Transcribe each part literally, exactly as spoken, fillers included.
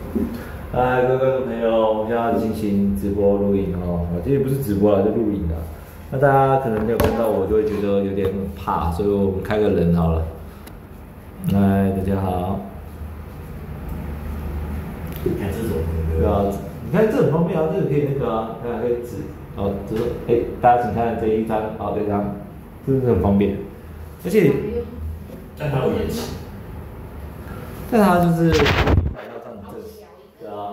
嗨，各位观众朋友，我们现在进行直播录影哦，这也不是直播啦，就录影啦。那大家可能没有看到我，就会觉得有点怕，所以我们开个人好了。嗨，大家好。 看这种， 对啊，你看这很方便啊，这个可以那个啊，看可以指，哦，指说，哎，大家请看这一张，好，这张，是不是很方便？而且， 但它有延迟， 但它就是摆到这样正，对啊。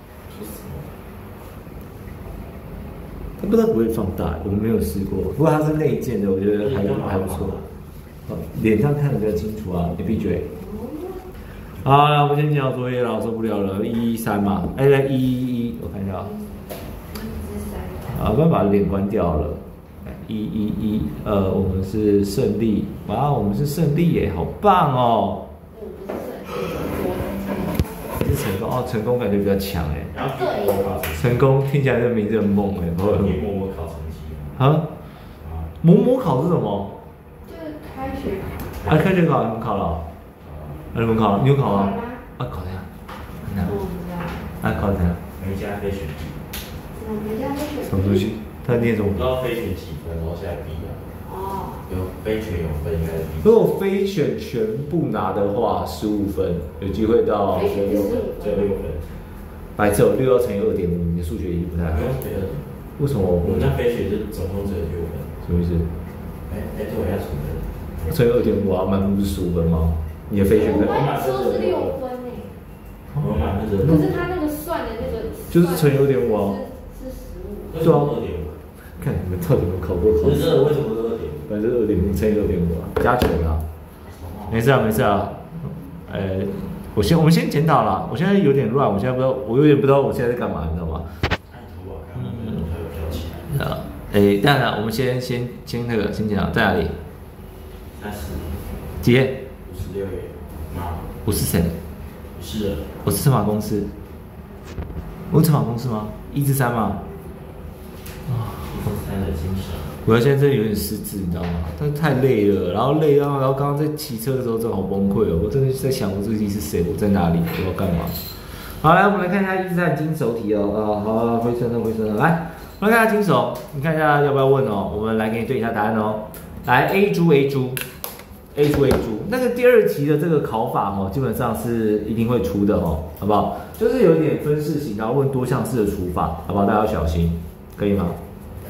它不知道不会放大，我们没有试过。不过它是内建的，我觉得还还不错。哦，脸上看得比较清楚啊，你闭嘴。好，我们先讲作业了，我受不了了，一一三嘛，哎，一一一，我看一下啊。啊，不要把脸关掉了。一一一，呃，我们是胜利，哇，我们是胜利耶，好棒哦。是成功哦，成功感觉比较强哎。 然后对， 成功听起来这名字很猛哎，不会。 可以摸摸考成绩啊？模模考是什么？ 就是开学考。 啊，开学考你们考了？啊，你们考了？你有考吗？啊，考怎样？很难。 我不知道。 啊，考怎样？ 每家非选题。 什么每家非选题？ 什么东西？他念什么？ 不知道非选几分，然后现在 B 啊。 哦。 有非选有分应该是 B。 如果非选全部拿的话，十五分，有机会到非选六分，只有六分。 白只有六要乘以二点五，你的数学一定不太好。 不用乘以二。 为什么？ 我们那非选是总共只有六分。 什么意思？ 哎哎，对，我要乘以二。 乘以二点五啊，满分不是十五分吗？你的非选分？ 我们说是六分诶。 我们满分是。 可是他那个算的那个。 就是乘以二点五啊。 是十五。 对啊。 二点五。 看你们到底有没有考过考试？ 不是这为什么是二点五？ 反正二点五乘以二点五啊，加权啊。没事啊，没事啊。呃，我先我们先检讨啦。我现在有点乱，我现在不知道，我有点不知道我现在在干嘛，你知道吗？ 按图啊，刚刚那个还有飘起来。 啊，诶，当然了，我们先先先那个先检讨在哪里？ 三十。 几页？ 五十六页。妈。 我是谁？ 是。 我是车马公司。我是车马公司吗？一至三吗？ 啊，一至三的精神。 我现在真的有点失智，你知道吗？但是太累了，然后累到，然后刚刚在骑车的时候真的好崩溃哦！我真的在想我自己是谁，我在哪里，我要干嘛？好，来我们来看一下一至三金手题哦。啊，好，回身了，回身了。来，我们来看一下金手，你看一下要不要问哦？我们来给你对一下答案哦。来 ，A 猪 A 猪 A 猪 A 猪，那个第二题的这个考法哦，基本上是一定会出的哦，好不好？就是有点分式型，然后问多项式的除法，好不好？大家要小心，可以吗？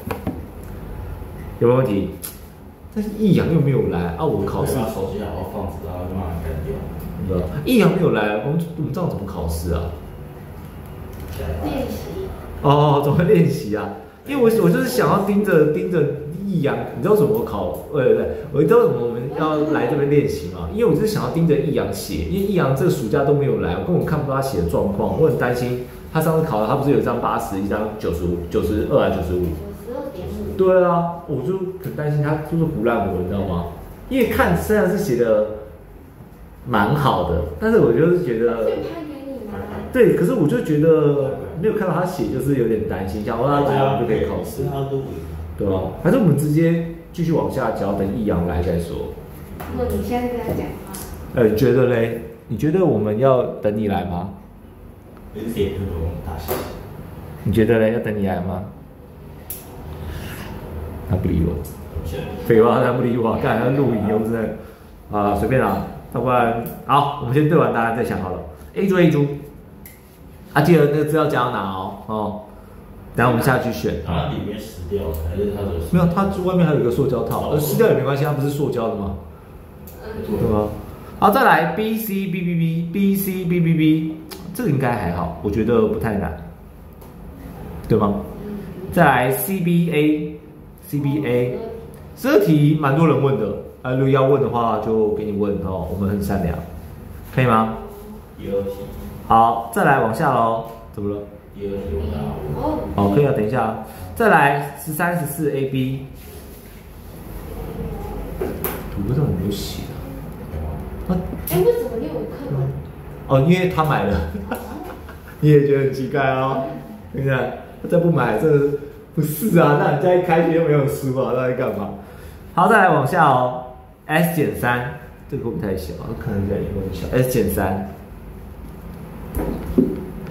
有没有问题？但是易阳又没有来啊！我考试把手机好好放着，然后就把它干掉。 你知道，易阳没有来，我们我们这样怎么考试啊？ 练习。 哦，怎么练习啊？因为我我就是想要盯着盯着易阳，你知道怎么考？对对对，我知道怎么我们要来这边练习嘛？因为我就是想要盯着易阳写，因为易阳这个暑假都没有来，我根本看不到他写的状况，我很担心他上次考的，他不是有一张八十，一张九十五，九十二还是九十五？对啊，我就很担心他就是胡乱我，你知道吗？因为看虽然是写的蛮好的，但是我就是觉得，对，可是我就觉得没有看到他写，就是有点担心，想说他这样就可以考试，对吧？还是我们直接继续往下教，等易阳来再说。 那你现在跟他讲话？ 呃，觉得嘞？你觉得我们要等你来吗？ 有点那种大小。 你觉得嘞？要等你来吗？他不理我，废话，他不理我，干他录影又不是啊，随便啦，要不然好，我们先对完答案再想好了。A 猪 A 猪，啊，记得那个资料夹要拿哦，哦，等下我们下去选。 它里面湿掉了，还是它的？ 没有，它外面还有一个塑胶套，呃，湿掉也没关系，它不是塑胶的吗？对吗？好，再来 B C B B B B C B B B， 这个应该还好，我觉得不太难，对吗？再来 C B A。C B A， 这题蛮多人问的，啊，如果要问的话就给你问哦，我们很善良，可以吗？ 第二题。 好，再来往下喽，怎么了？ 第二题我答哦。 好，可以啊，等一下，再来十三十四 A B， 图上有没有写啊？哎，为什么你有课本？ 哦，因为他买了，你也觉得很奇怪哦，你看他再不买这。不是啊，那人家一开学又没有书啊，那在干嘛？好，再来往下哦 ，S 减三，这个会不会太小？可能在荧幕小 ，S 减三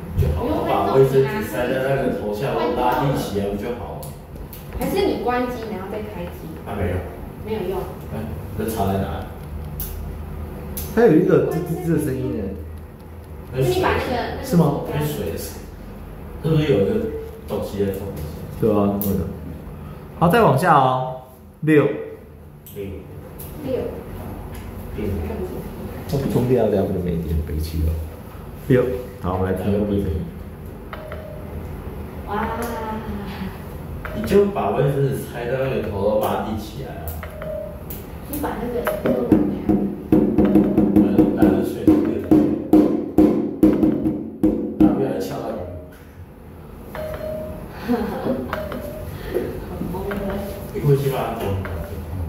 卫生纸塞在那个头下，我拉力起来不就好了？ 还是你关机然后再开机？ 啊，没有， 没有用。 哎，那插在哪？ 它有一个吱吱吱的声音呢。 那你把那个是吗？ 那水的声，是不是有一个东西在放？ 对啊，会的。好，再往下哦，六。 六。 六。 六。 它不充电啊，等下不就没电，北汽了。六，好，我们来听卫生纸。 哇！ 你就把卫生纸拆到那个头，都把它立起来啊。 你把那个弄哪样？ 拿着水那个，然后不要呛到鱼。 哈哈，很懵的。 你回去把它装好。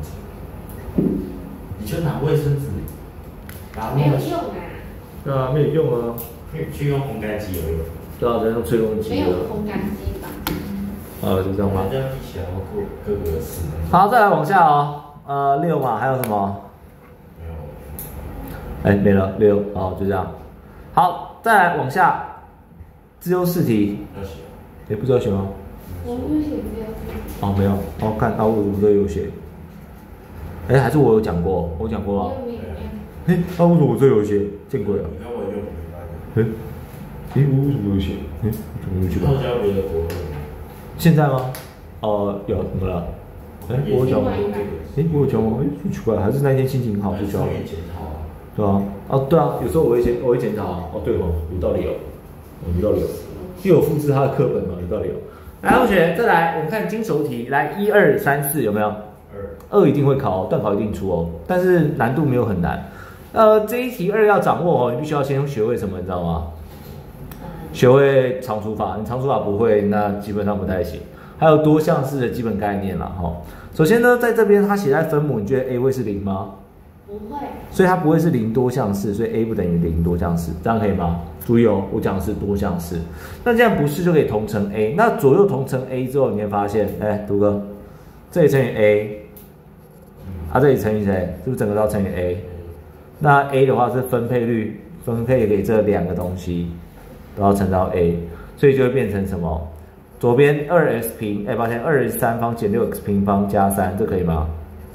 你就拿卫生纸，把它没有弄起用啊。 对啊，没有用啊。 去去用烘干机有用。 对啊，在用吹风机。 没有烘干机吧？ 呃，就这样吧。 这样一起来，我各各个是。 好，再来往下哦。呃，六嘛，还有什么？ 没有。 哎，没了，六。好，就这样。好，再来往下。自由试题。 要写。 也不知道写吗？ 我没有写自由试题。 哦，没有。哦，看，啊，我怎么都有写？哎，还是我有讲过？我讲过吗？ 没有没有。 哎，啊，为什么我这有写？见鬼了！ 你看我用没发现？ 哎，哎，我为什么有写？哎，怎么有写？ 泡椒别的国文。 现在吗？哦，有怎么了？哎，我有讲吗？哎，我有讲吗？哎，很奇怪，还是那天心情好就教了。 检讨啊。 对啊，哦对啊，有时候我会检我会检讨啊。哦对哦，有道理哦，有道理哦，因为我复制他的课本嘛，有道理哦。来，同学再来，我们看金手题，来一二三四有没有？二，二一定会考，段考一定出哦，但是难度没有很难。呃，这一题二要掌握哦，你必须要先学会什么，你知道吗？学会常除法，你常除法不会，那基本上不太行。还有多项式的基本概念啦，哈。首先呢，在这边它写在分母，你觉得 a 会是零吗？ 不会。所以它不会是零多项式，所以 a 不等于零多项式，这样可以吗？注意哦，我讲的是多项式。那这样不是就可以同乘 a？ 那左右同乘 a 之后，你会发现，哎，读哥，这里乘以 a， 啊，这里乘以谁？是不是整个都要乘以 a？ 那 a 的话是分配率，分配给这两个东西，都要乘到 a， 所以就会变成什么？左边二 x 平，哎，抱歉，二 x 三方减六 x 平方加三，这可以吗？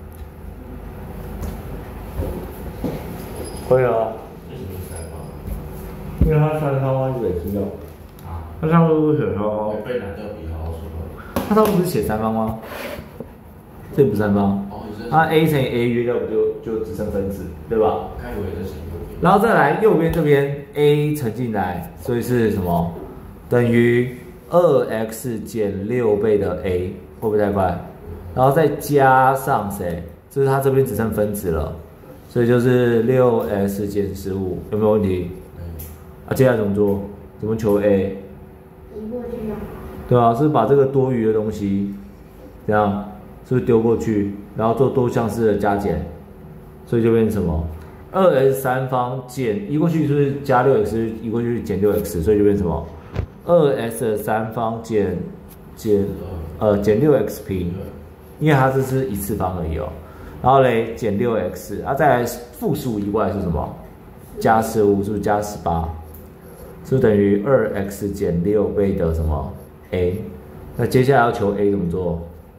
可以啊。 为什么是三方？ 因为它三方方就得吃掉。啊。它上面不是写三方？ 被拿掉比好说。 它上面不是写三方吗？这不是三方。哦，那 a 乘以 a 约掉不就就只剩分子，对吧？ 我还以为这是右边。 然后再来右边这边 a 乘进来，所以是什么？等于二 x 减六倍的 a， 会不会太快？然后再加上谁？就是它这边只剩分子了，所以就是六 x 减十五，有没有问题？啊，接下来怎么做？怎么求 a？ 移过去啊。对啊，是不是把这个多余的东西，这样是不是丢过去，然后做多项式的加减，所以就变成什么？二 x 三方减移过去是不是加六 x 移过去减六 x， 所以就变成什么？二 x 的三方减减呃减六 x 平，因为它这是一次方而已哦。然后嘞减六 x， 啊再来负十五移过来是什么？加十五是不是加十八？是不是等于二 x 减六倍的什么 a？ 那接下来要求 a 怎么做？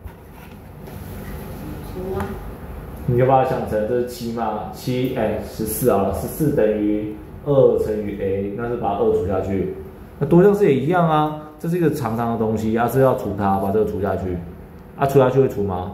除啊。 你就把它想成这是七嘛，七哎十四好了，十四等于二乘以 a， 那是把二除下去。那多项式也一样啊，这是一个长长的东西，啊是要除它，把这个除下去，啊除下去会除吗？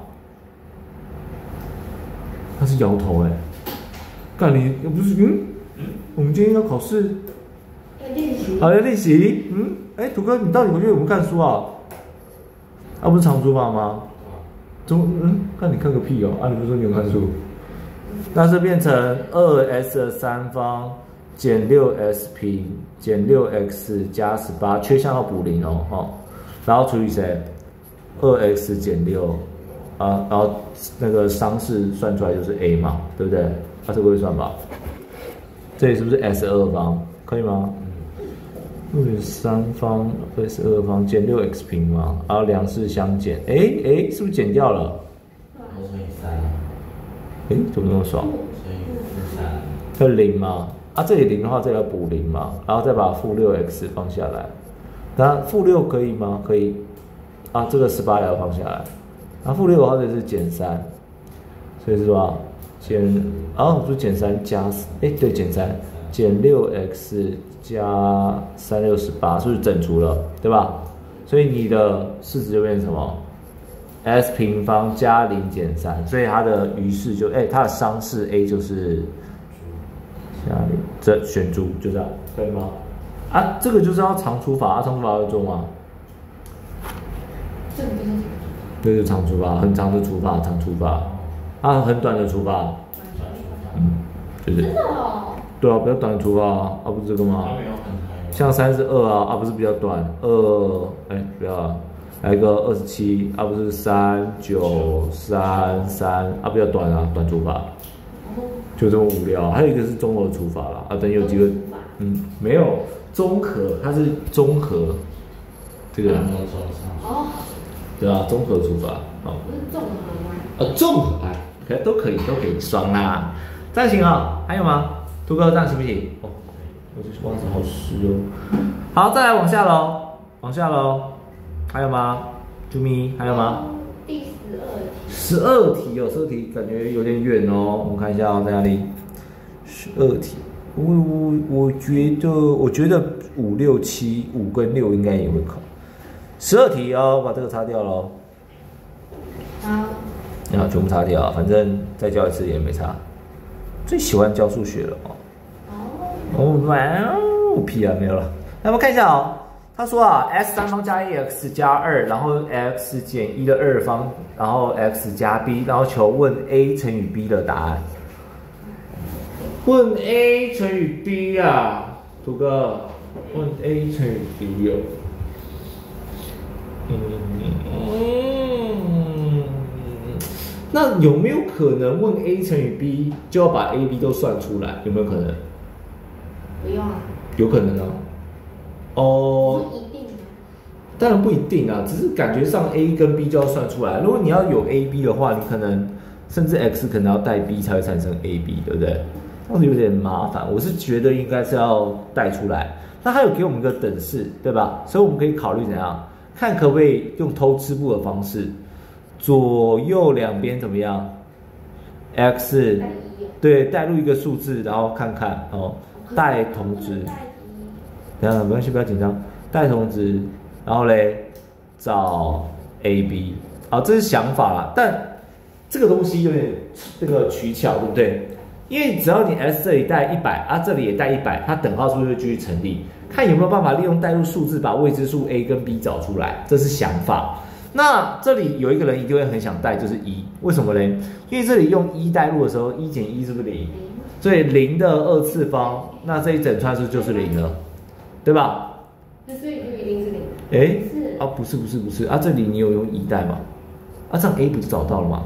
他是摇头哎、欸，干你又不是嗯，我们今天要考试， 要练习， 好要练习，嗯，哎、欸，土哥你到底回去有没有看书啊？啊不是常书法吗？怎么嗯，看你看个屁哦，啊你不是说你有看书？那是变成二 x 的三方。减六 x 平减六 x 加十八，缺项要补零哦，哦，然后除以谁？二 x 减六，啊，然后那个商式算出来就是 a 嘛，对不对？它、啊、这个会算吧？这里是不是 s 二方？可以吗？二三方 s 二方减六 x 平嘛，然后两式相减，哎哎，是不是减掉了？ 二乘以三。 哎，怎么那么爽？ 乘以三。 这零嘛。啊，这里零的话，这里要补零嘛，然后再把负六 x 放下来， 那负六可以吗？可以。啊，这个十八也要放下来。啊，负六的话这是减三，所以是吧？减啊，我说减三加，哎，对，减三减六 x 加三六十八，是不是整除了？对吧？所以你的式子就变成什么 ？s 平方加零减三，所以它的余式就哎，它的商式 a 就是下零，这选猪就这样，可以吗？啊，这个就是要常除法，啊，常除法要做吗？ 这个就是这就是常除法，很长的除法，常除法，啊，很短的除法，嗯，就是真的哦。 对啊，比较短的除法啊，啊不是这个吗？像三十二啊，啊不是比较短，二，哎不要啊，来个二十七，啊不是三九三三，啊比较短啊，短除法，就这么无聊。还有一个是综合除法啦，啊等有几个，嗯，没有综合，它是综合，这个哦。 对啊，综合除法，哦。 不是综合吗？ 呃，综合派，可都可以，都可以，爽啦，这样行啊？还有吗？图哥这样行不行？哦，我这袜子好湿哦。好，再来往下喽，往下喽，还有吗？啾咪，还有吗？ 第十二题。 十二题哦，十二题感觉有点远哦，我们看一下哦，在哪里？十二题，我我我觉得，我觉得五六七五跟六应该也会考。十二题哦，把这个擦掉喽。 好。 然后全部擦掉，反正再教一次也没差。最喜欢教数学了哦。哦，哇哦，屁啊，没有了。那我们看一下哦，他说啊 ，x 三方加 ax 加二，然后 x 减一的二方，然后 x 加 b， 然后求问 a 乘以 b 的答案。问 a 乘以 b 啊，图哥，问 a 乘以 b 哦。嗯嗯，那有没有可能问 a 乘以 b 就要把 a、b 都算出来？有没有可能？ 不用啊。 有可能啊。哦。 不一定啊。 当然不一定啊，只是感觉上 a 跟 b 就要算出来。如果你要有 a、b 的话，你可能甚至 x 可能要带 b 才会产生 a、b， 对不对？这样子有点麻烦。我是觉得应该是要带出来。那还有给我们一个等式，对吧？所以我们可以考虑怎样？看可不可以用偷吃步的方式，左右两边怎么样 ？x 对，带入一个数字，然后看看哦，带同值。等下没关系，不要紧张。带同值，然后嘞找 a、b， 好，这是想法啦。但这个东西有点这个取巧，对不对？因为只要你 s 这里带一百啊，这里也带一百，它等号数就继续成立。看有没有办法利用代入数字把未知数 a 跟 b 找出来，这是想法。那这里有一个人一定会很想带，就是一，为什么呢？因为这里用一代入的时候，一减一是不是零？所以零的二次方，那这一整串是就是零了，对吧？ 那所以就一定是零。 哎，啊不是不是不是啊，这里你有用一代吗？啊这样 a 不就找到了吗？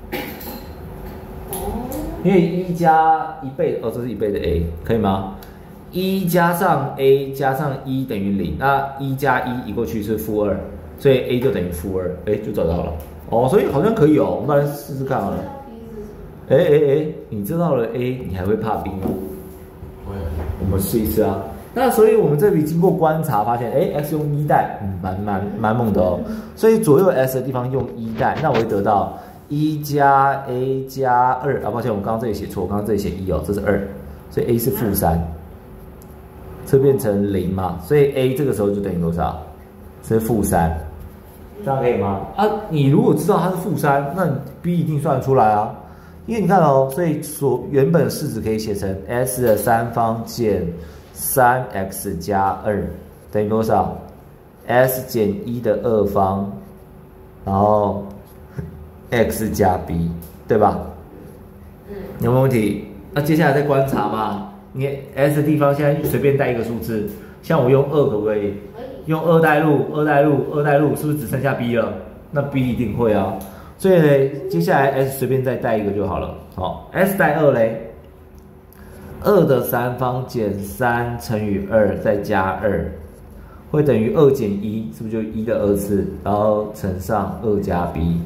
因为一加一倍哦，这是一倍的 a， 可以吗？一加上 a 加上一等于零，那一加一移过去是负二，所以 a 就等于负二，哎，就找到了。哦，所以好像可以哦，我们来试试看好了。哎哎哎，你知道了 a， 你还会怕 b 吗？ 会。 我们试一次啊。那所以我们这里经过观察发现，哎 ，x 用一代，嗯，蛮蛮蛮猛的哦。所以左右 s 的地方用一代，那我会得到一加 a 加二啊，抱歉，我刚刚这里写错，我刚刚这里写一哦，这是二，所以 a 是负三。这变成零嘛，所以 a 这个时候就等于多少？是负三，这样可以吗？啊，你如果知道它是负三，那你 b 一定算得出来啊，因为你看哦，所以所原本式子可以写成 s 的三方减三 x 加二等于多少 ？s 减一的二方，然后 x 加 b， 对吧？嗯，有没有问题？那接下来再观察嘛。你 s 的地方现在随便带一个数字，像我用二可不可以？可以。用二代入，二代入，二代入，是不是只剩下 b 了？那 b 一定会啊。所以呢，接下来 s 随便再带一个就好了。好 ，s 带二嘞，二的三方减三乘以二再加二，会等于二减一，是不是就一的二次？然后乘上二加 b。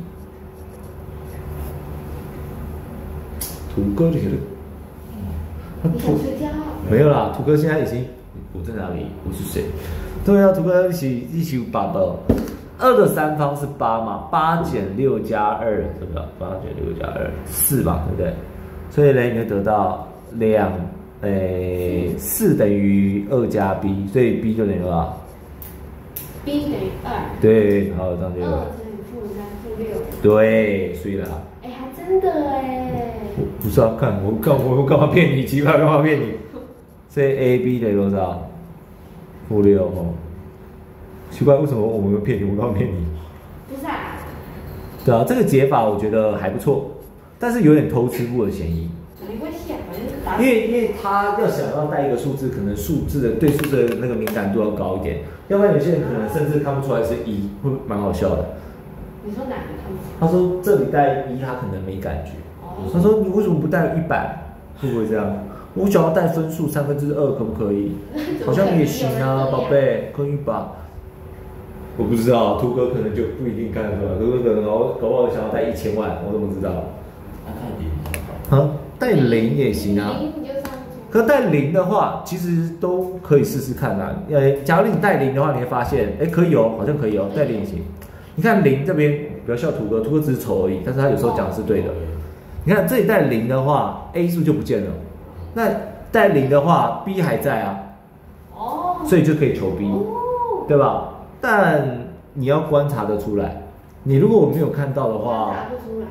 土哥这个。 你想睡觉？ 没有啦，土哥现在已经我在哪里？我是谁？对啊，图哥一起一起八的。二的三方是八嘛？八减六加二，对不对？八减六加二，四嘛，对不对？所以呢，你会得到两，诶，四等于二加 b， 所以 b 就等于多少 ？b 等于二。 对，好，这样就。 二乘以负三负六。 对，所以啦。 哎，还真的哎。 我不是要看，我干我干嘛骗你？奇怪，干嘛骗你？所以 a b 等于多少？负六哦。奇怪，为什么我们会骗你？我干嘛骗你？ 不是啊。对啊，这个解法我觉得还不错，但是有点偷吃步的嫌疑。 没关系啊，反正答案。 因为因为他要想要带一个数字，可能数字的对数字的那个敏感度要高一点，要不然有些人可能甚至看不出来是一，会蛮好笑的。 你说哪个看不出来？ 他说这里带一，他可能没感觉。他说你为什么不带一百？会不会这样？我想要带分数三分之二，可不可以？好像也行啊，宝贝，可以吧？我不知道，图哥可能就不一定看得出来，图哥可能搞搞不好想要带一千万，我怎么知道？ 那带零啊，带零也行啊。可带零的话，其实都可以试试看啊。呃，假如你带零的话，你会发现，哎，可以哦，好像可以哦，带零也行。你看零这边不要笑图哥，图哥只是丑而已，但是他有时候讲的是对的。你看这里带零的话 ，A 数就不见了。那带零的话 ，B 还在啊。哦。所以就可以求 B，、哦、对吧？但你要观察得出来，你如果我没有看到的话， 观察不出来。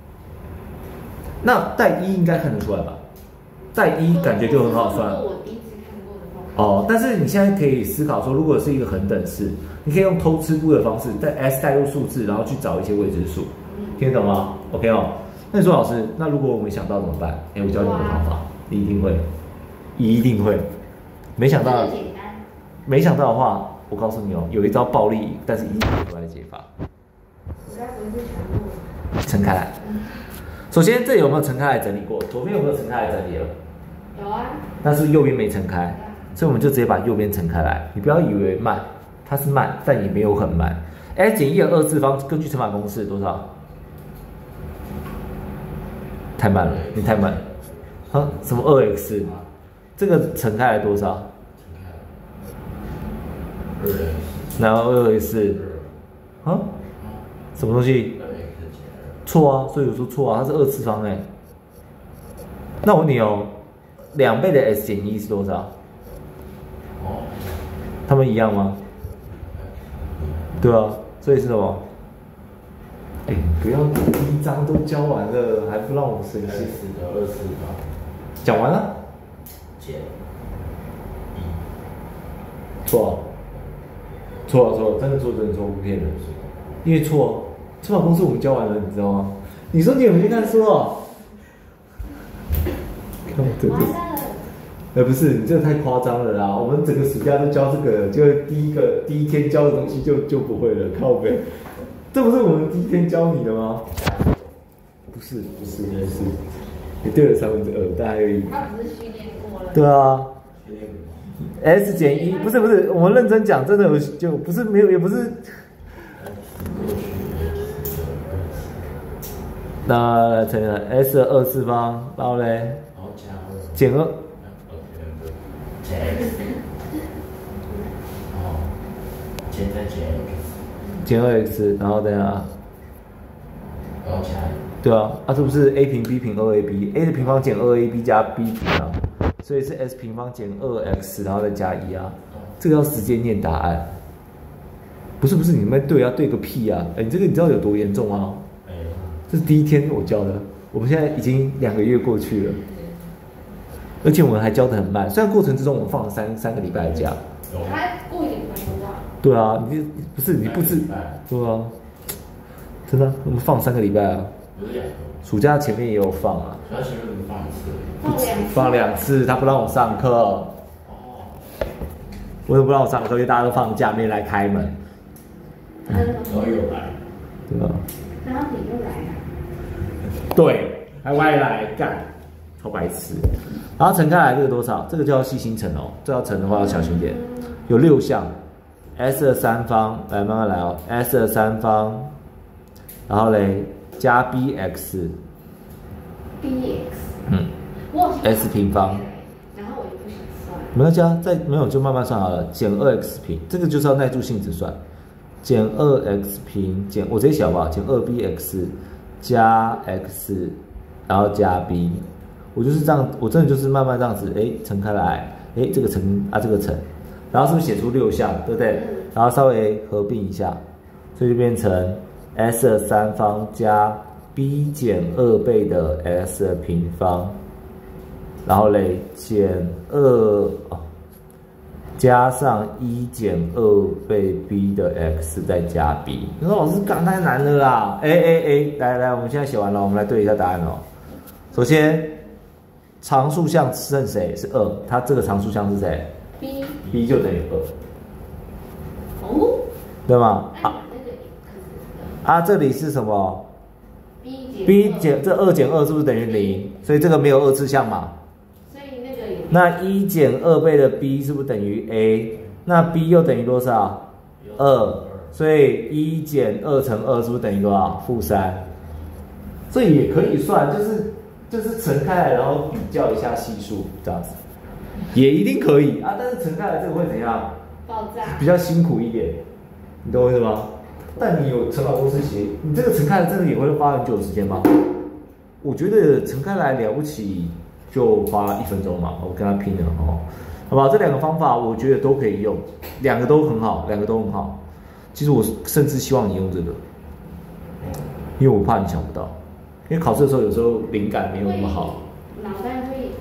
那带一应该看得出来吧？带一感觉就很好算。 我第一次看过的方法。 哦，但是你现在可以思考说，如果是一个恒等式，你可以用偷吃步的方式，在 S 带入数字，然后去找一些未知数，听得懂吗 ？OK 哦。那你说老师，那如果我没想到怎么办？哎，我教你一个方法，你一定会，一定会。没想到，没想到的话。我告诉你哦，有一招暴力，但是一定出来的解法。 我该不是全部撑开来。首先，这有没有撑开来整理过？左边有没有撑开来整理了？ 有啊。 但是右边没撑开，所以我们就直接把右边撑开来。你不要以为慢，它是慢，但也没有很慢。x 减一的二次方，根据乘法公式多少？太慢了，你太慢。啊？什么二 x？ 这个撑开来多少？然后二 x 啊？什么东西？错啊，所以我说错啊，它是二次方哎。那我问你哦，两倍的 s 减一是多少？哦，它们一样吗？对啊，所以是什么？哎，不要第一章都教完了，还不让我生气。 四的二次方。 讲完了？ 减一。 错、啊。错了错了，真的错真的错，不骗人。因为错，乘法公式我们教完了，你知道吗？你说你有没有去看书哦？看对对。哎，不是，你这个太夸张了啦！我们整个暑假都教这个，就第一个第一天教的东西就就不会了，靠北。这不是我们第一天教你的吗？不是不是不是，你对了三分之二，但还有一。 他不是训练过了。 对啊。S 减一不是不是，我们认真讲，真的有就不是没有也不是。那乘以 S 的二次方，然后嘞，减二， 减 x， 哦，减再减 x， 减二 x， 然后等下， 然后加， 对啊，啊这不是 a 平 b 平二 a b，a 的平方减二 a b 加 b 平啊。所以是 s 平方减二 x， 然后再加一啊，这个要直接念答案。不是不是，你们对要对个屁啊！哎，你这个你知道有多严重吗？这是第一天我教的，我们现在已经两个月过去了，而且我们还教得很慢。虽然过程之中我们放了三三个礼拜的假。 还过一点没有啊？ 对啊，你不是你不知，对啊，真的，我们放三个礼拜啊。 不是两个。 暑假前面也有放啊。 暑假前面怎么放一次？ 放两次。 放两次，他不让我上课。哦。为什么不让我上课？因为大家都放假，没来开门。 嗯。 然后又来。 对吧？ 然后你又来了。 对，还外来干，超白痴。然后乘开来这个多少？这个就要细心乘哦。这要乘的话要小心点。有六项 ，s 的三方，来慢慢来哦。s 的三方，然后嘞加 bx。 bx。 嗯。S 平方。 然后我就不想算了。 没有加，再没有就慢慢算好了，减二 x 平，这个就是要耐住性子算，减二 x 平减，我直接写好不好？减二 bx 加 x， 然后加 b， 我就是这样，我真的就是慢慢这样子，哎，乘开来，哎，这个乘啊这个乘，然后是不是写出六项，对不对？然后稍微合并一下，所以就变成 s 的三方加 b 减二倍的 x 的平方。然后嘞，减二哦，加上一减二倍 b 的 x 再加 b。你说老师讲太难了啦！哎哎哎，来来，我们现在写完了，我们来对一下答案哦。首先，常数项剩谁？是二，它这个常数项是谁 b b 就等于二， 哦， 对吗？ 啊， 啊，这里是什么 b 减 ？b 减这二减二是不是等于零？所以这个没有二次项嘛？那一减二倍的 b 是不是等于 a？ 那 b 又等于多少？二，所以一减二乘二是不是等于多少？负三。这也可以算，就是就是乘开来，然后比较一下系数，这样子，也一定可以啊。但是乘开来这个会怎样？ 爆炸。比较辛苦一点，你懂我意思吗？但你有乘法公式写，你这个乘开来真的也会花很久的时间吗？我觉得乘开来了不起。就花一分钟嘛，我跟他拼了哦，好吧，这两个方法我觉得都可以用，两个都很好，两个都很好。其实我甚至希望你用这个，因为我怕你想不到，因为考试的时候有时候灵感没有那么好， 脑袋会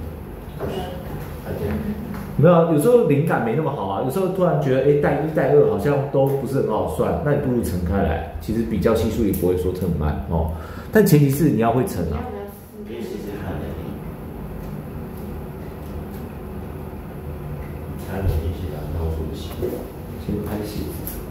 没有，有时候灵感没那么好啊，有时候突然觉得，哎，带一带二好像都不是很好算，那你不如乘开来，其实比较系数也不会说特慢哦，但前提是你要会乘啊。先拍戏。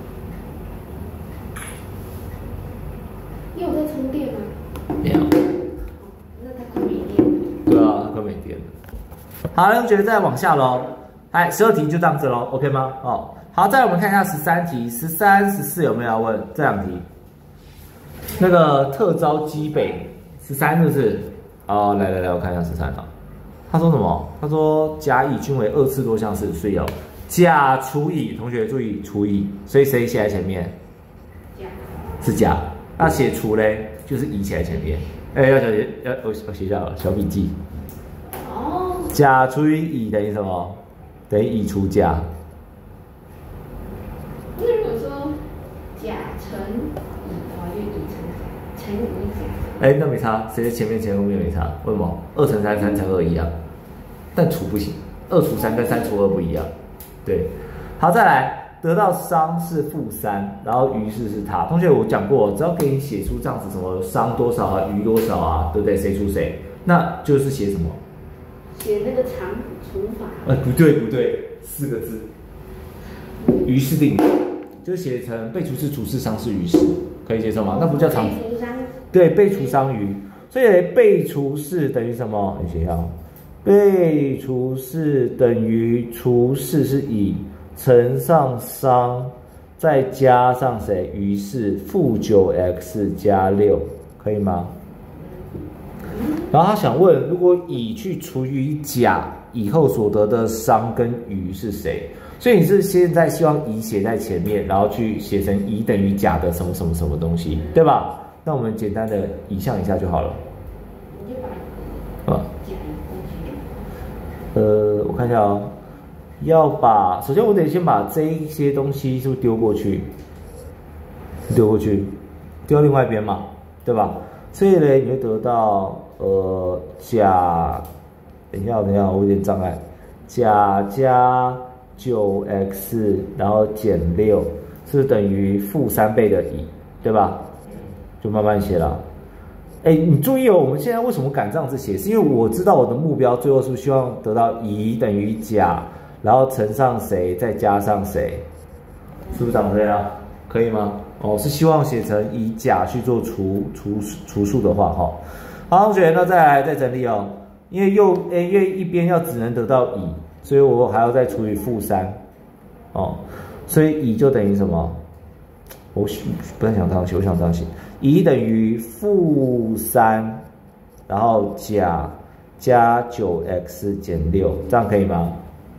你有在充电吗？ 没有。 那它快没电了。 对啊，它快没电了。好，同学再往下喽。哎，十二题就这样子喽 ，OK 吗？哦，好，再来我们看一下十三题，十三、十四有没有要问？这两题。那个特招基北，十三是不是？哦，来来来，我看一下十三啊。他说什么？他说甲乙均为二次多项式，所以哦。甲除乙，同学注意除乙，所以谁写在前面？ 甲是甲。那写除嘞，就是乙写在前面。哎、欸，要小写，要我我写一下小笔记。 哦。 甲除以乙等于什么？等于乙除甲。 那如果说甲乘乙的话，就乙乘乘以甲。 哎、欸，那没差，谁在前面，谁后面没差？为什么？二乘三，三乘二一样，但除不行，二除三跟三除二不一样。对，好，再来，得到商是负三，然后余是是他。同学，我讲过，只要给你写出这样子，什么商多少啊，余多少啊，对不对？谁除谁，那就是写什么？ 写那个常除法。 呃，不对不对，四个字，余是定语，就写成被除是除是商是余是，可以接受吗？那不叫常。 被除商。 对，被除商余，所以被除是等于什么？你写一下。被除是等于除是是乙乘上商，再加上谁？余是负九 x 加六，可以吗？然后他想问，如果乙去除以甲，以后所得的商跟余是谁？所以你是现在希望乙写在前面，然后去写成乙等于甲的什么什么什么东西，对吧？那我们简单的移项一下就好了。 你就把啊。呃，我看一下哦，要把首先我得先把这一些东西是不是丢过去，丢过去，丢到另外一边嘛，对吧？所以呢，你会得到呃甲，等一下，等一下，我有点障碍，甲加九 x， 然后减六，是等于负三倍的乙，对吧？就慢慢写了。哎，你注意哦，我们现在为什么敢这样子写？是因为我知道我的目标最后是不是希望得到乙等于甲，然后乘上谁，再加上谁，是不是长这样？可以吗？哦，是希望写成以甲去做除除除数的话，哈、哦。好，同学，那再来再整理哦，因为右诶，因为一边要只能得到乙，所以我还要再除以负三，哦，所以乙就等于什么？我不太想这样写，我想这样写。乙等于负三，然后甲加九 x 减六，这样可以吗？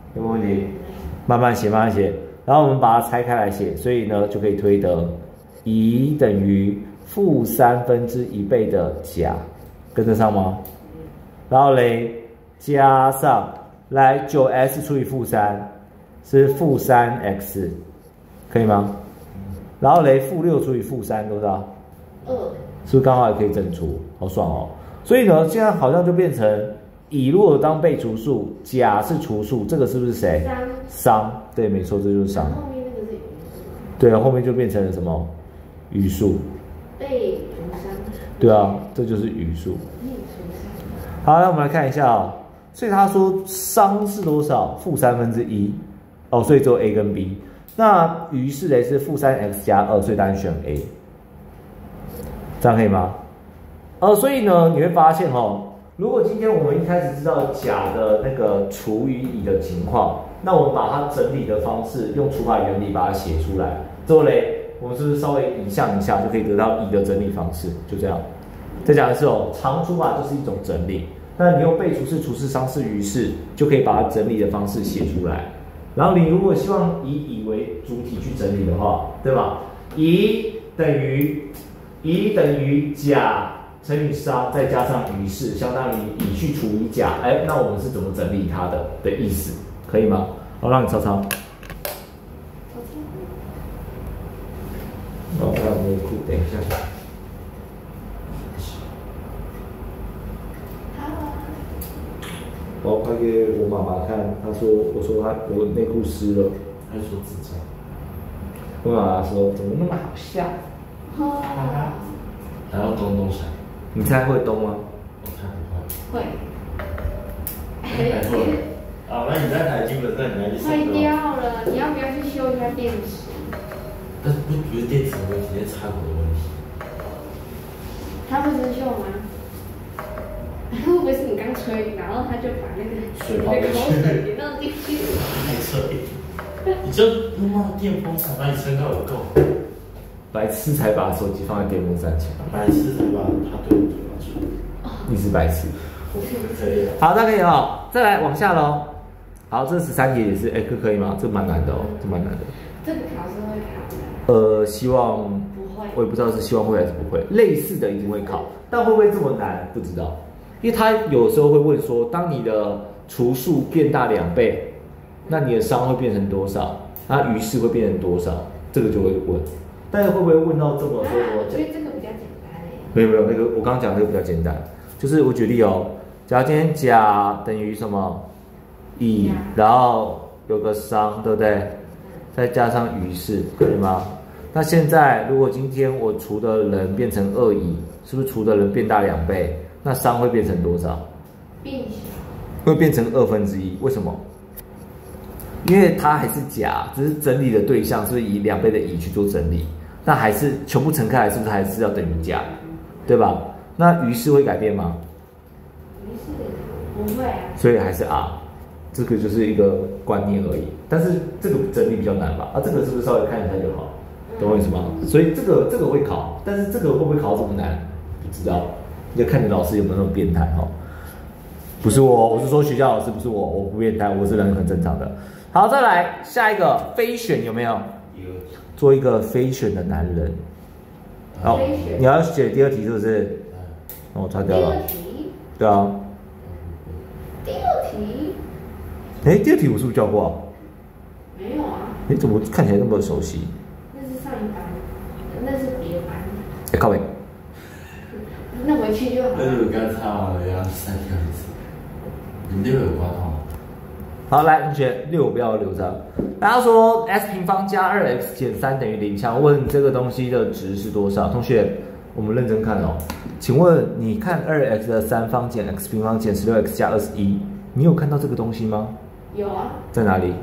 有没有问题？慢慢写，慢慢写。然后我们把它拆开来写，所以呢就可以推得乙等于负三分之一倍的甲，跟得上吗？然后嘞加上来九 x 除以负三是负三 x， 可以吗？然后嘞负六除以负三多少？ 二。 是不是刚好也可以整除？好爽哦！所以呢，现在好像就变成乙如果当被除数，甲是除数，这个是不是谁？ 商。 商，对，没错，这就是商。 后面那个是余数。 对啊，后面就变成了什么？余数。 被除商。 对啊，这就是余数。 逆除商。 好，那我们来看一下啊、哦。所以他说商是多少？负三分之一。哦，所以只有 A 跟 B。那余是嘞是负三 x 加二，所以答案选 A。这样可以吗？呃，所以呢，你会发现哦，如果今天我们一开始知道甲的那个除以乙的情况，那我们把它整理的方式用除法原理把它写出来，之后嘞，我们是不是稍微移项一下就可以得到乙的整理方式？就这样。再讲的是哦，常除法就是一种整理，那你用被除式、除式、商式、余式，就可以把它整理的方式写出来。然后你如果希望以乙为主体去整理的话，对吧？乙等于乙等于甲乘以商，再加上余式，相当于乙去除以甲。哎，那我们是怎么整理它的的意思？可以吗？好，让你抄抄。哦，还有内裤，等一下。我拍给我妈妈看，她说，我说她我内裤湿了， 她说自己。 我妈妈说怎么那么好笑？ 哦。 还要东东闪。 你猜会动吗？ 我猜不会。 会。 会。啊，那你在台基本上你来去坏掉了，你要不要去修一下电池？ 但是不不是电池的问题，是插头的问题。 它会生锈吗？会不会是你刚吹，然后他就把那个水泡进去， 给弄进去？ 太扯了！你就弄到电风扇把你撑到有够。 白痴才把手机放在电风扇前。 白痴才把它对着嘴巴吹。 你是白痴。 我是可以的。 好，那可以哦。再来往下喽。好，这十三题也是，哎，可可以吗？这蛮难的哦，这蛮难的。 这个考试会考的。 呃，希望不会。 我也不知道是希望会还是不会。类似的一定会考，但会不会这么难？不知道。因为他有时候会问说，当你的除数变大两倍，那你的商会变成多少？那余式会变成多少？这个就会问。但是会不会问到这么说？ 我觉得这个比较简单诶。 没有没有，那个我刚刚讲的那个比较简单，就是我举例哦，假如今天甲等于什么乙，然后有个商，对不对？再加上余式，可以吗？那现在如果今天我除的人变成二乙，是不是除的人变大两倍？那商会变成多少？ 变小。 会变成二分之一，为什么？因为它还是甲，只是整理的对象是不是以两倍的乙去做整理？那还是全部乘开来，是不是还是要等于甲？对吧？那余式会改变吗？ 余式不会啊。 所以还是 R， 这个就是一个观念而已。但是这个整理比较难吧？啊，这个是不是稍微看一下就好？懂我意思吗？所以这个这个会考，但是这个会不会考这么难？不知道。要看你老师有没有那种变态哈，不是我，我是说学校老师，不是我，我不变态，我是人很正常的。好，再来下一个非选有没有？有。做一个非选的男人。好，你要写第二题是不是？那我擦掉了。 第二题。 对啊。 第二题。 哎，第二题我是不是教过啊？ 没有啊。 你怎么看起来那么熟悉？ 那是上一班，那是别的班。 哎，靠北。 那回去就好了。 但是我刚擦完了，要三条一次。你六有刮到吗？ 好，来同学，六不要留着。大家说 x 平方加二 x 减三等于零，想问这个东西的值是多少？同学，我们认真看哦。请问你看二 x 的三方减 x 平方减十六 x 加二十一，你有看到这个东西吗？ 有啊。 在哪里？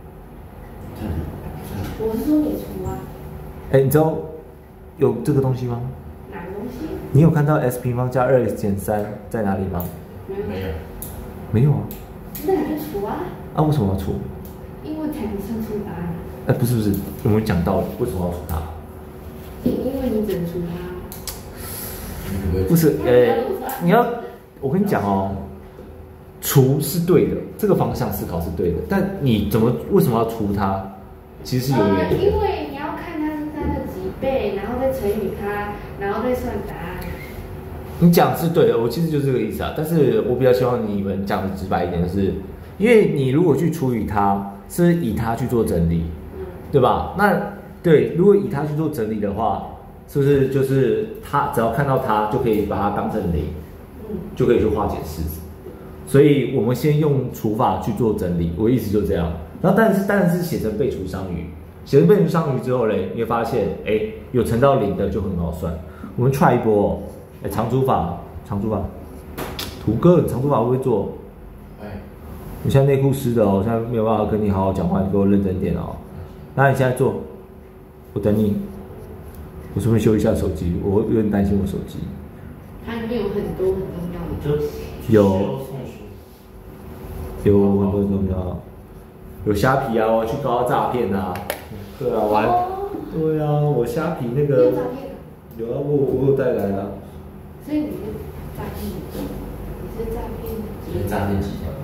我是说你除啊。 哎，你知道有这个东西吗？ 哪个东西？ 你有看到 x 平方加二 x 减三在哪里吗？ 没有。 没有啊。 那你就除啊。 啊，为什么要除？ 因为才能算出答案。 哎，不是不是，我们讲到了，为什么要除它？ 因为你整除它。 不是，哎，你要，我跟你讲哦， 除是对的，这个方向思考是对的，但你怎么为什么要除它？其实是有原呃， 因的。 因为你要看它是它的几倍，然后再乘以它，然后再算答案。 你讲是对的，我其实就是这个意思啊。但是我比较希望你们讲的直白一点，就是因为你如果去除以它，是以它去做整理， 嗯， 对吧？那对，如果以它去做整理的话，是不是就是它只要看到它就可以把它当成零， 嗯， 就可以去化解式子？所以我们先用除法去做整理，我的意思就这样。然后但是当然是写成被除商余，写成被除商余之后嘞，你会发现，哎，有乘到零的就很好算。我们 try 一波哦，哎，长除法，长除法，图哥，长除法会不会做？ 哎， 我现在内裤湿的哦，我现在没有办法跟你好好讲话，你给我认真点哦。那你现在做，我等你。我顺便修一下手机，我有点担心我手机。 它里面有很多很重要的就东西。 有送书， 有很多重要，有虾皮啊，我要去告他诈骗啊。对啊，我还、 哦， 对啊，我虾皮那你有个诈骗啊？ 有啊，我我有带来啊。 所以你是诈骗的，你是诈骗的。 就是诈骗集团。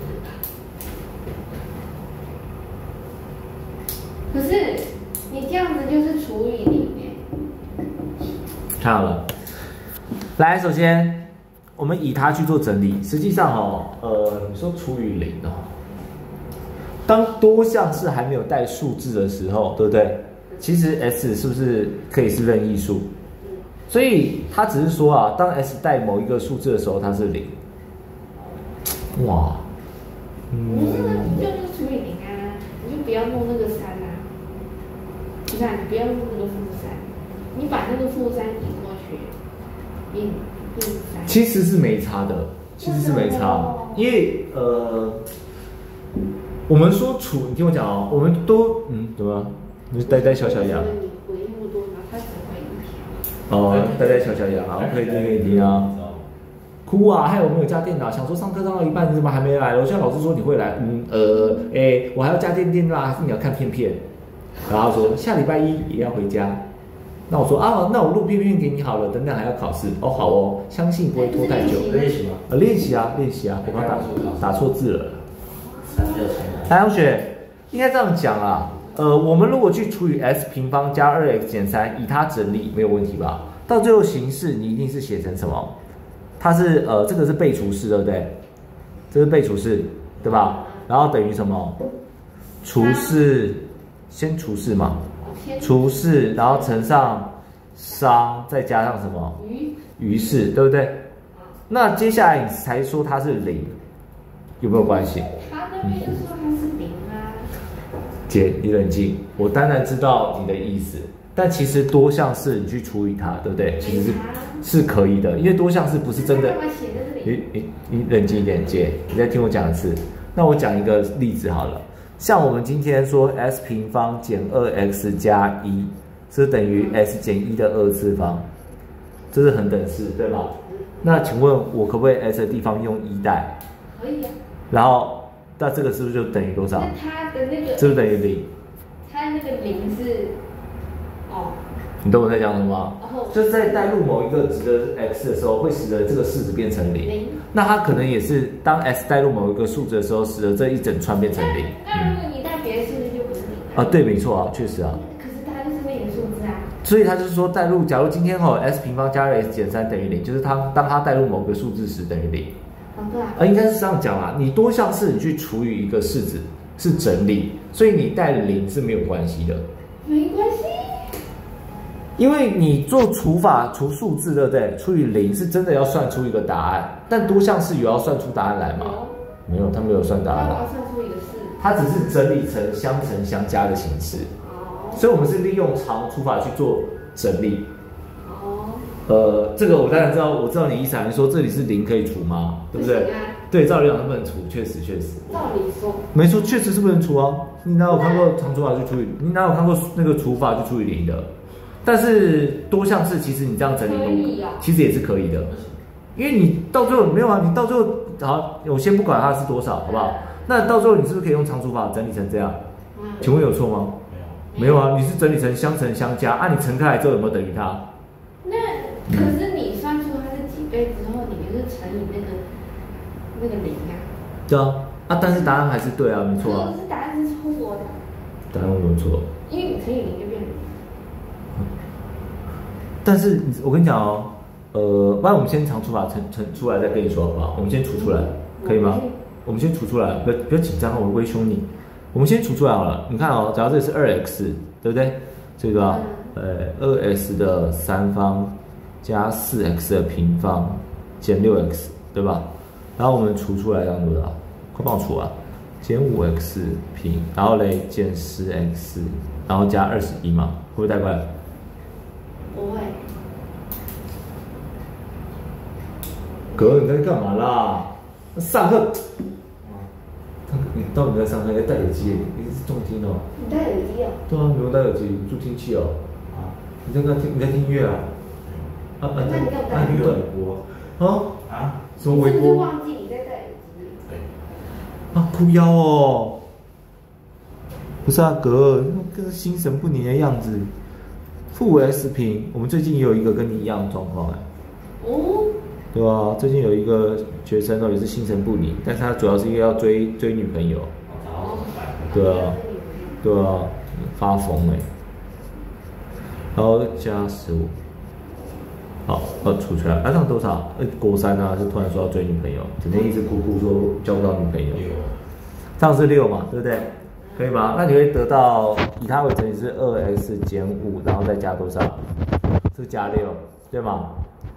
可是你这样子就是除以零哎。 看好了，来，首先我们以它去做整理。实际上哦，呃，你说除以零哦，当多项式还没有带数字的时候，对不对？其实 s 是不是可以是任意数？所以它只是说啊，当 s 带某一个数字的时候，它是零。哇， 嗯，你就是除以零啊，你就不要弄那个三啊。你看，你不要弄那个负三，你把那个负三移过去，变变三。 其实是没差的，其实是没差，因为呃，我们说除，你听我讲哦，我们都嗯怎么？你是呆呆小小羊？ 你回那么多，然后他只回一条。 哦，呆呆小小羊啊，我可以听给你听啊。哭啊！害我没有加电脑，想说上课上到一半，你怎么还没来？我现在老师说你会来，嗯呃，哎，我还要加电电啦，还是你要看片片？然后他说下礼拜一也要回家。那我说啊，那我录片片给你好了，等等还要考试。哦，好哦，相信不会拖太久。 练习吗？ 呃，练习啊，练习啊，我刚打打错字了。 三六千。 来，同学，应该这样讲啊。呃，我们如果去除以 s 平方加二 x 减三，以它整理没有问题吧？到最后形式你一定是写成什么？它是呃，这个是被除式，对不对？这是被除式，对吧？然后等于什么？除式，先除式嘛，除式，然后乘上商，再加上什么？余式，对不对？那接下来你才说它是零，有没有关系？ 他那边就说他是零啊。 姐，你冷静，我当然知道你的意思，但其实多项式你去除以它，对不对？其实是是可以的，因为多项式不是真的。你你你冷静一点，姐，你再听我讲一次。那我讲一个例子好了，像我们今天说 s 平方减二 x 加一，是等于 s 减一的二次方，这是恒等式，对吧？那请问我可不可以 s 的地方用一代？ 可以啊。然后，那这个是不是就等于多少？ 那它的那个是不是等于零？ 它那个零是，哦。 你懂我在讲什么吗？ 哦、 就是在代入某一个值的 x 的时候，会使得这个式子变成零。零。那它可能也是当 s 代入某一个数字的时候，使得这一整串变成零。 那如果你代别的数字就不是零啊？对，没错啊，确实啊。 可是它就是那个数字啊。 所以它就是说代入，假如今天哦 s 平方加二 x 减三等于零，就是它当它代入某个数字时等于零。 哦，对啊。 啊，应该是这样讲啦。你多项式你去除以一个式子是整理，所以你带零是没有关系的。 没关系。 因为你做除法除数字，对不对？除以零是真的要算出一个答案，但多项式有要算出答案来吗？没有，它没有算答案。 它要算出一个式， 它只是整理成相乘相加的形式。哦。所以我们是利用长除法去做整理。哦。呃，这个我当然知道，我知道你意思，你说这里是零可以除吗？对不对？ 不行啊。 对，照理讲它不能除，确实确实。 照理说。 没错，确实是不能除啊。你哪有看过长除法去除以？你哪有看过那个除法去除以零的？但是多项式其实你这样整理，哦、其实也是可以的，因为你到最后没有啊，你到最后好，我先不管它是多少，好不好？那到最后你是不是可以用长除法整理成这样？嗯、请问有错吗？没有，没有啊，你是整理成相乘相加，啊，你乘开来之后有没有等于它？ 那可是你算出它是几倍之后，你就是乘以那个那个零啊。 对啊，啊，但是答案还是对啊，没错啊。 可是答案是错的。 答案为什么错？ 因为你乘以零就变零。 但是我跟你讲哦，呃，不然我们先常除法乘乘出来再跟你说好不好？我们先除出来，可以吗？我们先除出来，不要不要紧张，我会凶你。我们先除出来好了。你看哦，假如这里是二 x， 对不对？这个呃二 x 的三方加四 x 的平方减六 x， 对吧？然后我们除出来让多少？快帮我除啊！减五 x 平，然后嘞减十 x， 然后加二十一嘛，会不会太快？ 不会。 哥，你在干嘛啦？上课。你到底在上课？在戴耳机？你是重听哦。 你戴耳机哦？ 对啊，你有戴耳机，助听器哦。啊，你在那听？你在听音乐啊？啊啊！ 那你干嘛戴？ 那你有微波啊？ 啊？ 什么微波？ 是不是忘记你在戴耳机？ 对。 啊，哭腰哦。不是啊，哥，那个心神不宁的样子。负 s 平，我们最近也有一个跟你一样的状况哎。 哦。 对啊，最近有一个学生哦，也是心神不宁，但是他主要是因为要追追女朋友。 哦。 对啊，对啊，发疯哎。然后加十五，好，要除出来，啊，这样多少？呃，国三啊，就突然说要追女朋友，整天一直哭哭说交不到女朋友。这样是六嘛，对不对？可以吗？那你会得到以它为乘以是二 x 减五，然后再加多少？是加六，对吗？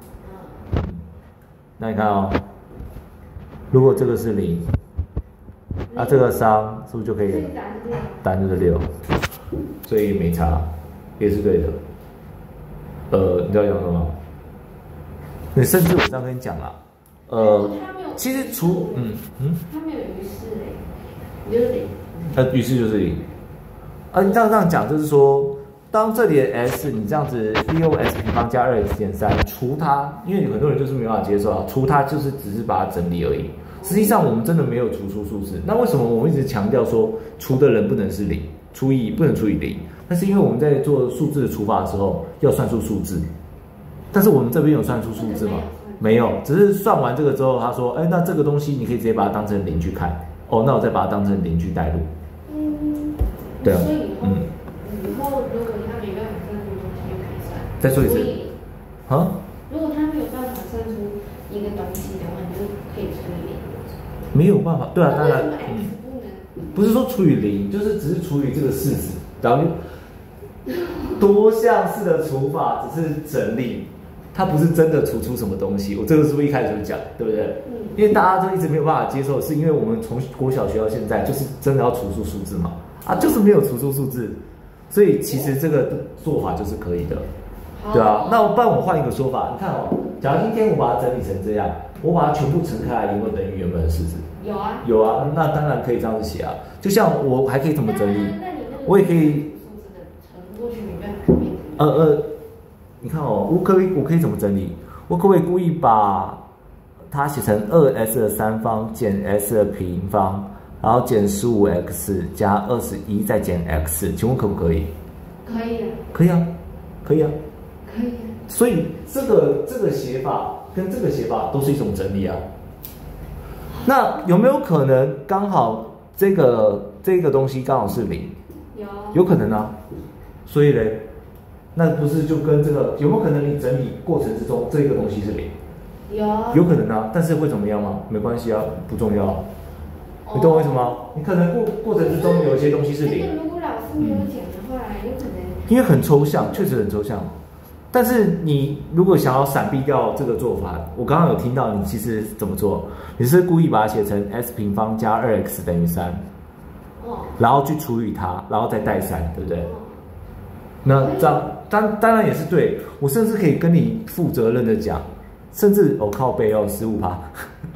那你看哦，如果这个是零，啊，这个三是不是就可以？答案就是六，所以没差，也是对的。呃，你知道讲什么吗？你甚至我这样跟你讲啦，呃，其实除嗯嗯， 它没有余式嘞，你就是零。 呃，于是就是零。啊，你这样这样讲，就是说，当这里的 s 你这样子利用 s 平方加二 x 减三除它，因为很多人就是没办法接受啊，除它就是只是把它整理而已。实际上我们真的没有除出数字。那为什么我们一直强调说除的人不能是零，除以不能除以零？那是因为我们在做数字的除法的时候要算出数字，但是我们这边有算出数字吗？没有，只是算完这个之后，他说，哎，那这个东西你可以直接把它当成零去看。哦，那我再把它当成零去带入。 嗯， 对啊， 所以以后， 嗯， 以后如果他没办法算出东西，就可以算。 再说一次。啊？ 如果他没有办法算出一个东西的话，你就可以除以零。 没有办法，对啊，当然， 嗯， 不是说除以零，就是只是除以这个式子，然后多项式的除法只是整理，它不是真的除出什么东西。我这个是不是一开始就讲，对不对？嗯。因为大家都一直没有办法接受，是因为我们从国小学到现在，就是真的要除出数字嘛，啊，就是没有除出数字，所以其实这个做法就是可以的，对啊。那不然我换一个说法，你看哦，假如今天我把它整理成这样，我把它全部乘开来，有没有等于原本的式子？ 有啊。 有啊，那当然可以这样子写啊。就像我还可以怎么整理？我也可以。 过去没办法改变。 呃呃，你看哦，我可以我可以怎么整理？我可不可以故意把它写成二 s 的三方减 s 的平方，然后减十五 x 加二十一再减 x， 请问可不可以？ 可以啊。 可以啊，可以啊。 可以啊。 所以这个这个写法跟这个写法都是一种整理啊。那有没有可能刚好这个这个东西刚好是零？ 有。 有可能啊。所以嘞，那不是就跟这个有没有可能你整理过程之中这个东西是零？ 有。 有可能啊，但是会怎么样吗？没关系啊，不重要、啊。你懂我意思吗？你可能过过程之中有一些东西是零。 如果老师没有讲的话，有可能。 因为很抽象，确实很抽象。但是你如果想要闪避掉这个做法，我刚刚有听到你其实怎么做？你是故意把它写成 s 平方加二 x 等于三，哦，然后去除以它，然后再带三，对不对？哦，那这样当当然也是对，我甚至可以跟你负责任的讲，甚至我、哦、靠背哦十五趴，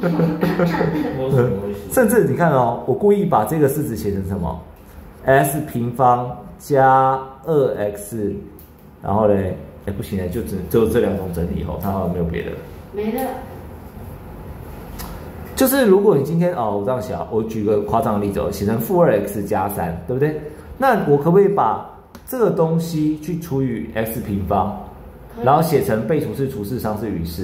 甚至你看哦，我故意把这个式子写成什么 ？s 平方加二 x， 然后嘞，哎不行嘞，就只只有这两种整理哦，它好像没有别的。 没了。 就是如果你今天哦，我这样想，我举个夸张的例子哦，写成负二 x 加三，对不对？那我可不可以把这个东西去除以 x 平方，然后写成被除式除式商是余式，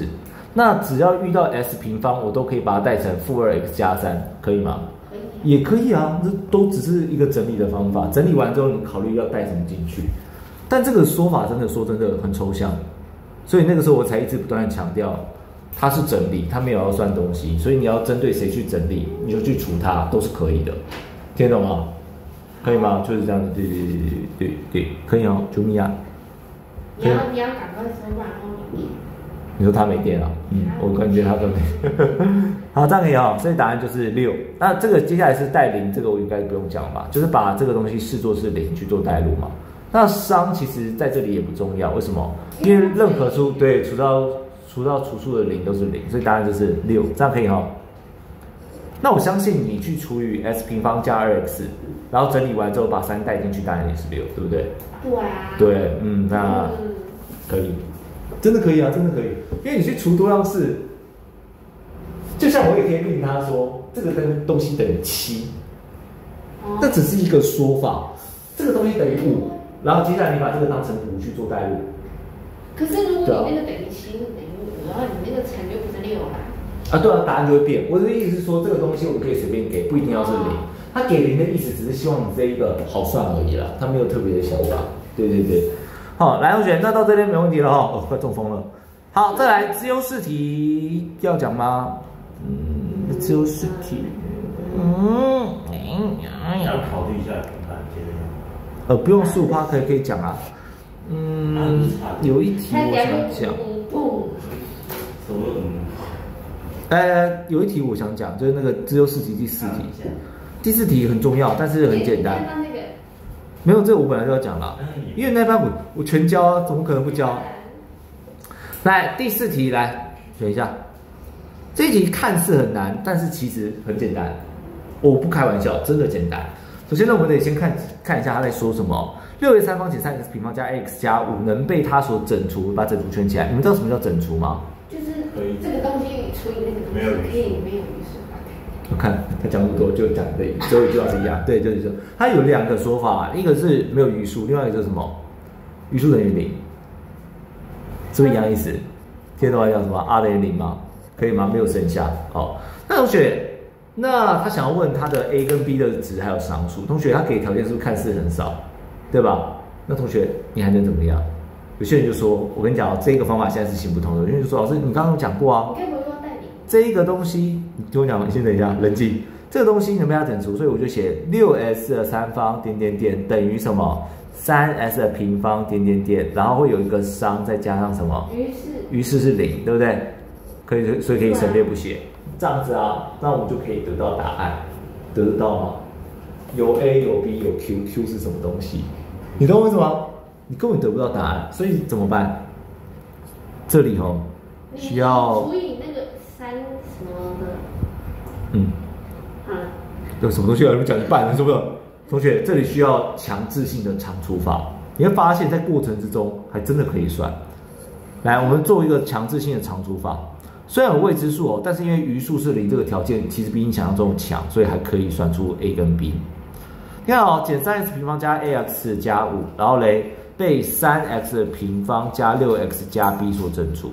那只要遇到 s 平方，我都可以把它代成负二 x 加三，可以吗？ 可以、啊。 也可以啊，这都只是一个整理的方法。整理完之后，你考虑要带什么进去。但这个说法真的说真的很抽象，所以那个时候我才一直不断的强调，它是整理，它没有要算东西，所以你要针对谁去整理，你就去除它，都是可以的。听得懂吗？可以吗？就是这样子，对对对对对对，可以哦，救命啊！ 你要你要赶快说，不然后你。 你说他没电了，嗯，我感觉他都没。好，这样可以哦，所以答案就是六。那这个接下来是带零，这个我应该不用讲吧？就是把这个东西视作是零去做带入嘛。那商其实在这里也不重要，为什么？因为任何除对除到除到除数的零都是零，所以答案就是六，这样可以哈、哦。那我相信你去除以 s 平方加二 x， 然后整理完之后把三带进去，答案也是六，对不对？ 对啊。 对，嗯，那可以。真的可以啊，真的可以，因为你去除多项式，就像我也可以命他说这个东东西等于七，那只是一个说法，这个东西等于五，然后接下来你把这个当成五去做代入。 可是如果你那个等于七是等于五，然后你那个乘就不是六啦。 啊，对啊，答案就会变。我的意思是说，这个东西我们可以随便给，不一定要是零。他给零的意思只是希望你这一个好算而已啦，他没有特别的想法。对对对。好，来同学，那到这边没问题了哈，哦，快中风了。好，再来自由试题要讲吗？嗯，自由试题，嗯， 要考虑一下平板接着呃，不用十五趴可以可以讲啊。嗯，有一题我想讲。 什么？ 呃，有一题我想讲，就是那个自由试题第四题。第四题很重要，但是很简单。没有，这我本来就要讲了，因为那班我我全教啊，怎么可能不教？来第四题，来选一下。这一题看似很难，但是其实很简单。我不开玩笑，真的简单。首先呢，我们得先看看一下他在说什么。六 a 三方减三 x 平方加 x 加五能被它所整除，把整除圈起来。你们知道什么叫整除吗？ 就是这个东西除以那个东西，可以没有余数。 我看他讲不多，就讲的只有一句话是一样，对，就是说它有两个说法，一个是没有余数，另外一个是什么？余数等于零，是不是一样意思？听懂叫什么 ？r 等于零吗？可以吗？没有剩下。好，那同学，那他想要问他的 a 跟 b 的值还有商数，同学他给条件是不是看似很少，对吧？那同学你还能怎么样？有些人就说，我跟你讲哦，这个方法现在是行不通的。有些人就说，老师你刚刚有讲过啊。这一个东西，你听我讲，你先等一下，冷静。这个东西能被它整除，所以我就写六 s 的三方点点点等于什么？三 s 的平方点点点，然后会有一个商，再加上什么？于是，于是是零，对不对？可以，所以可以省略不写。这样子啊，那我们就可以得到答案，得得到吗？有 a 有 b 有 q，q 是什么东西？你懂我意思吗？你根本得不到答案，所以怎么办？这里哦，需要除以那个。三什么的？ 嗯，啊，有什么东西啊？你们讲一半了，是不是？同学，这里需要强制性的常除法。你会发现在过程之中还真的可以算。来，我们做一个强制性的常除法。虽然有未知数哦，但是因为余数是零这个条件其实比你想象中强，所以还可以算出 a 跟 b。你看哦，减三 x 平方加 ax 加五，然后嘞被三 x 的平方加六 x 加 b 所整除。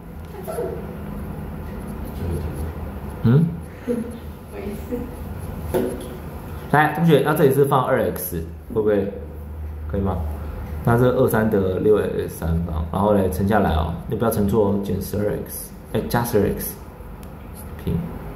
嗯，来，同学，那这里是放二 x， 会不会可以吗？那这二三得六 x 三方，然后嘞乘下来哦，你不要乘错哦，减十二 x， 哎，加十二 x 平，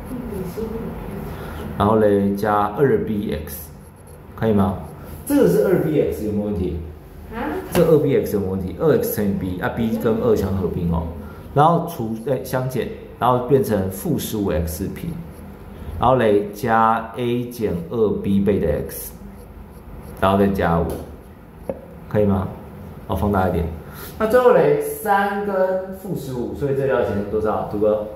然后嘞加二 b x， 可以吗？这个是二 b x 有没有问题？啊？这二 b x 有没有问题？二 x 乘以 b， 啊 b 跟二相合并哦，然后除哎相减。然后变成负十五 x 平，然后嘞加 a 减二 b 倍的 x， 然后再加五，可以吗？好，放大一点。那最后嘞三跟负十五，所以这里要减成多少？图哥？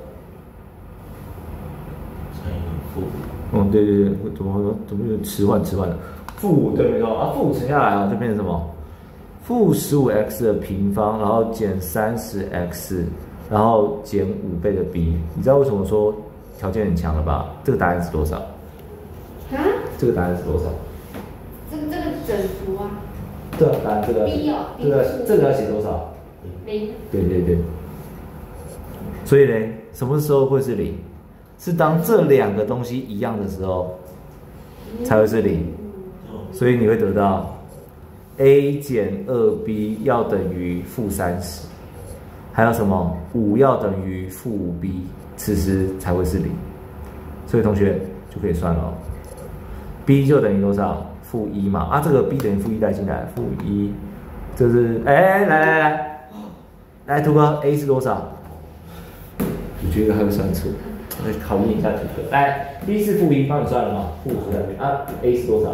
乘以负。 嗯，对对对，怎么说？怎么有迟缓迟缓的？负五对没错啊，负五乘下来啊，就变成什么？负十五 x 的平方，然后减三十 x。然后减五倍的 b， 你知道为什么说条件很强了吧？这个答案是多少？啊？这个答案是多少？ 这个这个整除啊。 对啊，答案这个。 b 哦。 这个这个要写多少？ 零。 对对对。 所以呢，什么时候会是零？是当这两个东西一样的时候才会是零。所以你会得到 a 减二 b 要等于负三十，还有什么五要等于负五 b， 此时才会是零。所以同学就可以算了 ，b 就等于多少？负一嘛，啊，这个 b 等于负一带进来，负一，这是哎，来来来，来图哥 a 是多少？我觉得还会算错，来考验一下图哥。来 b 是负一，帮你算了吗？负五在那边啊 ，a 是多少？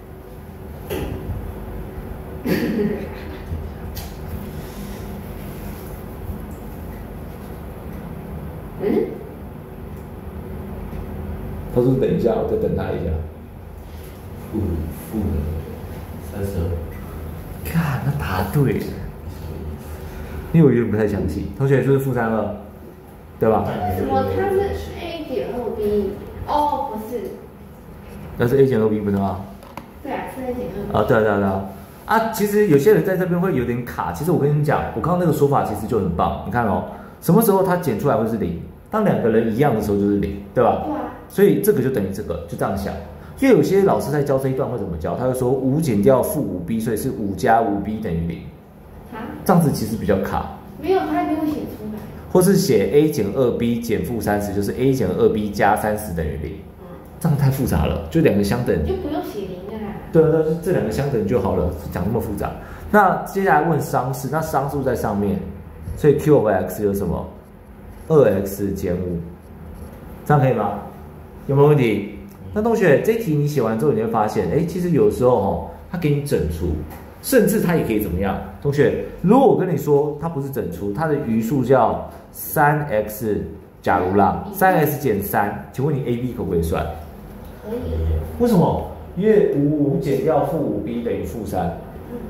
嗯？ 他说等一下，我再等他一下。 负负的三十二。 看，他答对了。因为我有点不太相信，同学是不是负三二？对吧？ 什么？它是 a 减二 b？ 哦，不是。 那是 a 减二 b 不是吗？ 对啊，是 a 减二 b。 啊，对啊，对啊，对啊。啊，其实有些人在这边会有点卡。其实我跟你讲，我刚刚那个说法其实就很棒。你看哦，什么时候它减出来会是零？当两个人一样的时候就是零，对吧？ 对啊。 所以这个就等于这个，就这样想。因为有些老师在教这一段会怎么教？他会说五减掉负五 b， 所以是五加五 b 等于零。 啊？ 这样子其实比较卡。 没有，他一定会写出来。 或是写 a 减二 b 减负三十，就是 a 减二 b 加三十等于零。嗯。这样太复杂了，就两个相等。 就不用写零的啦。 对啊，对，这两个相等就好了，讲那么复杂。那接下来问商式，那商数在上面，所以 q of x 有什么？二 x 减五，这样可以吗？有没有问题？那同学，这一题你写完之后，你会发现，哎，其实有时候哦，它给你整除，甚至它也可以怎么样？同学，如果我跟你说它不是整除，它的余数叫三 x， 假如啦，三 x 减三，请问你 a b 可不可以算？ 可以。 为什么？因为五五减掉负五 b 等于负三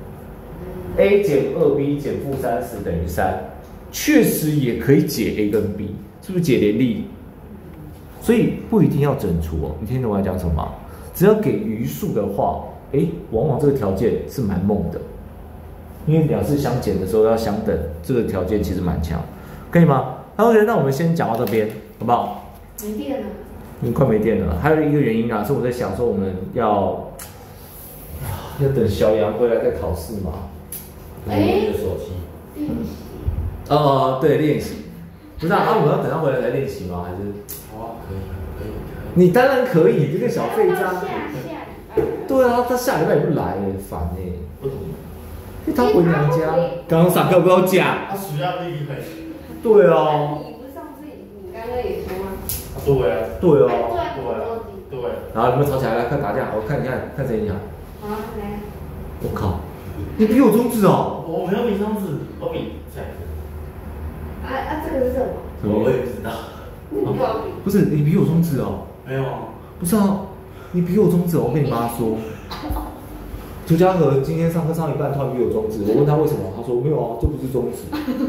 ，a 减二 b 减负三十等于三，确实也可以解 a 跟 b， 是不是解联立？所以不一定要整除哦。你听懂我在讲什么吗？只要给余数的话，哎，往往这个条件是蛮猛的，因为两次相减的时候要相等，这个条件其实蛮强，可以吗？好，同学，那我们先讲到这边，好不好？ 没电了。 你快没电了。还有一个原因啊，是我在想说我们要要等小杨回来再考试嘛。 哎， 手机。 练习。 哦，对，练习。不是啊，啊，我们要等他回来才练习吗？还是？ 好啊，可以，可以，可以。 你当然可以，这个小废渣。 下下礼拜。 对啊，他下礼拜也不来，烦哎。 为什么？ 因为他回娘家。刚刚上课不要讲。 他暑假第一回。 对啊。 你不是上次你刚刚也说吗？ 对啊。 对啊。 对啊。 对。 然后你们吵起来了，看打架，我看你看看谁赢啊？ 好，来。 我靠，你比我中指哦。 我没有比中指，我比赛。 啊啊，这个是什么？ 我也不知道。 你比我比。 不是你比我中指哦。 没有啊。 不是啊，你比我中指，我跟你妈说。涂家和今天上课上一半，突然比我中指，我问他为什么，他说没有啊，这不是中指。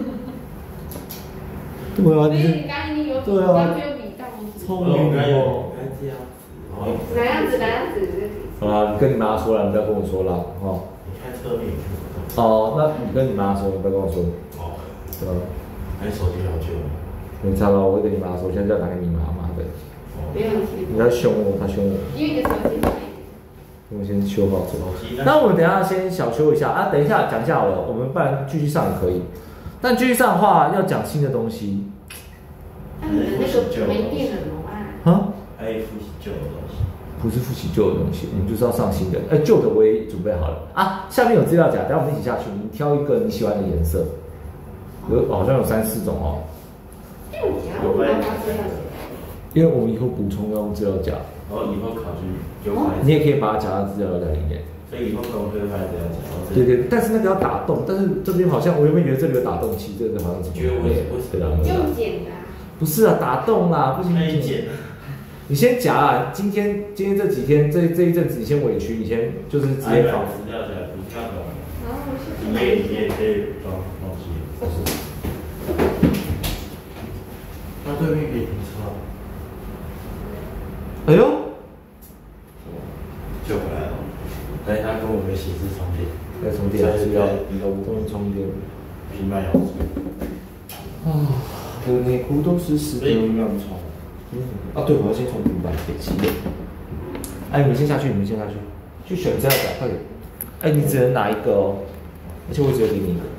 对啊，你是。对啊。聪明哦。 哪样子？哪样子？ 好啦，你跟你妈说了，你不要跟我说了，哦。 你开侧面。 哦，那你跟你妈说，你不要跟我说。 哦。 对吧？ 买手机好久了。 没差了，我会跟你妈说，现在就要打给你妈妈的。 没问题。 你要凶我，他凶我。 因为你的手机坏。 我先修好这个。那我们等一下先小修一下啊，等一下讲一下好了，我们不然继续上也可以。但继续上的话，要讲新的东西。 那你的那个没电了怎么办？ 啊？ 还有复习旧的东西。 不是复习旧的东西，我们就是要上新的。哎，旧的我也准备好了啊。下面有资料夹，等下我们一起下去，你挑一个你喜欢的颜色。有好像有三四种哦。 有没有资料夹？ 因为我们以后补充要用资料夹。 然后以后考据就拍。 你也可以把它夹到资料夹里面。 所以以后可能会拍资料夹。 对对，但是那个要打洞，但是这边好像我原本以为这里有打洞器，这个好像是觉得我也不知道。 用剪的。不是啊，打洞啦，不行。 可以剪。 你先夹啊！今天今天这几天这这一阵子，你先委屈，你先就是直接放资料夹，不要懂。 然后里面里面可以装东西。那对面可以停车。 哎呦， 就回来了。但是他跟我们显示充电， 要充电是要移动终于充电， 平板摇车。 啊， 的内裤都是湿的。 所以我们要冲。 嗯，啊，对，我要先从平板给起点。哎，你们先下去，你们先下去，去选这个，快点。哎，你只能拿一个哦，而且我只有给你一个。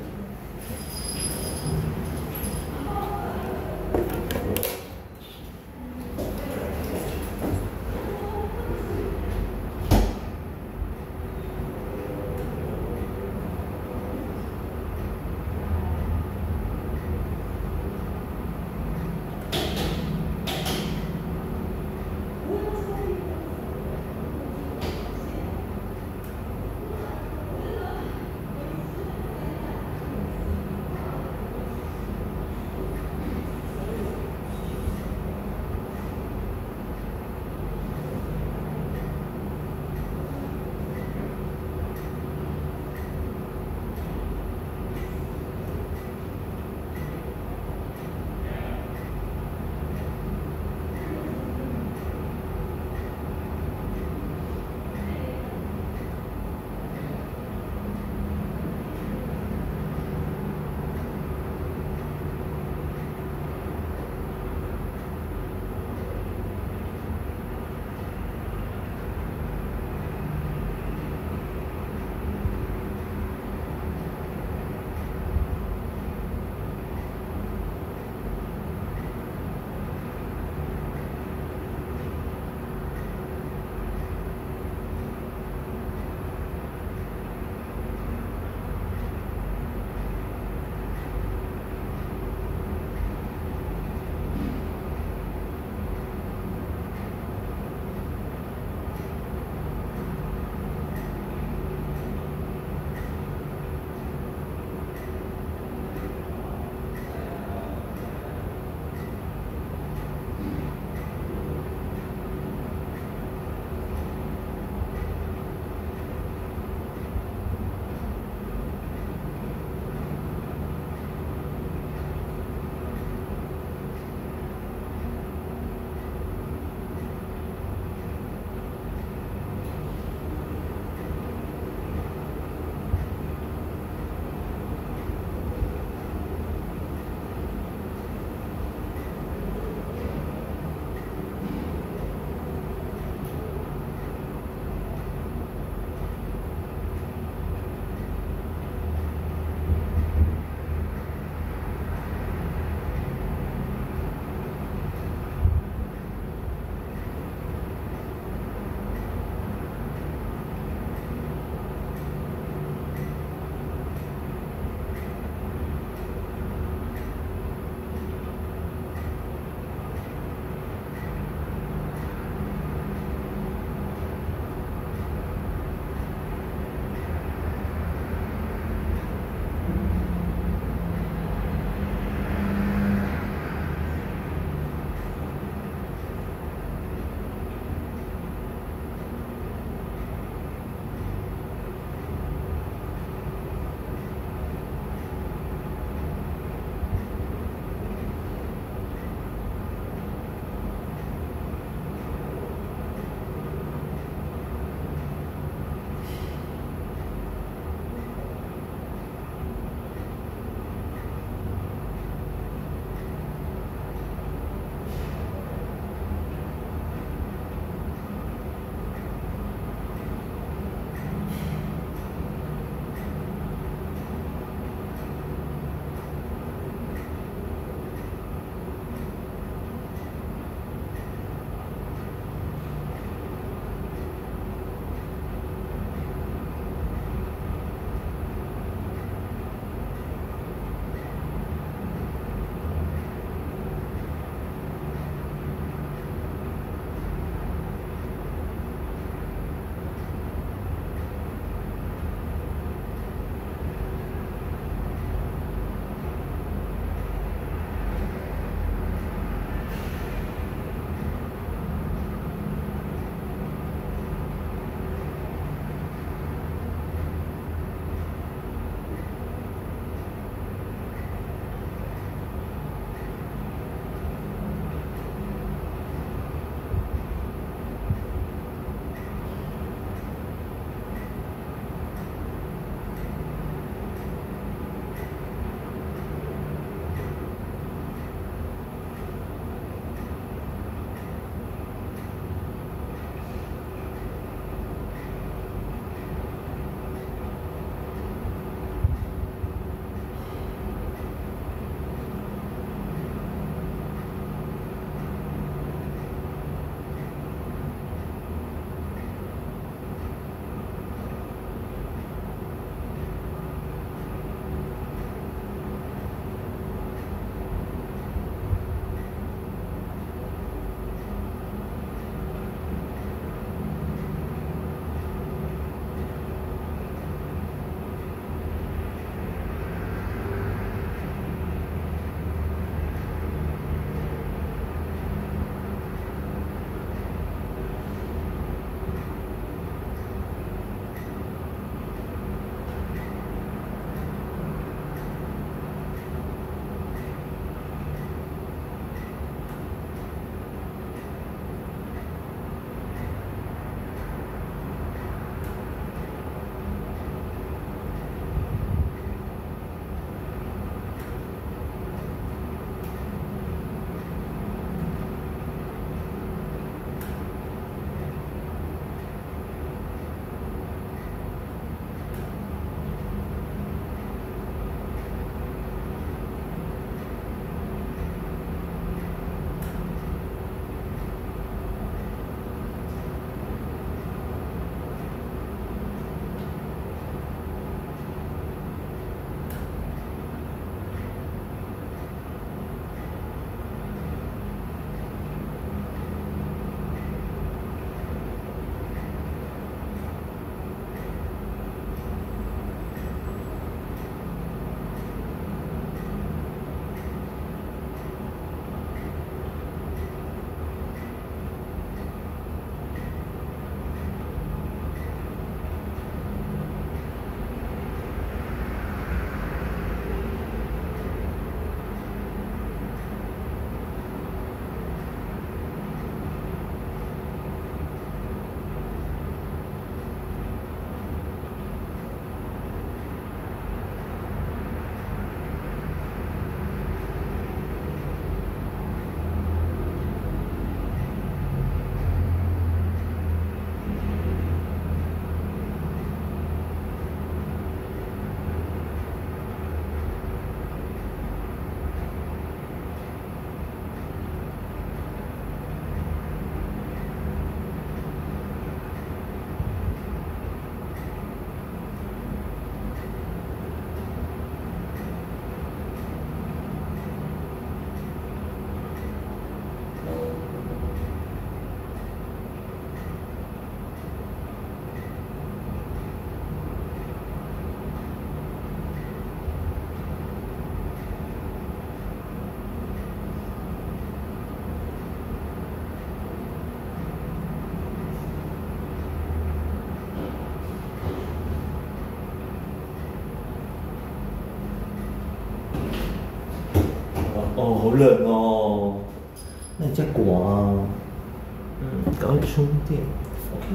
哦，好冷哦。那你在刮啊？ 嗯，赶快充电。OK。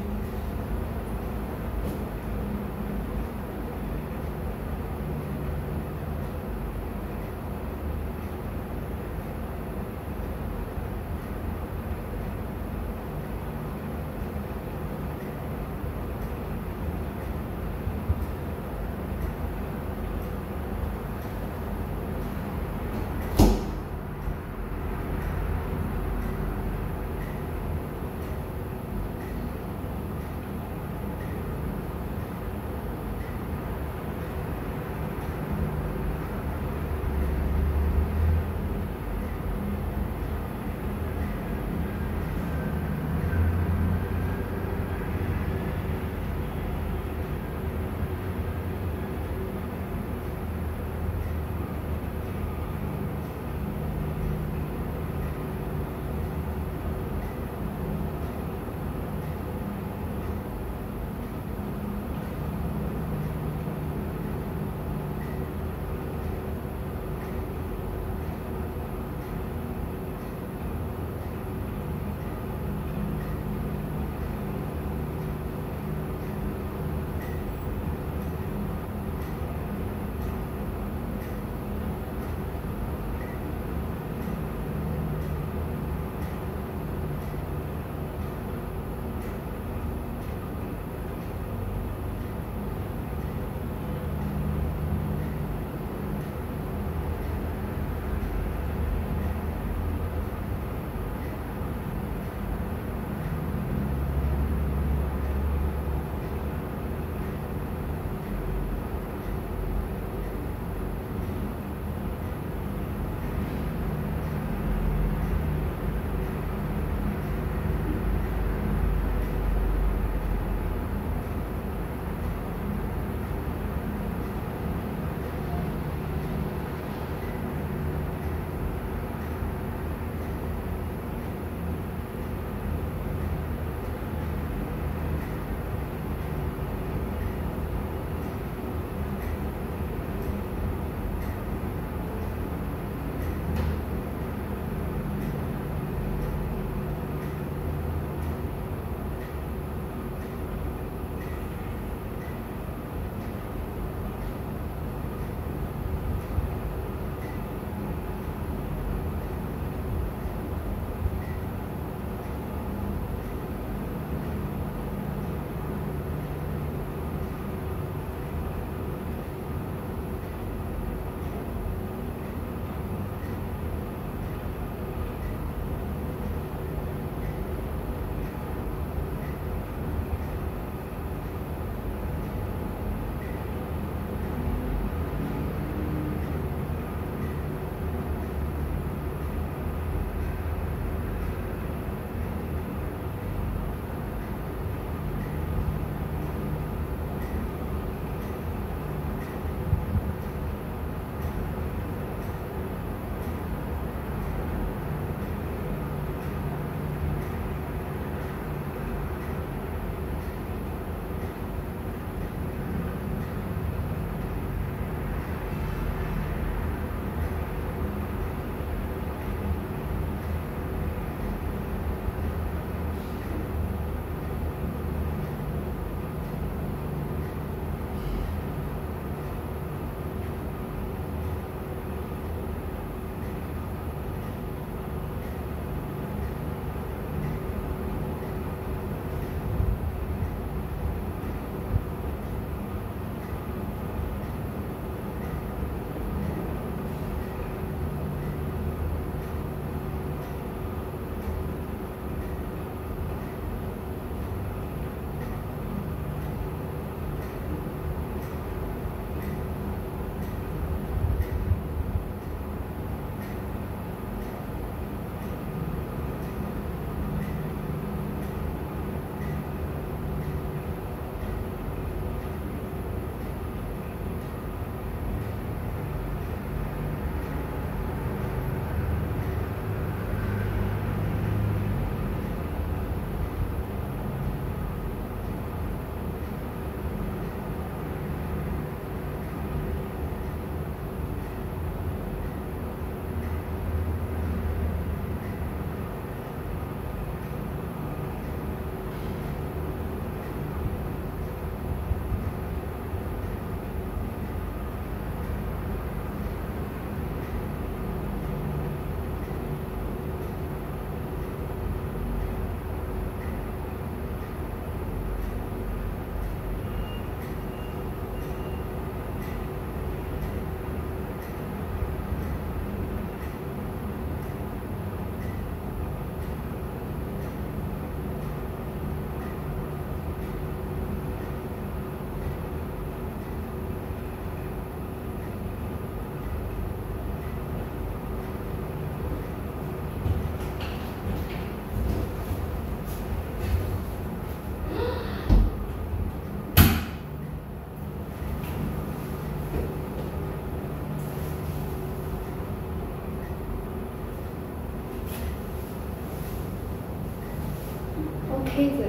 OK 的。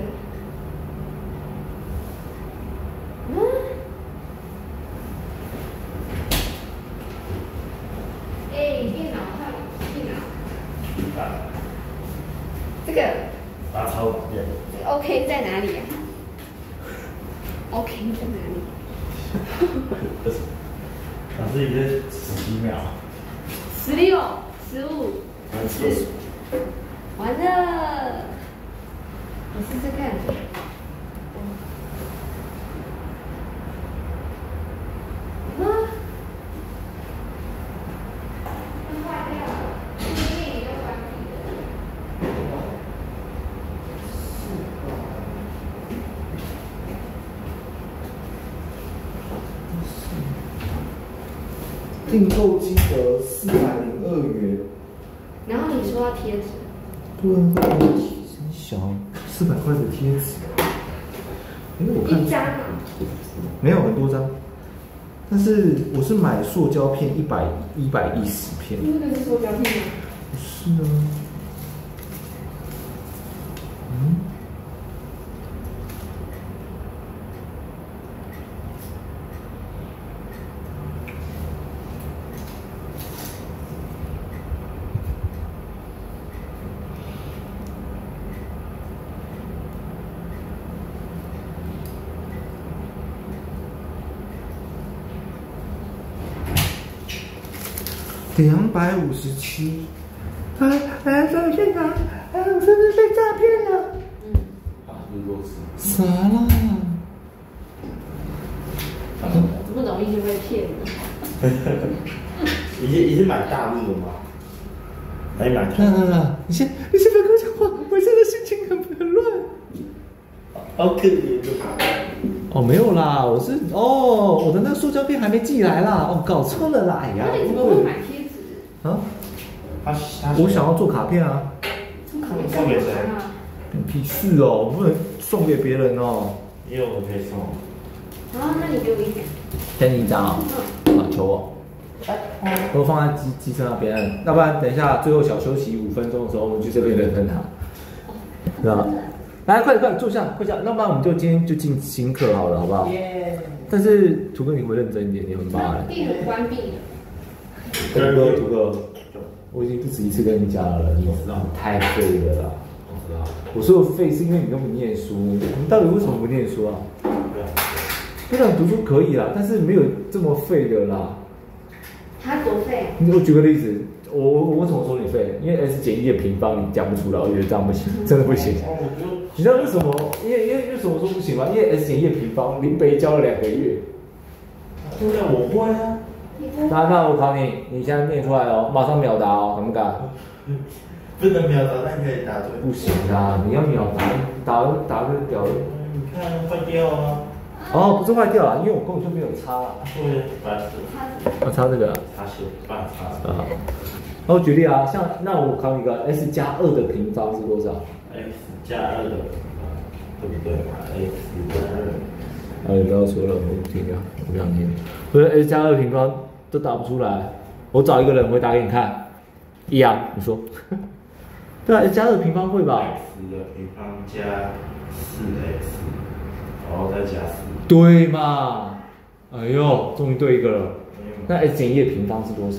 嗯。哎，电脑快，电脑。这个。 把它抄对。 这个 OK 在哪里啊 ？OK 在哪里？ 老师，一个十几秒。 十六、十五、十，完了，我试试看。啊！它坏掉了，电影要关闭了。 订购金额四百零二元。 然后你说要贴纸。 对啊，真小，四百块的贴纸。因为我看一张啊？ 没有很多张，但是我是买塑胶片一百一百一十片。 那个是塑胶片吗？ 不是啊。嗯。两百五十七，啊啊！诈骗啊！啊，我是不是被诈骗了？ 嗯。 啊，又多次。 傻啦！ 这么容易就被骗了？ 你是你是买大陆的吗？还买台？ 啦啦啦！你先你先别跟我讲话，我现在心情很很乱。 好可怜的。 哦，没有啦，我是哦，我的那个塑胶片还没寄来啦，哦，搞错了啦，哎呀， 那你怎么会买贴纸？ 啊？ 他他我想要做卡片啊。 送给谁？ 屁事哦，我不能送给别人哦。 也有人可以送。 啊，那你给我一点。 给你一张啊，啊，求我。都放在机机车那边，要不然等一下最后小休息五分钟的时候，我们去这边人分它，知道吗？来，快点快点坐下，快下，要不然我们就今天就进新课好了，好不好？ 耶。 但是图哥你会认真一点，你很棒哎。 地图关闭了。 图哥图哥，我已经不止一次跟你讲了，你太废了啦。 我知道。 我说的废是因为你都不念书，你到底为什么不念书啊？不想读书可以啦，但是没有这么废的啦。 他多废？ 我举个例子，我我我为什么说你废？因为 s 减一的平方你讲不出来，我觉得这样不行，真的不行。你知道为什么？因为因为为什么说不行吗？因为 s 减一的平方林北教了两个月。 对啊，我会啊。 那那我考你，你现在念出来哦，马上秒答哦，敢不敢？ 不能秒答，但可以答对。 不行啊，你要秒答，答答个表。 你看坏掉啊。 哦，不是坏掉了，因为我根本就没有插。 对，把我插这个。 插线，把插。 啊。然后举例啊，像那我考你一个 s 加二的平方是多少 ？x 加二的，对不对 ？x 加二。 啊，你不要说了，我不听了，我不想听。所以 s 加二平方都答不出来，我找一个人回答给你看。一样，你说。对啊 ，s 加二平方会吧 ？x 的平方加四 x， 然后再加四。 对嘛？哎呦，终于对一个了。那 s 减一的平方是多少？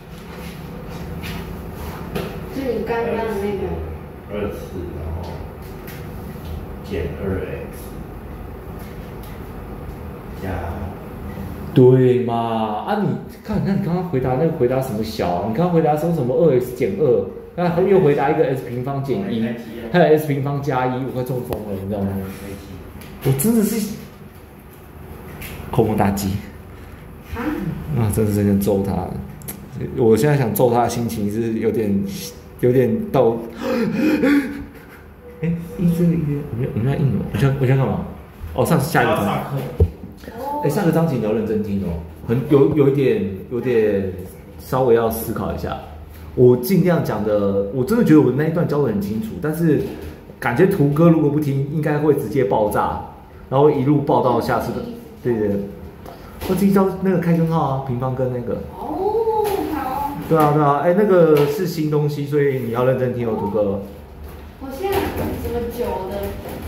是你刚刚的那个。 二次，然后减二 x 加。 对嘛？啊，你看，你看你刚刚回答那个回答什么小、啊？你刚刚回答说什么二 x 减二，那又回答一个 s 平方减一，还有 s 平方加一，我快中风了，你知道吗？我真的是口沫大击。啊？啊，真的是想揍他。我现在想揍他的心情是有点有点到。哎，一这个一，我们我们要印哦，我想我想干嘛？哦，上下一个章。哎，下个章节你要认真听哦，很有有一点有点稍微要思考一下。我尽量讲的，我真的觉得我那一段教的很清楚，但是感觉图哥如果不听，应该会直接爆炸，然后一路爆到下次的。对对对，我这一招那个开根号啊，平方根那个。 哦，好。 对啊对啊，哎，那个是新东西，所以你要认真听哦，图哥。 我现在什么酒的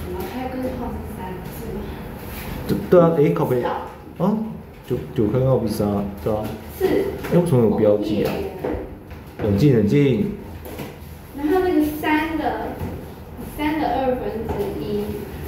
对啊，哎，靠背，啊，九九颗奥比莎，对啊。 是。 哎，为什么有标记啊？冷静冷静。 然后那个三的三的二分之一，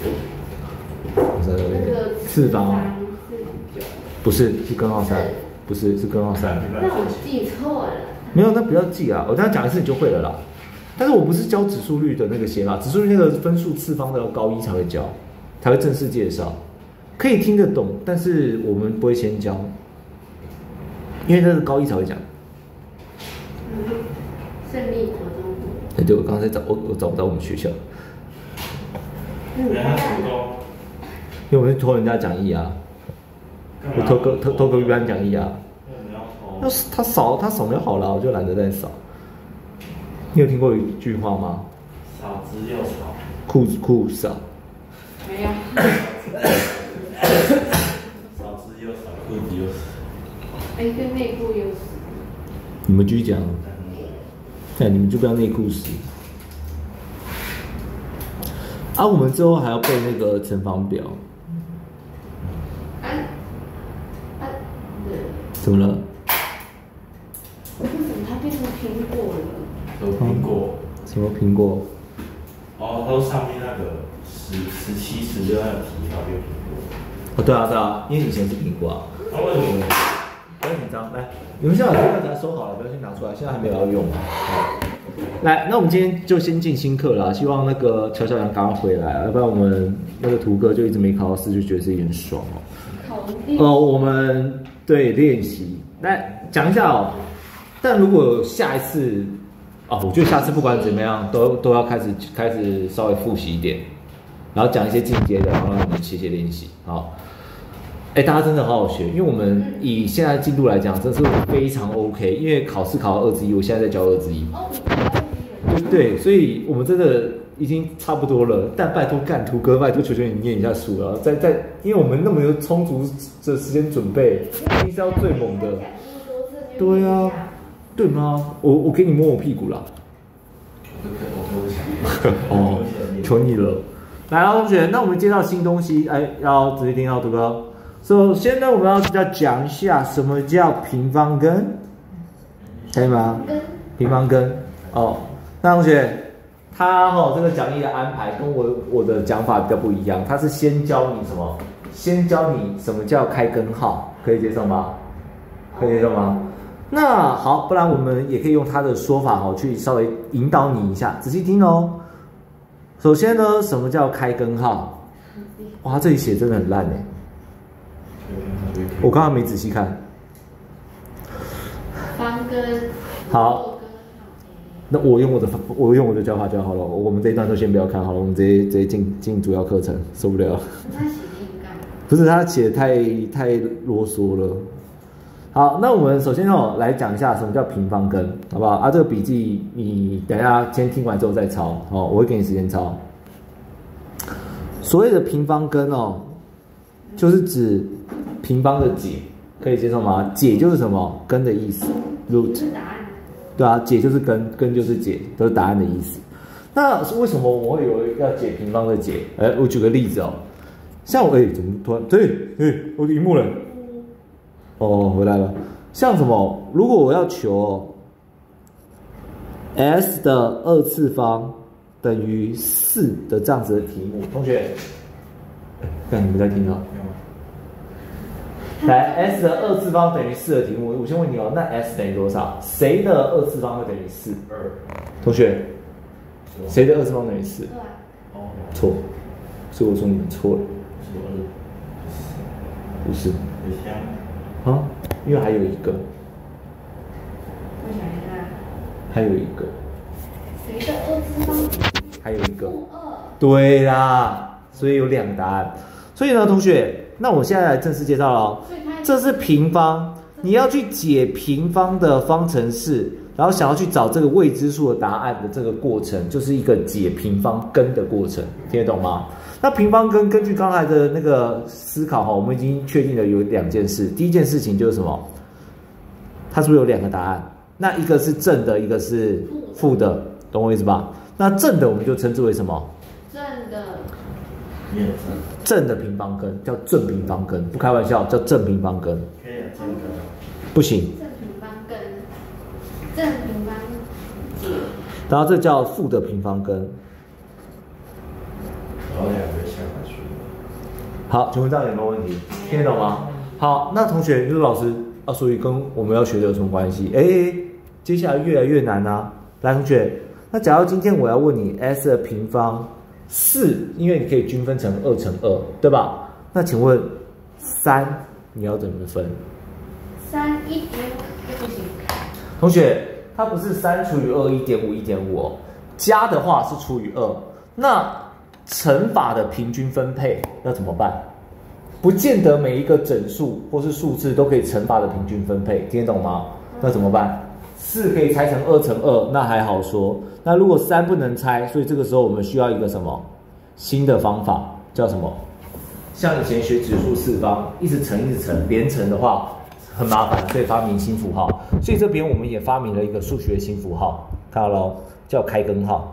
那个次方是九。 不是，是根号三，不是是根号三。 那我记错了。 没有，那不要记啊，我刚才讲一次你就会了啦。但是我不是教指数率的那个写法，指数率那个分数次方的要高一才会教，才会正式介绍，可以听得懂，但是我们不会先教，因为那是高一才会讲。 嗯，胜利国中部。 哎，对，我刚才找我我找不到我们学校， 人家成功， 因为我是偷人家讲义啊，我偷个偷偷隔壁班讲义啊。要是他扫他扫描好了，我就懒得再扫。你有听过一句话吗？ 少之又少， 裤子裤少。 没有。 少之又少，裤子又少。 哎，跟内裤有死。 你们继续讲。看你们就不要内裤死。啊，我们之后还要背那个乘法表。 啊啊， 怎么了？ 为什么它变成苹果了？ 有苹果。 什么苹果？ 哦，它上面那个十、十七、十六那个题号变苹果。 哦，对啊，对啊，因为以前是苹果啊。 那为什么？ 不要紧张，来，你们现在把资料夹收好了，不要先拿出来，现在还没有要用啊。来，那我们今天就先进新课了，希望那个乔小杨赶快回来，要不然我们那个图哥就一直没考到四，就觉得自己很爽哦。 考哦，我们对练习来讲一下哦。但如果下一次，哦，我觉得下次不管怎么样，都都要开始开始稍微复习一点，然后讲一些进阶的，然后让你们写写练习，好。哎，大家真的好好学，因为我们以现在进度来讲，真是非常 OK。因为考试考到二之一，我现在在教二之一，对对，所以我们真的已经差不多了。但拜托干图哥，拜托求求你念一下书了，在在，因为我们那么有充足的时间准备，一定是要最猛的。对啊，对吗？我我给你摸我屁股啦。哦，求你了。来啊，同学，那我们介绍新东西，哎，要仔细听到图哥。首先呢，我们要要讲一下什么叫平方根，可以吗？平方根哦，那同学，他哈、哦、这个讲义的安排跟我我的讲法比较不一样，他是先教你什么？先教你什么叫开根号，可以接受吗？可以接受吗？那好，不然我们也可以用他的说法哈、哦，去稍微引导你一下，仔细听哦。首先呢，什么叫开根号？哇，这里写真的很烂哎。我刚刚没仔细看。 方根。 好。那我用我的我用我的教法就好了。我们这一段都先不要看好了，我们直接直接进进主要课程，受不了。 他写的应该。 不是他写的太太啰嗦了。好，那我们首先哦来讲一下什么叫平方根，好不好？啊，这个笔记你等一下先听完之后再抄，哦，我会给你时间抄。所谓的平方根哦，就是指平方的解，可以接受吗？解就是什么？根的意思 ，root。 答案。 对啊，解就是根，根就是解，都是答案的意思。那为什么我会有要解平方的解？哎，我举个例子哦，像我哎，怎么突然对哎，我的荧幕了。哦，回来了。像什么？如果我要求 s 的二次方等于四的这样子的题目，同学，看你们在听到？来 ，s 的二次方等于四的题目，我先问你哦，那 s 等于多少？谁的二次方会等于四？ 二。 同学，谁的二次方等于四？ 对。 哦。 错，所以我说你们错了。 是二。 不是。 等一下。 啊，因为还有一个。 我想一下。 还有一个。 谁的二次方？ 还有一个。 负二。 对啦，所以有两个答案。所以呢，同学，那我现在来正式介绍了。这是平方，你要去解平方的方程式，然后想要去找这个未知数的答案的这个过程，就是一个解平方根的过程，听得懂吗？那平方根根据刚才的那个思考哈，我们已经确定了有两件事。第一件事情就是什么？它是不是有两个答案？那一个是正的，一个是负的，懂我意思吧？那正的我们就称之为什么？ 正的面正的平方根叫正平方根，不开玩笑，叫正平方根。 可以啊，这个不行。 正平方根，正平方解。 然后这叫负的平方根。 然后两个下下去。 好，请问这样有没有问题？听得懂吗？好，那同学就是老师啊，所以跟我们要学的有什么关系？哎，接下来越来越难啊！来，同学，那假如今天我要问你 s 的平方四，因为你可以均分成二乘二，对吧？那请问三你要怎么分？ 三一点五不行。 同学，它不是三除以二一点五一点五哦，加的话是除以二，那乘法的平均分配要怎么办？不见得每一个整数或是数字都可以乘法的平均分配，听得懂吗？那怎么办？四可以拆成二乘二，那还好说。那如果三不能拆，所以这个时候我们需要一个什么新的方法，叫什么？像以前学指数四方，一直乘一直乘，连乘的话很麻烦，所以发明新符号。所以这边我们也发明了一个数学新符号，看到喽，叫开根号。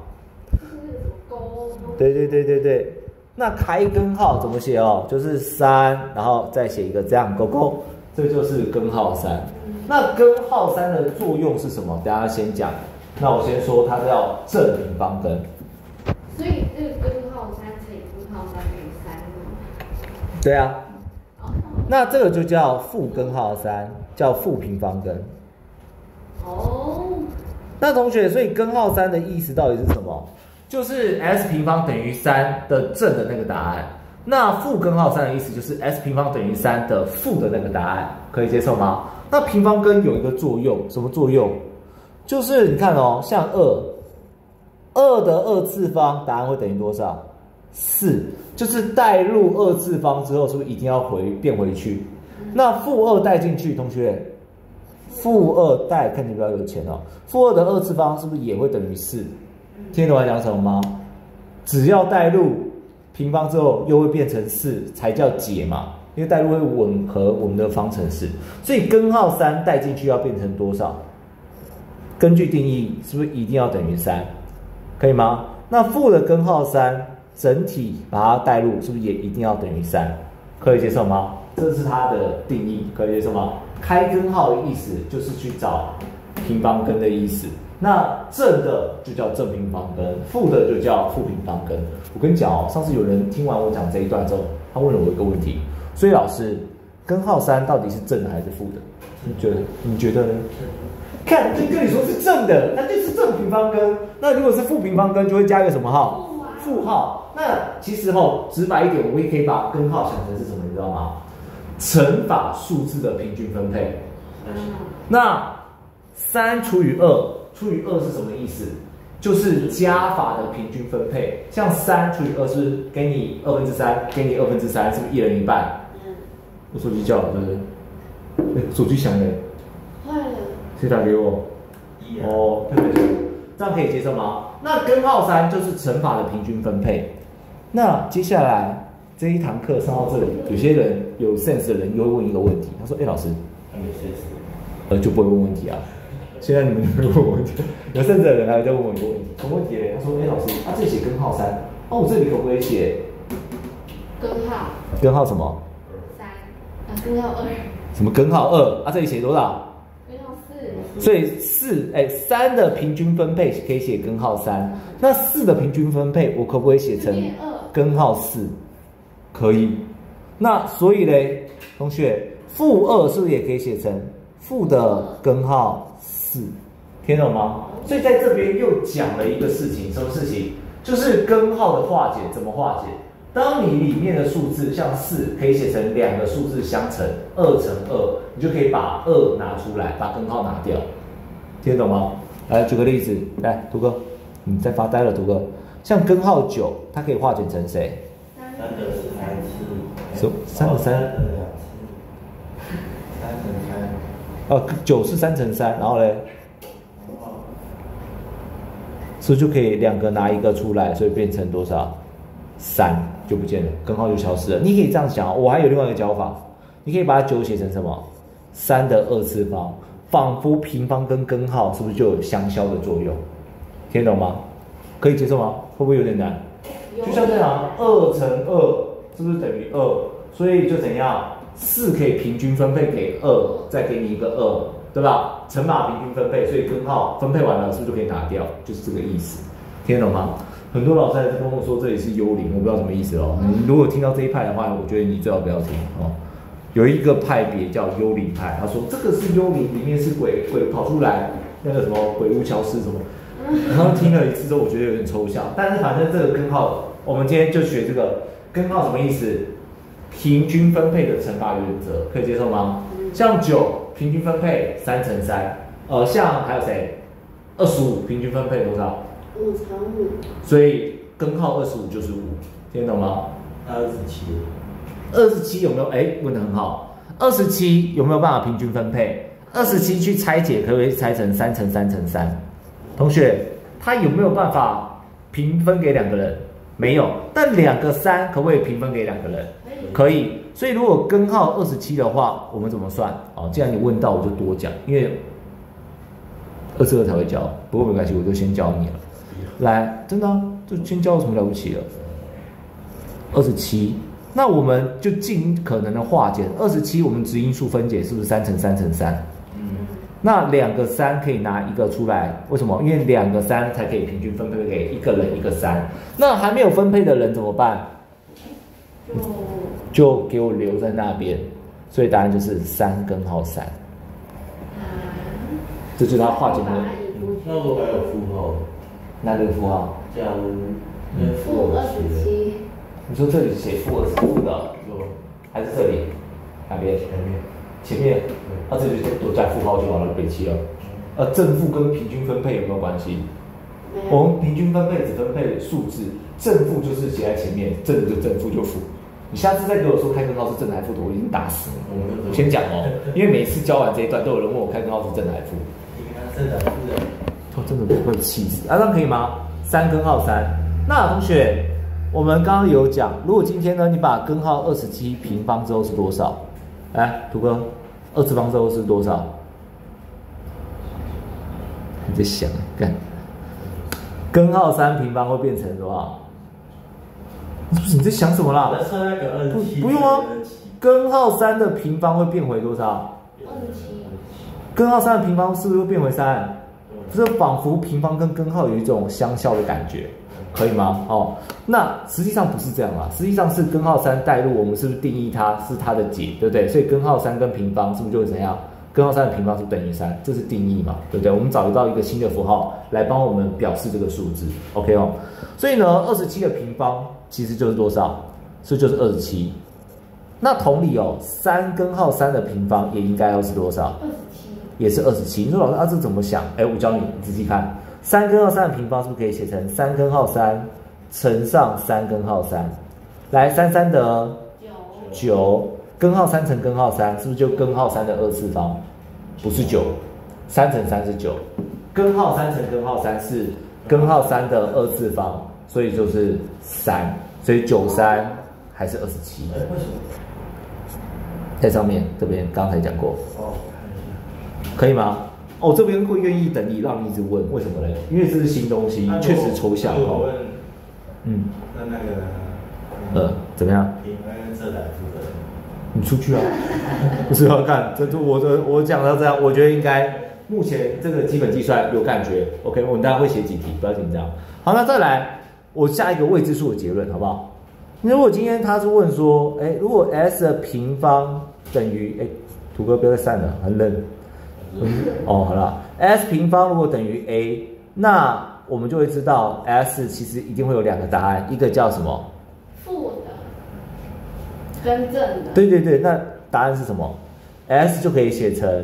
对对对对对。那开根号怎么写哦？就是三，然后再写一个这样勾勾，这就是根号三。那根号三的作用是什么？大家先讲。那我先说，它叫正平方根。 所以这个根号三乘以根号三等于三吗？ 对啊。那这个就叫负根号三，叫负平方根。 哦。 那同学，所以根号三的意思到底是什么？就是 s 平方等于三的正的那个答案。那负根号三的意思就是 s 平方等于三的负的那个答案，可以接受吗？那平方根有一个作用，什么作用？就是你看哦，像二，二的二次方答案会等于多少？四，就是带入二次方之后，是不是一定要回变回去？那负二带进去，同学，负二带，看你比较有钱哦。负二的二次方是不是也会等于四？听懂我讲什么吗？只要带入平方之后，又会变成四，才叫解嘛。因为带入会吻合我们的方程式，所以根号三带进去要变成多少？根据定义，是不是一定要等于三？可以吗？那负的根号三整体把它带入，是不是也一定要等于三？可以接受吗？这是它的定义，可以接受吗？开根号的意思就是去找平方根的意思。那正的就叫正平方根，负的就叫负平方根。我跟你讲哦，上次有人听完我讲这一段之后，他问了我一个问题，所以老师，根号三到底是正的还是负的？你觉得？你觉得呢？看，就跟你说是正的，那就是正平方根。那如果是负平方根，就会加一个什么号？负号。那其实哦，直白一点，我们也可以把根号想成是什么，你知道吗？乘法数字的平均分配。那三除以二。除以二是什么意思？就是加法的平均分配。像三除以二是给你二分之三，给你二分之三，是不是一人一半？嗯。我手机叫了，对不对？哎，手机响了。 坏了。 谁打给我？哦，对对对，这样可以接受吗？那根号三就是乘法的平均分配。那接下来这一堂课上到这里，有些人有 sense 的人又会问一个问题，他说：“哎，老师， 还没 sense， 呃，就不会问问题啊。”现在你们会问我问题，有甚至的人还在问我一个问题，什么问题？他说：“哎，老师，啊，这里写根号三，哦，我这里可不可以写根号？ 根号什么？ 三，啊，根号二。 什么根号二？啊，这里写多少？ 根号四。 所以四，哎，三的平均分配可以写根号三，那四的平均分配我可不可以写成根号四？可以。那所以嘞，同学，负二是不是也可以写成负的根号？四，听懂吗？所以在这边又讲了一个事情，什么事情？就是根号的化解怎么化解？当你里面的数字像四，可以写成两个数字相乘，二乘二，你就可以把二拿出来，把根号拿掉，听得懂吗？来举个例子，来，图哥，你在发呆了，图哥。像根号九，它可以化简成谁？ 三的是三次， 什么？三的三？ 三乘三。 哦，九是三乘三，然后嘞，所以就可以两个拿一个出来，所以变成多少？三就不见了，根号就消失了。你可以这样想，我还有另外一个教法，你可以把九写成什么？三的二次方，仿佛平方跟根号是不是就有相消的作用？听懂吗？可以接受吗？会不会有点难？ 就像这样，二乘二是不是等于二？所以就怎样？四可以平均分配给二，再给你一个二，对吧？乘法平均分配，所以根号分配完了，是不是就可以拿掉？就是这个意思，听得懂吗？很多老师还在跟我说这里是幽灵，我不知道什么意思哦。你如果听到这一派的话，我觉得你最好不要听哦。有一个派别叫幽灵派，他说这个是幽灵，里面是鬼，鬼跑出来，那个什么鬼屋消失什么。然后听了一次之后，我觉得有点抽象，但是反正这个根号，我们今天就学这个根号什么意思？平均分配的乘法原则，可以接受吗？像九平均分配三乘三，呃，像还有谁？二十五平均分配多少？ 五乘五。 所以根号二十五就是五，听得懂吗？ 二十七。 二十七有没有？哎，问得很好。二十七有没有办法平均分配？二十七去拆解，可不可以拆成三乘三乘三？同学，他有没有办法平分给两个人？没有。但两个三可不可以平分给两个人？可以。所以如果根号二十七的话，我们怎么算？哦，既然你问到，我就多讲，因为二十二才会教。不过没关系，我就先教你了。来，真的、啊，就先教有什么了不起了？二十七。那我们就尽可能的化简，二十七我们质因数分解是不是三乘三乘三？嗯。那两个三可以拿一个出来，为什么？因为两个三才可以平均分配给一个人一个三。那还没有分配的人怎么办？ 就就给我留在那边，所以答案就是三根号三。这就是它化简的。 那我还有负号。 哪个负号？ 加负二十七。 你说这里写负二十负的，还是这里？哪边？ 前面。 前面。那、啊、这里就多加负号就好了，北七了。呃，正负跟平均分配有没有关系？我们平均分配只分配数字，正负就是写在前面，正的就正，负就负。你下次再给我说开根号是正还是负的，我已经打死了。我先讲哦，因为每次教完这一段，都有人问我开根号是正还是负。 正的，负的。 他真的不会气死。啊，这样可以吗？三根号三。那同学，我们刚刚有讲，如果今天呢，你把根号二十七平方之后是多少？来，图哥，二次方之后是多少？你在想，干。根号三平方会变成多少？不是你在想什么啦？ 测那个二十七。 不用啊，根号三的平方会变回多少？ 二十七。 根号三的平方是不是会变回三？这仿佛平方跟根号有一种相消的感觉，可以吗？哦，那实际上不是这样啦，实际上是根号三带入，我们是不是定义它是它的解，对不对？所以根号三跟平方是不是就会怎样？根号三的平方是不是等于三？这是定义嘛，对不对？我们找到一个新的符号来帮我们表示这个数字 ，OK 哦。所以呢，二十七的平方其实就是多少？所以就是二十七。那同理哦，三根号三的平方也应该要是多少？ 二十七。 也是二十七。你说老师啊，这怎么想？哎，我教你，你仔细看，三根号三的平方是不是可以写成三根号三乘上三根号三？来，三三得九，根号三乘根号三，是不是就根号三的二次方？不是九，三乘三是九，根号三乘根号三是根号三的二次方，所以就是三，所以九三还是二十七。 为什么？ 在上面这边刚才讲过。 哦。 可以吗？哦，这边会愿意等你，让你一直问，为什么呢？因为这是新东西，确实抽象哦。嗯。 那那个。 呃，怎么样？ 平方跟正来负的。 你出去啊！不是要看，这我的我讲到这样，我觉得应该目前这个基本计算有感觉。OK， 我们大家会写几题，不要紧张。好，那再来，我下一个未知数的结论，好不好？如果今天他是问说，哎，如果 s 的平方等于，哎，土哥不要再散了，很冷。嗯、哦，好了 ，s 平方如果等于 a， 那我们就会知道 s 其实一定会有两个答案，一个叫什么？ 负的，跟正的。对对对，那答案是什么 ？s 就可以写成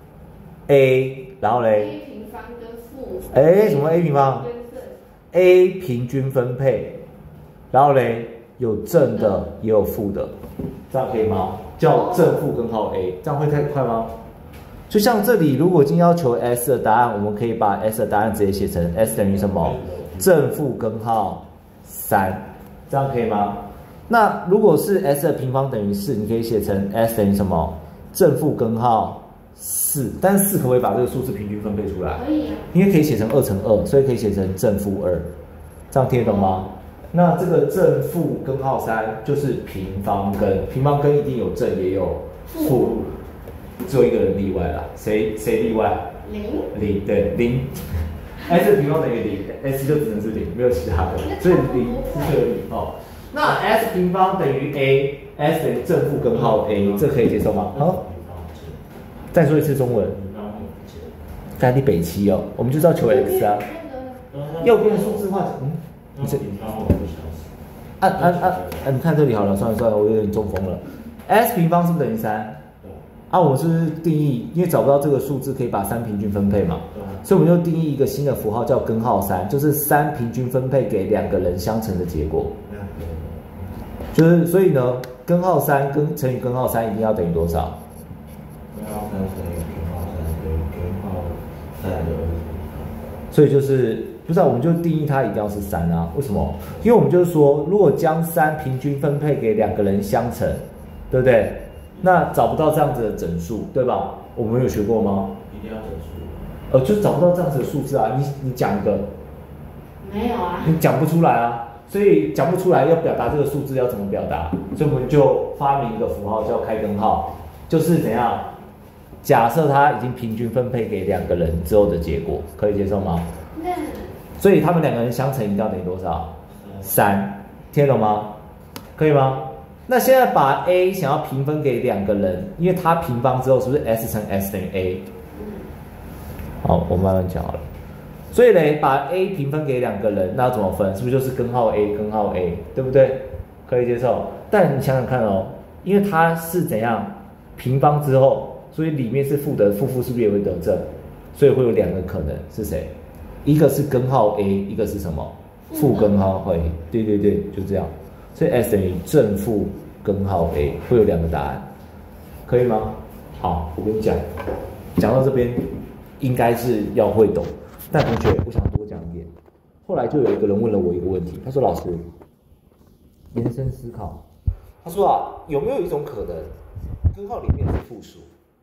a， 然后嘞 ，a 平方跟负。 哎，什么 a 平方 ？a 平均分配，然后嘞有正的也有负的，这样可以吗？叫正负根号 a， 这样会太快吗？就像这里，如果今天要求 s 的答案，我们可以把 s 的答案直接写成 s 等于什么？正负根号三，这样可以吗？那如果是 s 的平方等于四，你可以写成 s 等于什么？正负根号四，但是四可不可以把这个数字平均分配出来？ 可以啊。 因为可以写成二乘二，所以可以写成正负二，这样听得懂吗？ 那这个正负根号三就是平方根，平方根一定有正也有负，只有一个人例外啦，谁谁例外？ 零。 零对零 ，s 平方等于零 ，s 就只能是零，没有其他的，所以零是这个零哦。那 s 平方等于 a，s 等于正负根号 a， 这可以接受吗？好，再说一次中文。在你北七哦，我们就知道求 x 啊，右边的数字化，嗯，你这按按按按，你看这里好了，算了算了，我有点中风了。s 平方是不是等于三？啊，我们是不是定义，因为找不到这个数字，可以把三平均分配嘛？所以我们就定义一个新的符号叫根号三，就是三平均分配给两个人相乘的结果。就是所以呢，根号三跟乘以根号三一定要等于多少？ 根号三乘以根号三等于根号三的二次方。 所以就是不是、啊，我们就定义它一定要是三啊？为什么？因为我们就是说，如果将三平均分配给两个人相乘，对不对？那找不到这样子的整数，对吧？我们有学过吗？ 一定要整数。 呃，就找不到这样子的数字啊！你你讲一个， 没有啊， 你讲不出来啊，所以讲不出来要表达这个数字要怎么表达？所以我们就发明一个符号叫开根号，就是怎样？假设它已经平均分配给两个人之后的结果，可以接受吗？ 那所以他们两个人相乘一定要等于多少？三，听得懂吗？可以吗？那现在把 a 想要平分给两个人，因为它平方之后是不是 s 乘 s 等于 a？ 好，我慢慢讲好了。所以嘞，把 a 平分给两个人，那要怎么分？是不是就是根号 a 根号 a， 对不对？可以接受。但你想想看哦，因为它是怎样平方之后，所以里面是负的，负负是不是也会得正？所以会有两个可能是谁？一个是根号 a， 一个是什么？负根号 a。对对对，就这样。所以 s 等于正负根号 a， 会有两个答案，可以吗？好，我跟你讲，讲到这边应该是要会懂，但同学，我想多讲一点。后来就有一个人问了我一个问题，他说：“老师，延伸思考，他说啊，有没有一种可能，根号里面是负数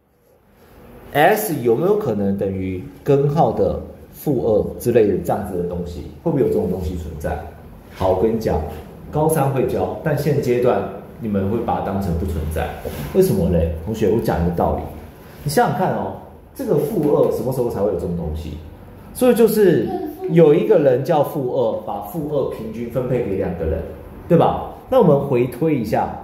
，s 有没有可能等于根号的负二之类的这样子的东西？会不会有这种东西存在？”好，我跟你讲。高三会教，但现阶段你们会把它当成不存在，为什么嘞？同学，我讲一个道理，你想想看哦，这个负二什么时候才会有这种东西？所以就是有一个人叫负二，把负二平均分配给两个人，对吧？那我们回推一下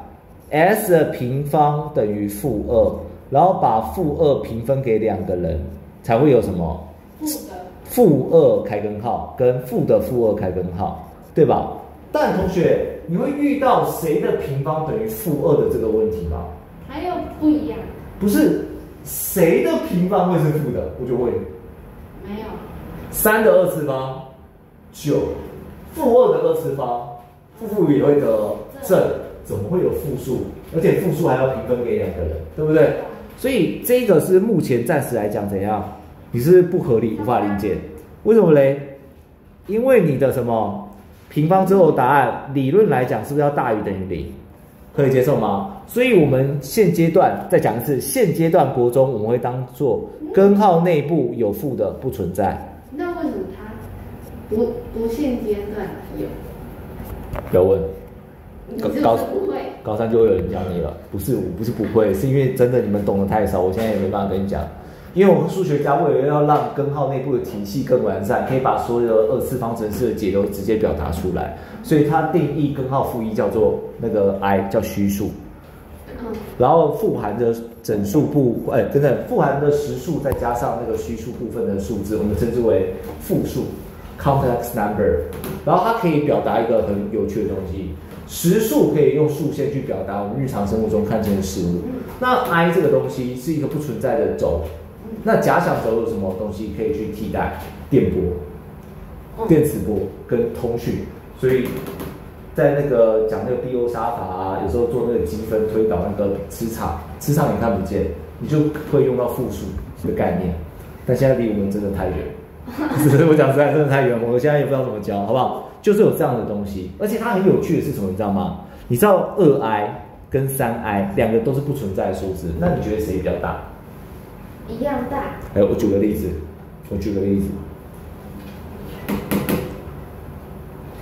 ，s 的平方等于负二，然后把负二平分给两个人，才会有什么？ 负的负二开根号跟负的负二开根号，对吧？但同学，你会遇到谁的平方等于负二的这个问题吗？ 还有不一样。 不是，谁的平方会是负的？我就问。 没有。 三的二次方，九，负二的二次方，负负也会得正，怎么会有负数？而且负数还要平分给两个人，对不对？所以这个是目前暂时来讲怎样？你是不合理，无法理解。为什么嘞？因为你的什么？平方之后的答案，理论来讲是不是要大于等于零？可以接受吗？所以我们现阶段再讲一次，现阶段国中我们会当做根号内部有负的不存在。 那为什么它不不现阶段有？ 不要问， 你是不是不会？ 高三就会有人讲你了，不是我不是不会，是因为真的你们懂得太少，我现在也没办法跟你讲。因为我们数学家为了要让根号内部的体系更完善，可以把所有的二次方程式的解都直接表达出来，所以它定义根号负一叫做那个 i 叫虚数，嗯，然后富含的整数部，哎，等等，富含的实数再加上那个虚数部分的数字，我们称之为复数 （complex number）。然后它可以表达一个很有趣的东西，实数可以用数线去表达我们日常生活中看见的事物。那 i 这个东西是一个不存在的轴。那假想轴有什么东西可以去替代？电波、电磁波跟通讯。所以在那个讲那个毕欧沙法啊，有时候做那个积分推导那个磁场，磁场你看不见，你就会用到负数的概念。但现在离我们真的太远，我讲实在真的太远，我现在也不知道怎么教，好不好？就是有这样的东西，而且它很有趣的是什么，你知道吗？你知道二 i 跟三 i 两个都是不存在的数字，那你觉得谁比较大？ 一样大。 哎，我举个例子，我举个例子，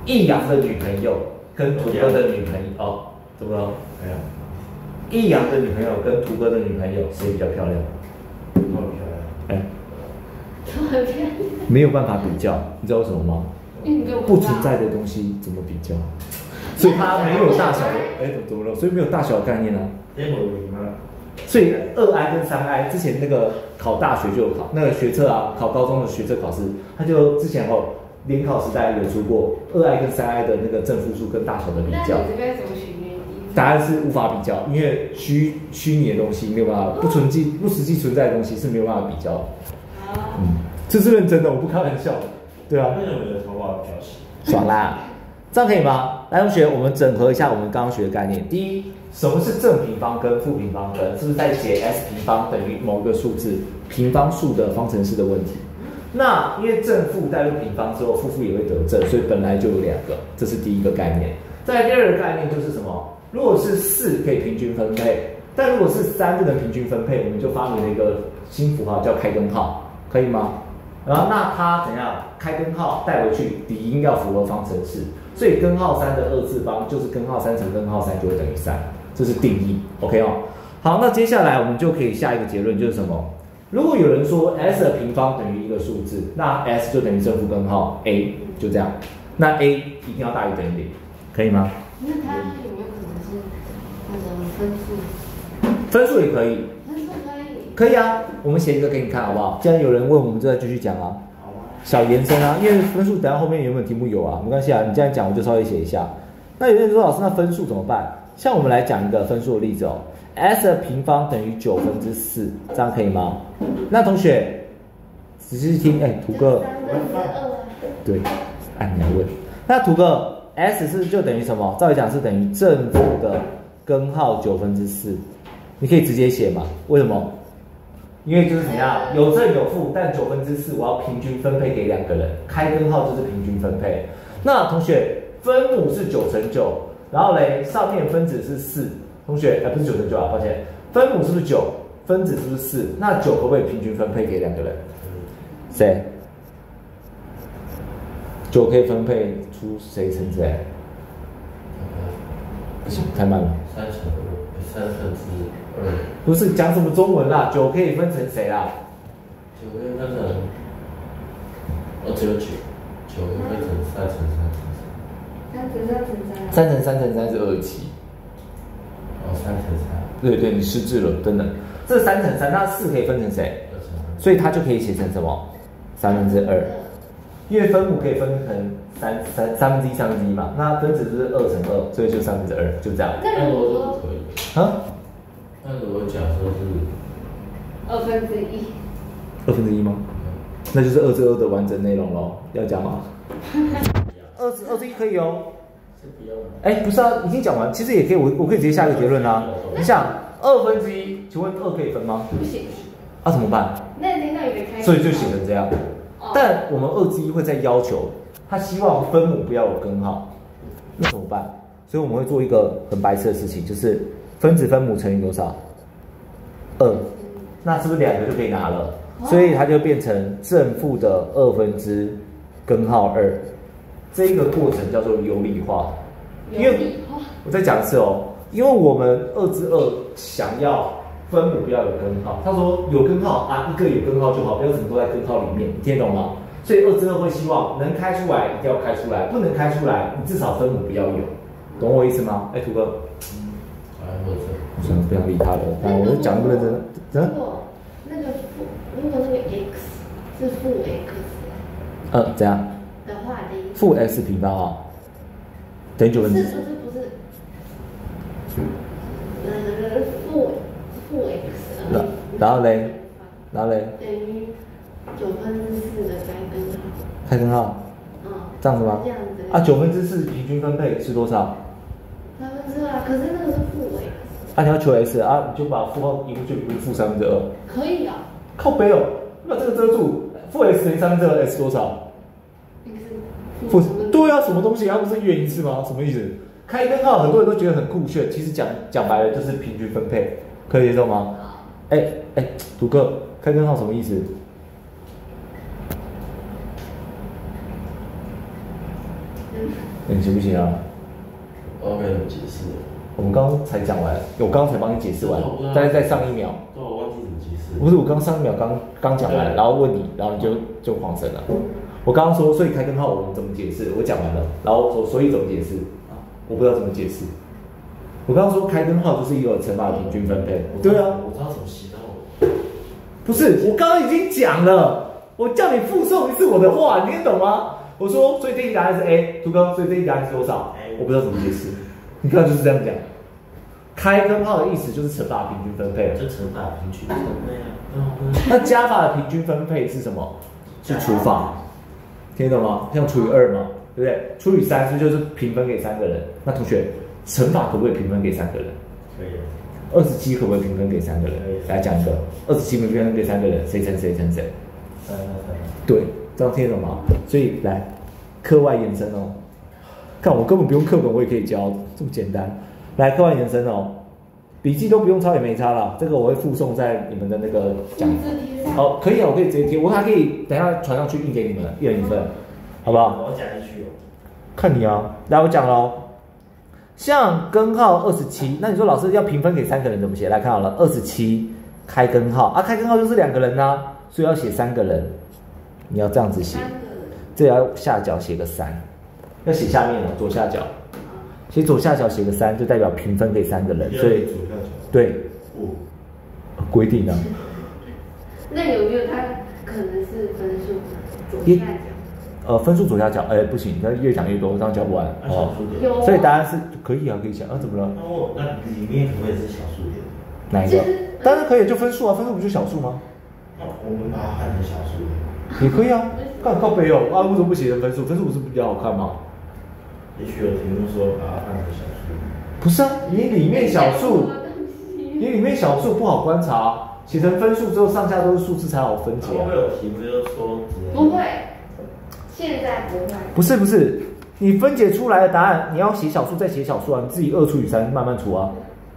易阳的女朋友跟图哥的女朋友哦，怎么了？ 没有， 易阳的女朋友跟图哥的女朋友谁比较漂亮？ 都很漂亮。 哎， 都很漂亮。 没有办法比较，你知道为什么吗？ 因为不存在的东西怎么比较？所以它没有大小的，哎，怎么了？所以没有大小的概念啊。 那么有吗？ 所以二 I 跟三 I 之前那个考大学就有考那个学测啊，考高中的学测考试，他就之前哦联考时代有出过二 I 跟三 I 的那个正负数跟大小的比较。 那你这边怎么选原因？ 答案是无法比较，因为虚虚拟的东西没有办法，不存际不实际存在的东西是没有办法比较的。 啊， 嗯，这是认真的，我不开玩笑。对啊， 为什么你的头发比较细？ 爽啦，这样可以吗？来，同学，我们整合一下我们刚刚学的概念。第一，什么是正平方跟负平方根？是不是在写 s 平方等于某一个数字平方数的方程式的问题？那因为正负带入平方之后，负负也会得正，所以本来就有两个，这是第一个概念。再来第二个概念就是什么？如果是四可以平均分配，但如果是三不能平均分配，我们就发明了一个新符号叫开根号，可以吗？然后那它怎样？开根号带回去，底音要符合方程式，所以根号三的二次方就是根号三乘根号三就会等于三，这是定义 ，OK 哦。好，那接下来我们就可以下一个结论，就是什么？如果有人说 s 的平方等于一个数字，那 s 就等于正负根号 a， 就这样。那 a 一定要大于等于零，可以吗？ 那它有没有可能是那个分数？ 分数也可以。 分数可以。 可以啊，我们写一个给你看好不好？既然有人问，我们就再继续讲啊。 好啊。 小延伸啊，因为分数等下后面原本题目有啊，没关系啊，你这样讲我就稍微写一下。那有人说老师，那分数怎么办？像我们来讲一个分数的例子哦 ，s 的平方等于九分之四，这样可以吗？那同学仔细听，哎，图哥，对，哎，你来问。那图哥 s 是就等于什么？照理讲是等于正负的根号九分之四，你可以直接写嘛？为什么？因为就是怎样，有正有负，但九分之四我要平均分配给两个人，开根号就是平均分配。那同学，分母是九乘九，然后嘞上面分子是四，同学，哎、呃、不是九乘九啊，抱歉，分母是不是九？分子是不是四？那九可不可以平均分配给两个人？谁？九可以分配出谁乘谁？不行，太慢了。 三乘二，三分之二。 不是讲什么中文啦，九可以分成谁啦？ 九可以分成，我只有九，九可以分成三乘三乘三。 三乘三乘三。 三乘三乘三是二十七。 哦，三乘三。 对对，你失智了，真的。这三乘三，那四可以分成谁？ 二乘二。 所以它就可以写成什么？三分之二。因为分母可以分成三三三分之一、三分之一嘛，那分子就是二乘二，所以就三分之二，就这样。 那如果说可以。 啊？ 那如果假设是二分之一。 二分之一吗？那就是二之二的完整内容咯，要讲吗？二之二之一可以哦。 是不要吗？ 哎，不是啊，已经讲完，其实也可以，我我可以直接下一个结论啊。你想，二分之一，请问二可以分吗？ 不行。 啊，怎么办？ 那那那有点开。 所以就写成这样。但我们二之一会再要求，他希望分母不要有根号，那怎么办？所以我们会做一个很白痴的事情，就是分子分母乘以多少？二，那是不是两个就可以拿了？所以它就变成正负的二分之根号二，这个过程叫做有理化。因为我再讲一次哦，因为我们二之二想要分母不要有根号，他说有根号啊，一个有根号就好，不要什么都在根号里面，你听得懂吗？所以二之二会希望能开出来一定要开出来，不能开出来，你至少分母不要有，懂我意思吗？哎，图哥， 嗯，还或者我算了，不想理他了，啊，我就讲不认真。 如果那个负，如果那个 x 是负 x， 呃，怎样？ 的话，你负 x 平方啊，等于九分之四。 不是不是不是，呃，负负 x， 然然后嘞，然后嘞， 等于九分之四的开根号。 开根号， 嗯， 这样子吗？ 这样子。 啊，九分之四平均分配是多少？ 三分之二，可是那个是负 x。 啊，你要求 x 啊，你就把负号移过去，不是负三分之二？ 可以啊。 靠背哦，把这个遮住，负 x 乘以三分之二 ，x 多少？负对啊，什么东西？它不是一元一次吗？什么意思？开根号很多人都觉得很酷炫，其实讲讲白了就是平均分配，可以接受吗？哎哎，图哥，开根号什么意思？ 你行不行啊？ 我要该怎么解释？ 我们刚刚才讲完，我刚刚才帮你解释完，但是再上一秒。 对，我忘记怎么解释。 不是，我刚上一秒刚刚讲完，然后问你，然后你就就晃神了。我刚刚说，所以开根号我们怎么解释？我讲完了，然后说所以怎么解释？啊，我不知道怎么解释。我刚刚说开根号就是一个乘法的平均分配。对啊， 我知道怎么写，但我不是，我刚刚已经讲了，我叫你复诵一次我的话，你听得懂吗？我说，所以这题答案是 A， 图哥，所以这题答案是多少？我不知道怎么解释。你刚刚就是这样讲。开根号的意思就是乘法平均分配， 就乘法平均分配啊。 那加法的平均分配是什么？是除法，听得懂吗？像除以二嘛，对不对？除以三是就是平分给三个人。那同学，乘法可不可以平分给三个人？ 可以。 二十七可不可以平分给三个人？来讲一个，二十七平分给三个人，谁乘谁乘谁？ 三三三。 对，这样听得懂吗？所以来，课外延伸哦。看我根本不用课本，我也可以教，这么简单。来，课外延伸哦，笔记都不用抄也没差啦。这个我会附送在你们的那个讲。哦，可以啊，我可以直接贴，我还可以等一下传上去印给你们，一人一份，好不好？ 我讲一句哦。 看你啊，来我讲喽。像根号二十七，那你说老师要平分给三个人怎么写？来看好了，二十七开根号啊，开根号就是两个人呐、啊，所以要写三个人，你要这样子写，这要下角写个三，要写下面哦，左下角。写左下角写个三，就代表平分给三个人，所以对，规定啊。 那有没有它可能是分数左下角？ 呃，分数左下角，哎、欸，不行，那越讲越多，这样教不完哦。有、啊，所以答案是可以啊，可以讲啊，怎么了？ 哦，那里面可不可以是小数点？ 哪一个？当然可以，就分数啊，分数不就小数吗？ 哦，我们把它换成小数点。 也可以啊，干靠北哦，啊，为什么不写成分数？分数不是比较好看吗？ 也许有题目说把它换成小数。 不是啊，你里面小数，你里面小数不好观察，写成分数之后上下都是数字才好分解、啊。 会不会有题目就是说？ 不会，现在不会。 不是不是，你分解出来的答案，你要写小数再写小数啊，你自己二除以三慢慢除啊。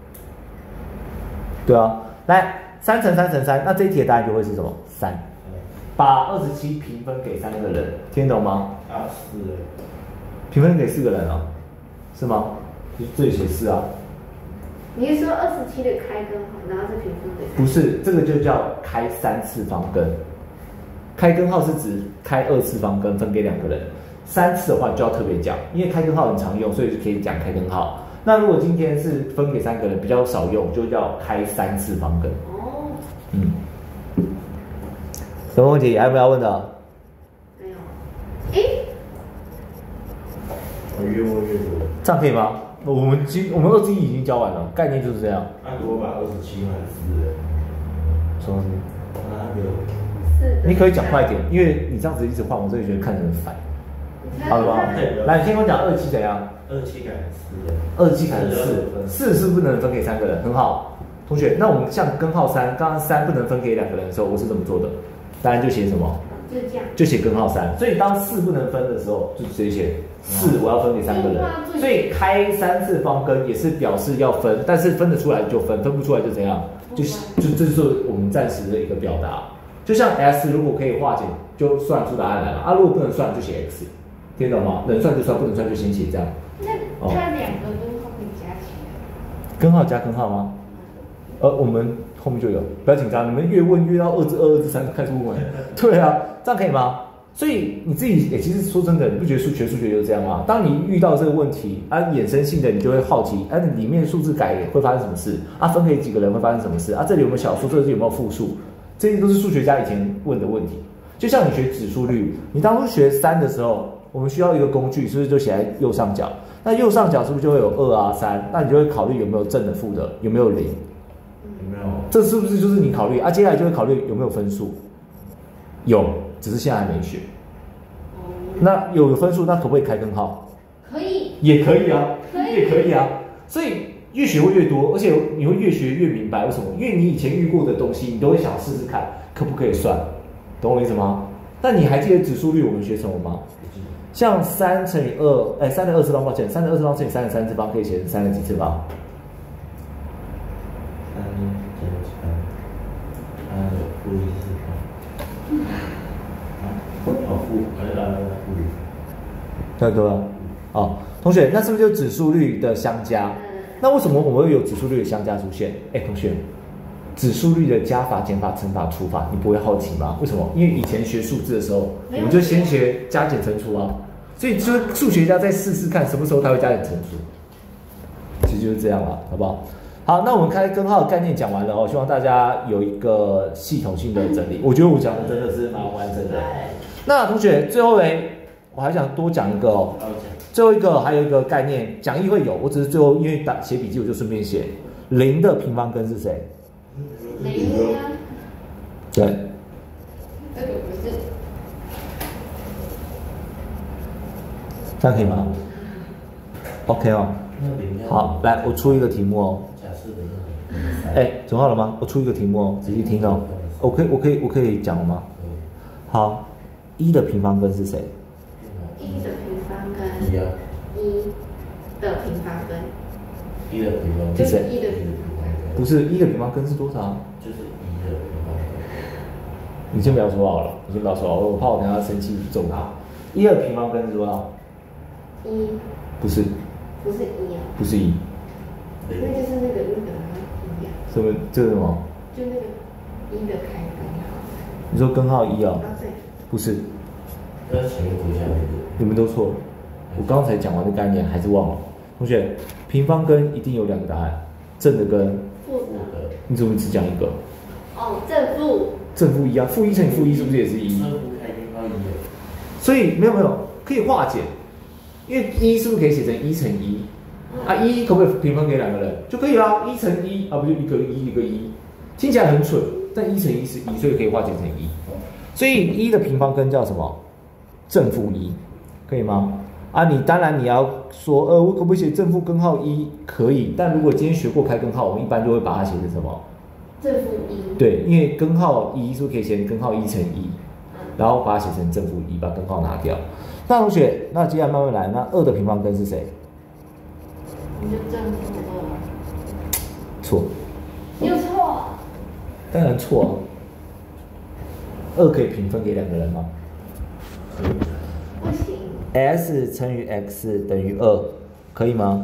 对啊，来三乘三乘三，那这一题的答案就会是什么？三。把二十七平分给三个人，听懂吗？ 啊，是。 平分给四个人啊，是吗？这里写四啊。 你是说二十七的开根号，然后是平分给？ 不是，这个就叫开三次方根。开根号是指开二次方根分给两个人，三次的话就要特别讲，因为开根号很常用，所以就可以讲开根号。那如果今天是分给三个人，比较少用，就叫开三次方根。哦。嗯。有问题还有没有要问的？ 没有。哎。 我越问越多。这样可以吗？我们今我们二十一已经教完了，概念就是这样。 那如果把二十七换四， 什么？ 那那个。 你可以讲快一点，因为你这样子一直换，我真的觉得看着很烦。好了吧？来，你先跟我讲二十七怎样？ 二十七改成四。 二十七改成四，四是不能分给三个人，很好。同学，那我们像根号三，刚刚三不能分给两个人的时候，我是怎么做的？答案就写什么？ 就这样。 就写根号三。所以当四不能分的时候，就直接写四，我要分给三个人。所以开三次方根也是表示要分，但是分得出来就分，分不出来就怎样？就就这就是我们暂时的一个表达。就像 S 如果可以化简，就算出答案来了啊。如果不能算，就写 X， 听懂吗？能算就算，不能算就先写这样。 那它两个根号可以加起来？ 根号加根号吗？呃，我们后面就有，不要紧张，你们越问越到二至二、二至三开始问。对啊，这样可以吗？所以你自己也其实说真的，你不觉得数学数学就是这样吗？当你遇到这个问题啊，衍生性的你就会好奇，啊，里面数字改会发生什么事？啊，分给几个人会发生什么事？啊，这里有没有小数？这里有没有负数？这些都是数学家以前问的问题。就像你学指数率，你当初学三的时候，我们需要一个工具，是不是就写在右上角？那右上角是不是就会有二啊、三？那你就会考虑有没有正的、负的，有没有零？ 有没有？ 这是不是就是你考虑啊？接下来就会考虑有没有分数？有，只是现在还没学。那有分数，那可不可以开根号？ 可以， 也可以啊， 可以也可以啊。所以越学会越多，而且你会越学越明白为什么？因为你以前遇过的东西，你都会想试试看，可不可以算？懂我意思吗？但你还记得指数率我们学什么吗？像三乘以二，哎，三的二次方，抱歉，三的二次方乘以三的三次方，可以写成三的几次方？ 三减三，三的负一次方。哦，负，来来来，负一。 大哥， 哦，同学，那是不是就指数率的相加？那为什么我们会有指数率的相加出现？哎，同学，指数率的加法、减法、乘法、除法，你不会好奇吗？为什么？因为以前学数字的时候，我们就先学加减乘除啊，所以就是数学家再试试看什么时候他会加减乘除，其实就是这样了，好不好？好，那我们开根号的概念讲完了哦，希望大家有一个系统性的整理。我觉得我讲的真的是蛮完整的。那同学最后嘞，我还想多讲一个哦。最后一个还有一个概念，讲义会有，我只是最后因为打写笔记，我就顺便写零的平方根是谁？ 零啊。 对。 这个不是。 这样可以吗 ？OK 哦。好，来，我出一个题目哦。哎，准好了吗？我出一个题目哦，仔细听哦。我可以，我可以，我可以讲了吗？好，一的平方根是谁？ 一的平方根。一啊。一的平方根。 一的平方根。 是谁？ 一的平方根。 不是，一的平方根是多少？ 就是一的平方根。 你先不要说好了，你先不要说好了，我怕我等下生气揍他。一的平方根是多少？ 一。 不是。 不是一啊。 不是一。 那就是那个那个一啊。 什么？这是什么？ 就那个一的开根号。 你说根号一哦？ 啊对。 不是。 那前面读一下那个。 你们都错了。我刚才讲完的概念还是忘了。同学，平方根一定有两个答案，正的跟负的。 你怎么只讲一个？ 哦，正负。正负一啊，负一乘以负一是不是也是一？ 正负开根号一。 所以没有没有可以化简，因为一是不是可以写成一乘一？啊，一可不可以平分给两个人就可以啦？一乘一啊，不就一个一一个一，听起来很蠢，但一乘一是一，所以可以化简成一。所以一的平方根叫什么？正负一，可以吗？啊，你当然你要说，呃，我可不可以写正负根号一？可以，但如果今天学过开根号，我们一般就会把它写成什么？ 正负一。对， 因为根号一是不是可以写成根号一乘一？然后把它写成正负一，把根号拿掉。那同学，那接下来慢慢来，那二的平方根是谁？ 你就正负二。 错。 你有错？ 当然错啊。二可以平分给两个人吗？ 不行。 S 乘以 x 等于二，可以吗？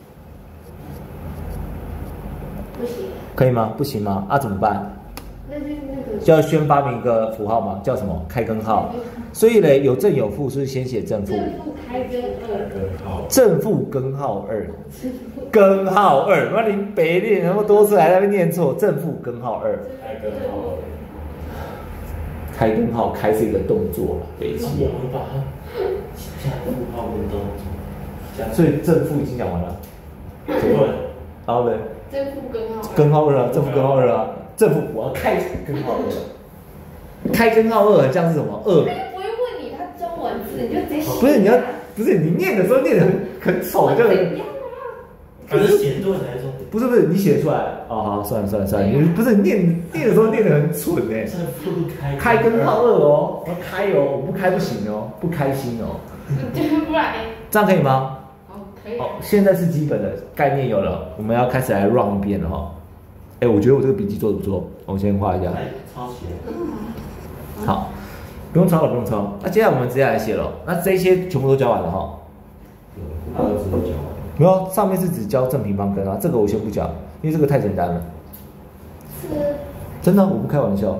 不行。 可以吗？不行吗？啊，怎么办？ 那就是那个。 就要先发明一个符号嘛，叫什么？开根号。所以嘞，有正有负，是不是先写正负？ 正负开根二。 正负根号二。根号二，那你北练那么多次，还在那边念错。正负根号二。 开根号二。 开根号开是一个动作了，北七。 我们把它加负号跟动作。 所以正负已经讲完了。 对。 然后呢？ 正负根号。 根号二啊，正负根号二啊，正负我要开根号二。开根号二，这样是什么？二。 他又不会问你他中文字，你就直接写。 不是你要，不是你念的时候念的很很丑，就很。 可是写对才说。 不是不是，你写出来哦，好，算了算了算了，你不是念念的时候念的很蠢哎。 正负开。 开根号二哦，我要开哦，我不开不行哦，不开心哦。 不然。 这样可以吗？ 好，可以。 好，现在是基本的概念有了，我们要开始来 run 一遍了哈。哎，我觉得我这个笔记做的不错，我先画一下。 抄写。 好，不用抄了，不用抄。那接下来我们直接来写了，那这些全部都教完了哈。 二字都教完。 没有，上面是只教正平方根啊，这个我先不讲，因为这个太简单了。 是。 真的，我不开玩笑。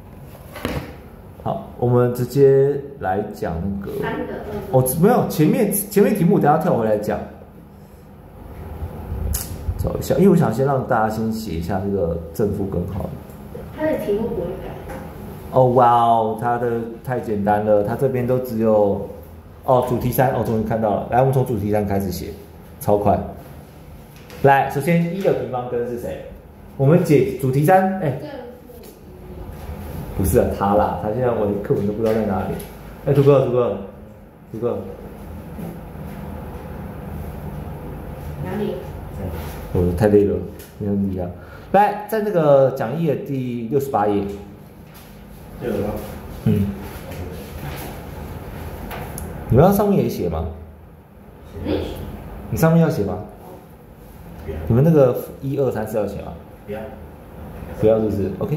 好，我们直接来讲那个。 三的二。 哦，没有，前面前面题目等一下跳回来讲。找一下，因为我想先让大家先写一下这个正负根号。 它的题目不会改。 哦哇哦，它的太简单了，它这边都只有哦主题三哦，终于看到了。来，我们从主题三开始写，超快。来，首先一的平方根是谁？我们解主题三，哎，不是啊，他啦，他现在我的课本都不知道在哪里。哎，图哥，图哥，图哥， 哪里？ 我太累了，没有力量。来，在那个讲义的第六十八页。 对了吗？ 嗯。你们要上面也写吗？ 嗯。 你上面要写吗？你们那个一二三四要写吗？ 不要。 不要，是不是 ？OK。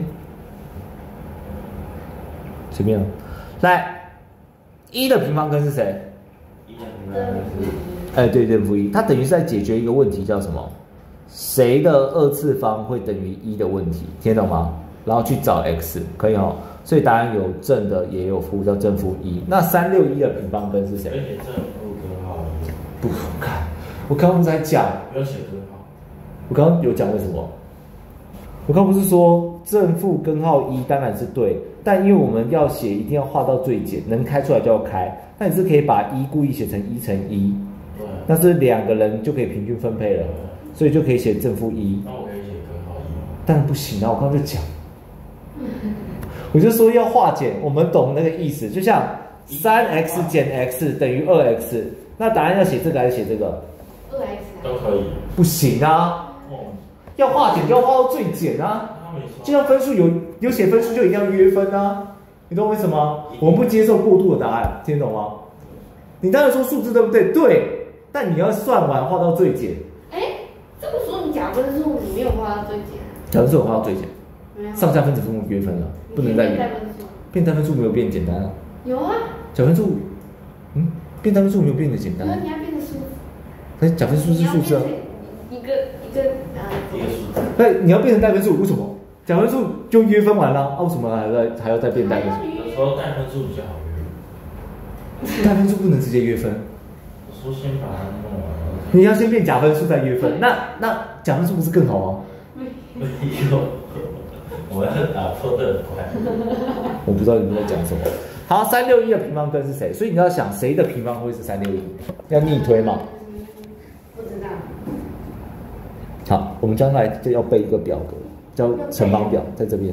随便了。来，一的平方根是谁？ 一的平方根是。 哎，对，正负一，它等于是在解决一个问题，叫什么？谁的二次方会等于一的问题，听得懂吗？然后去找 x， 可以哦。所以答案有正的，也有负，叫正负一。那三六一的平方根是谁？ 而且这有根号。 不好看，我刚刚在讲， 不要写根号。 我刚刚有讲为什么？我刚不是说正负根号一当然是对，但因为我们要写，一定要画到最简，能开出来就要开。那你是可以把一故意写成一乘一，那是两个人就可以平均分配了，所以就可以写正负一。 那我可以写根号一吗？ 当然不行啊！我刚刚就讲，我就说要化简，我们懂那个意思，就像三 x 减 x 等于二 x， 那答案要写这个还是写这个？ 二 x 都可以。 不行啊！要化简就要化到最简啊！就像分数有有写分数就一定要约分啊！你懂我意思吗？我们不接受过度的答案，听得懂吗？你当然说数字对不对？对，但你要算完化到最简。 哎，这个时候你假分数你没有画到最简。 假分数有化到最简，上下分子分母约分了，不能再约。变单分数没有变简单啊。 有啊。 假分数，嗯，变单分数没有变得简单。 那你要变成数字。 哎，假分数是数字啊。 一个一个啊。 一个数字。 对，你要变成代分数，为什么？假分数就约分完了，啊，为什么还要再还要再变代分数？ 有时候代分数比较好约。 代分数不能直接约分。 我说先把它弄完。 你要先变假分数再约分，那那假分数不是更好吗？ 没有，我要打错的很快。 我不知道你们在讲什么。好，三六一的平方根是谁？所以你要想谁的平方会是三六一，要逆推嘛？ 不知道。 好，我们将来就要背一个表格。叫乘法表，在这边。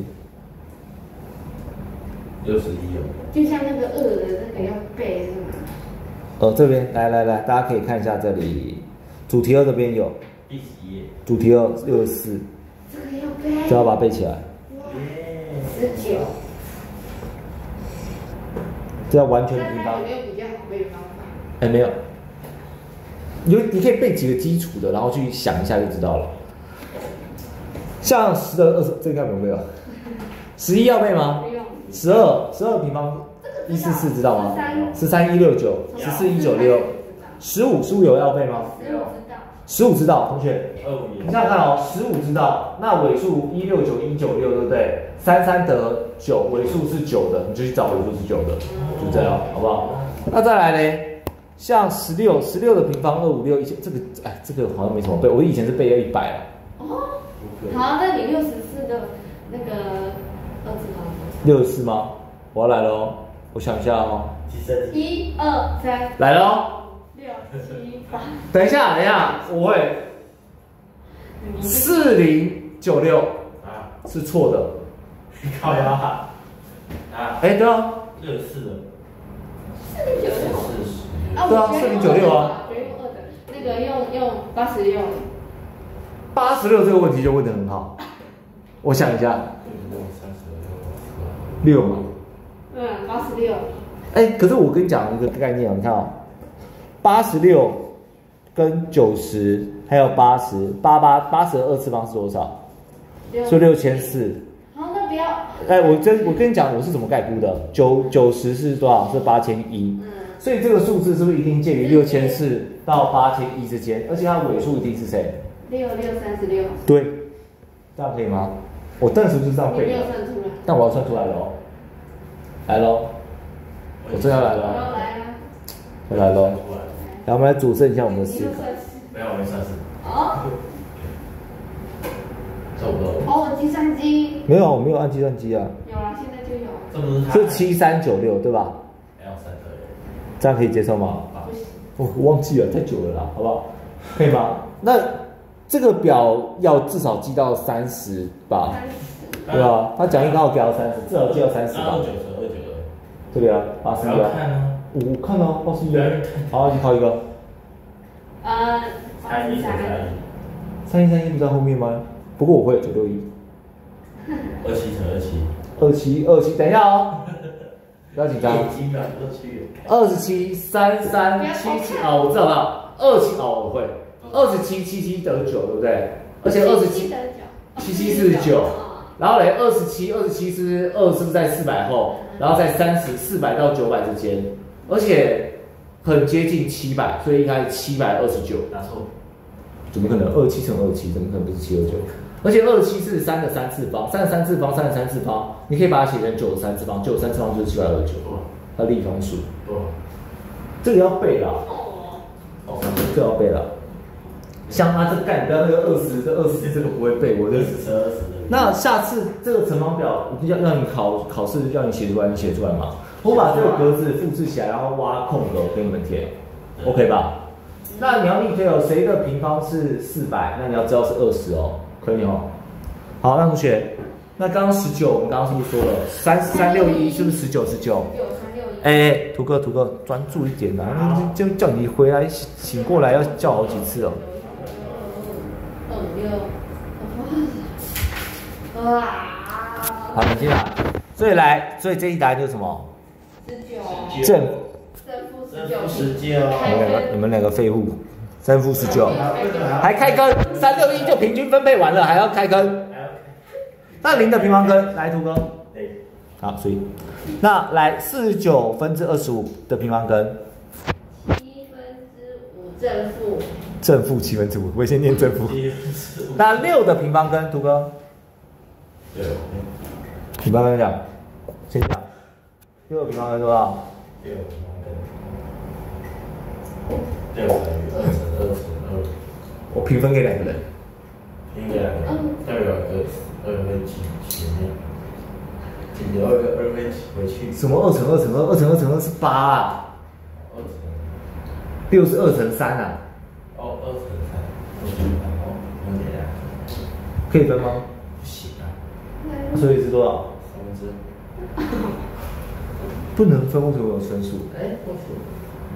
六十一哦。 就像那个二的那个要背是吗？ 呃，这边来来来，大家可以看一下这里，主题二这边有。 第几页？ 主题二六十四。 这个要背。 就要把它背起来。 十九。 这要完全平方。 有没有比较好背的方法？ 哎，没有。有，你可以背几个基础的，然后去想一下就知道了。像十的二十，这个应该没有背吧？十一要背吗？ 不用。 十二，十二平方一四四知道吗？十三一六九，十四一九六，十五，十五有要背吗？ 十五知道。 十五知道，同学，你想想看哦，十五知道，那尾数一六九一九六，对不对？三三得九，尾数是九的，你就去找尾数是九的，就这样，好不好？那再来嘞，像十六，十六的平方二五六一千，这个哎，这个好像没什么背，我以前是背要一百啊。 哦。好，那你六十四的那个二次方。 六十四吗？我要来了哦，我想一下哦。 一二三。 来了哦。 六七八。 等一下，等一下，我会。四零九六啊，是错的。 靠呀！啊， 哎，对啊。 六十四的。 四零九六。 四十。 对啊，四零九六啊。 不用二的，那个用用八十六。 八十六这个问题就问得很好，我想一下，六嘛， 嗯，八十六。 哎，可是我跟你讲一个概念，你看哦，八十六跟九十还有八十，八八八十的二次方是多少？就六千四。 好，那不要。 哎，我跟我跟你讲，我是怎么概估的？九九十是多少？是八千一。嗯。所以这个数字是不是一定介于六千四到八千一之间？而且它尾数一定是谁？ 六六三十六。 对，这样可以吗？我当时就是这样背的。 你没有算出来。 但我要算出来了哦。来喽，我真要来了。 来了。 我来喽。来，我们来佐证一下我们的思考。 没有，我没算是。 哦。 差不多。 哦，计算机。 没有，我没有按计算机啊。 有啊，现在就有。 这不是他。 是七三九六对吧？ 没有三对。 这样可以接受吗？ 不行。 我忘记了，太久了啦，好不好？可以吗？那这个表要至少记到三十吧？对啊，他讲义刚好给到三十，至少记到三十吧。 二九乘二九的。 这里啊，八十一啊。 看啊。 我看到八十一啊。好，你考一个。 呃， 三一乘三一。 三一三一不在后面吗？不过我会九六一。 二七乘二七。 二七二七，等一下哦。不要紧张。 几秒都去。 二十七三三七七啊，我知道了。二七哦，我会。二十七七七得九，对不对？而且二十七七七四十九，然后嘞，二十七二十七是二是不是在四百后，然后在三十四百到九百之间，而且很接近七百，所以应该是七百二十九。 答错。 怎么可能？二七乘二七，怎么可能不是七二九？而且二七是三的三次方，三的三次方，三的三次方，你可以把它写成九的三次方，九的三次方就是七百二十九。它立方数。这个要背啦。哦，这个要背了。像他这干，不要那个二十，这二十这个不会背，我这十二十。 那下次这个乘法表要让你考考试要你写出来，你写出来吗？我把这个格子复制起来，然后挖空格给你们填 ，OK 吧？那你要立可以有谁的平方是四百？那你要知道是二十哦，可以哦。好，那同学，那刚刚十九，我们刚刚是不是说了三三六一是不是十九十九？ 有三六一。 哎，图哥图哥，专注一点呐、啊，就叫你回来醒过来要叫好几次哦。 二六。哇。 好，你听啦。所以来，所以这一答案就是什么？ 十九。 正。 正负十九。 十九。 你们两个，你们两个废物，正负十九，还开根，三六一就平均分配完了，还要开根。那零的平方根，来图哥。好，所以那来四十九分之二十五的平方根。 七分之五正负。 正负七分之五，我先念正负。那六的平方根，图哥。 对。 平方根讲，先讲。六的平方根多少？ 六平方根。六等于二乘二乘二。 我平分给两个人。 平给两个人，代表二二会挤前面，挤二个二会挤回去。 什么二乘二乘二？二乘二乘二是八啊。 二乘。 六是二乘三啊。 哦，二乘三，二乘三哦，分给两个。 可以分吗？ 不行啊。 所以是多少？ 三分之。 不能分，为什么有分数？ 哎，为什么？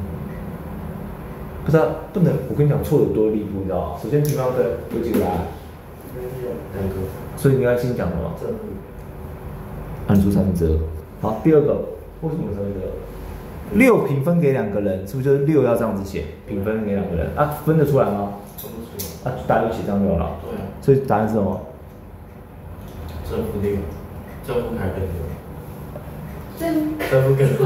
不是、啊，不能。我跟你讲，错有多离谱，你知道吗？首先平方根有几个答案？ 两个。 所以你刚才先讲的嘛。 正负。 按出三分之二。好，第二个，为什么三分之二？六平分给两个人，是不是就是六要这样子写？平分给两个人啊，分得出来吗？ 分不出来。啊，答案就写这样就好了。 对啊。 所以答案是什么？ 正负六，正负开根六。 正。 正负根六。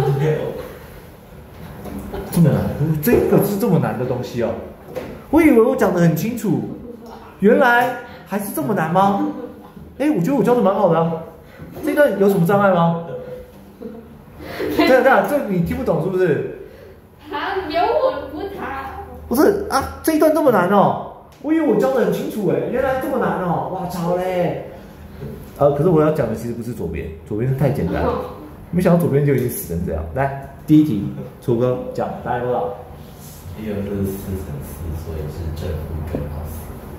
这么难？这个是这么难的东西哦。我以为我讲得很清楚，原来还是这么难吗？哎，我觉得我教的蛮好的啊。这段有什么障碍吗？这样这样，这你听不懂是不是？ 他有我不他。 不是啊，这一段这么难哦。我以为我教的很清楚哎，原来这么难哦。哇操嘞！呃，可是我要讲的其实不是左边，左边是太简单了。没想到左边就已经死成这样。来，第一题，楚哥讲答案多少？ 第二是四乘四，所以是正负根号四。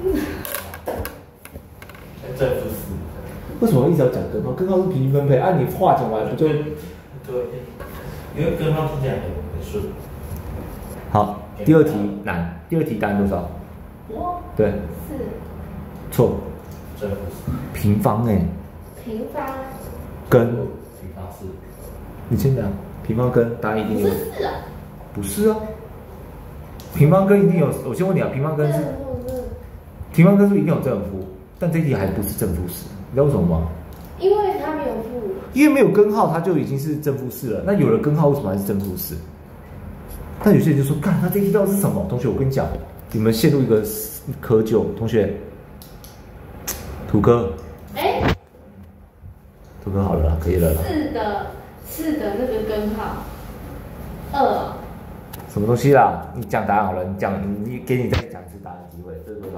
正负四。 为什么一直要讲根号？根号是平均分配，按、啊、你化简完不就？ 对，因为根号听起来很很顺。 好，第二题难。第二题答案多少？ 我。 对。 四。 错。 正负四。 平方哎。 平方。 根。 平方四。 你先讲，平方根答案一定有。 不是四啊。 不是啊。平方根一定有，我先问你啊，平方根是。平方根是不是一定有正负？但这一题还不是正负四，你知道为什么吗？ 因为它没有负。 因为没有根号，它就已经是正负四了。那有了根号，为什么还是正负四？但有些人就说，干，那这一题到底是什么？同学，我跟你讲，你们陷入一个窠臼。同学，土哥。哎。土哥好了啦，可以了啦。 四的四的那个根号，二。 什么东西啦？你讲答案好了，你讲，你给你再讲一次答案机会，这是多少？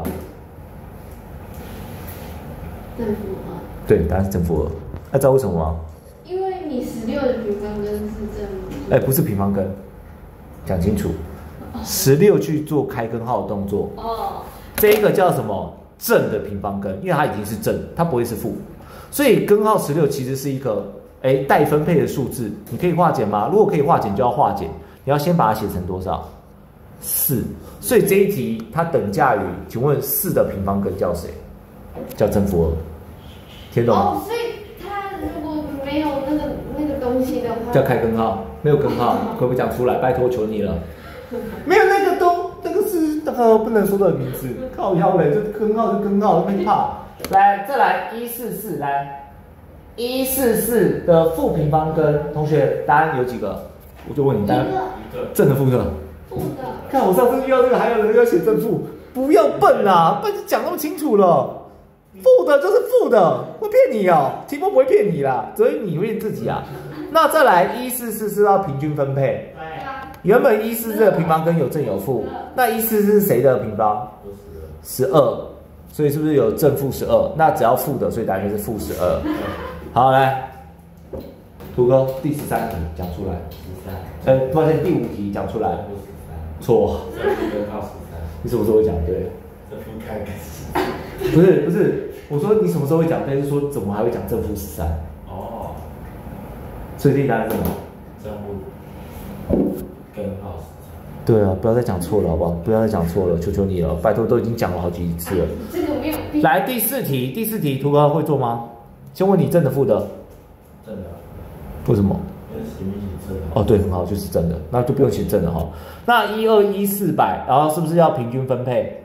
正负二。 对，答案是正负二。那、啊、知道为什么吗？ 因为你十六的平方根是正负。 哎，不是平方根，讲清楚。十六去做开根号的动作。哦。这一个叫什么？正的平方根，因为它已经是正，它不会是负，所以根号十六其实是一个哎待分配的数字。你可以化简吗？如果可以化简，就要化简。你要先把它写成多少？四。所以这一题它等价于，请问四的平方根叫谁？叫正负二。听懂吗？ 哦，所以它如果没有那个那个东西的话， 叫开根号，没有根号，可不可以讲出来？拜托求你了。没有那个东，那个是那个不能说的名字。靠腰嘞，这根号是根号，没怕。来，再来一四四，来一四四的负平方根，同学答案有几个？ 我就问你，大家一个正的负的。 负的。 看我上次遇到这个，还有人要写正负，不要笨啊，笨讲那么清楚了。负的就是负的，会骗你哦，题目不会骗你啦，所以你骗自己啊。那再来一四四是要平均分配，原本一四四的平方根有正有负，那一四四是谁的平方？十二，所以是不是有正负十二？那只要负的，所以答案就是负十二。好，来，图哥第十三题讲出来。十三。呃，抱歉，第五题讲出来。错。 正负根号十三。 你什么时候会讲对？ 正负开根。 不是不是，我说你什么时候会讲对？是说怎么还会讲正负十三？哦。所以这答案是什么？ 正负根号十三。 对啊，不要再讲错了，好不好？不要再讲错了，求求你了，拜托，都已经讲了好几次了。 这个没有。 来第四题，第四题，图哥会做吗？先问你正的负的。 正的。 为什么？ 因为前面写正的。 哦，对，很好，就是正的，那就不用写正的哈。那一二一四百，然后是不是要平均分配？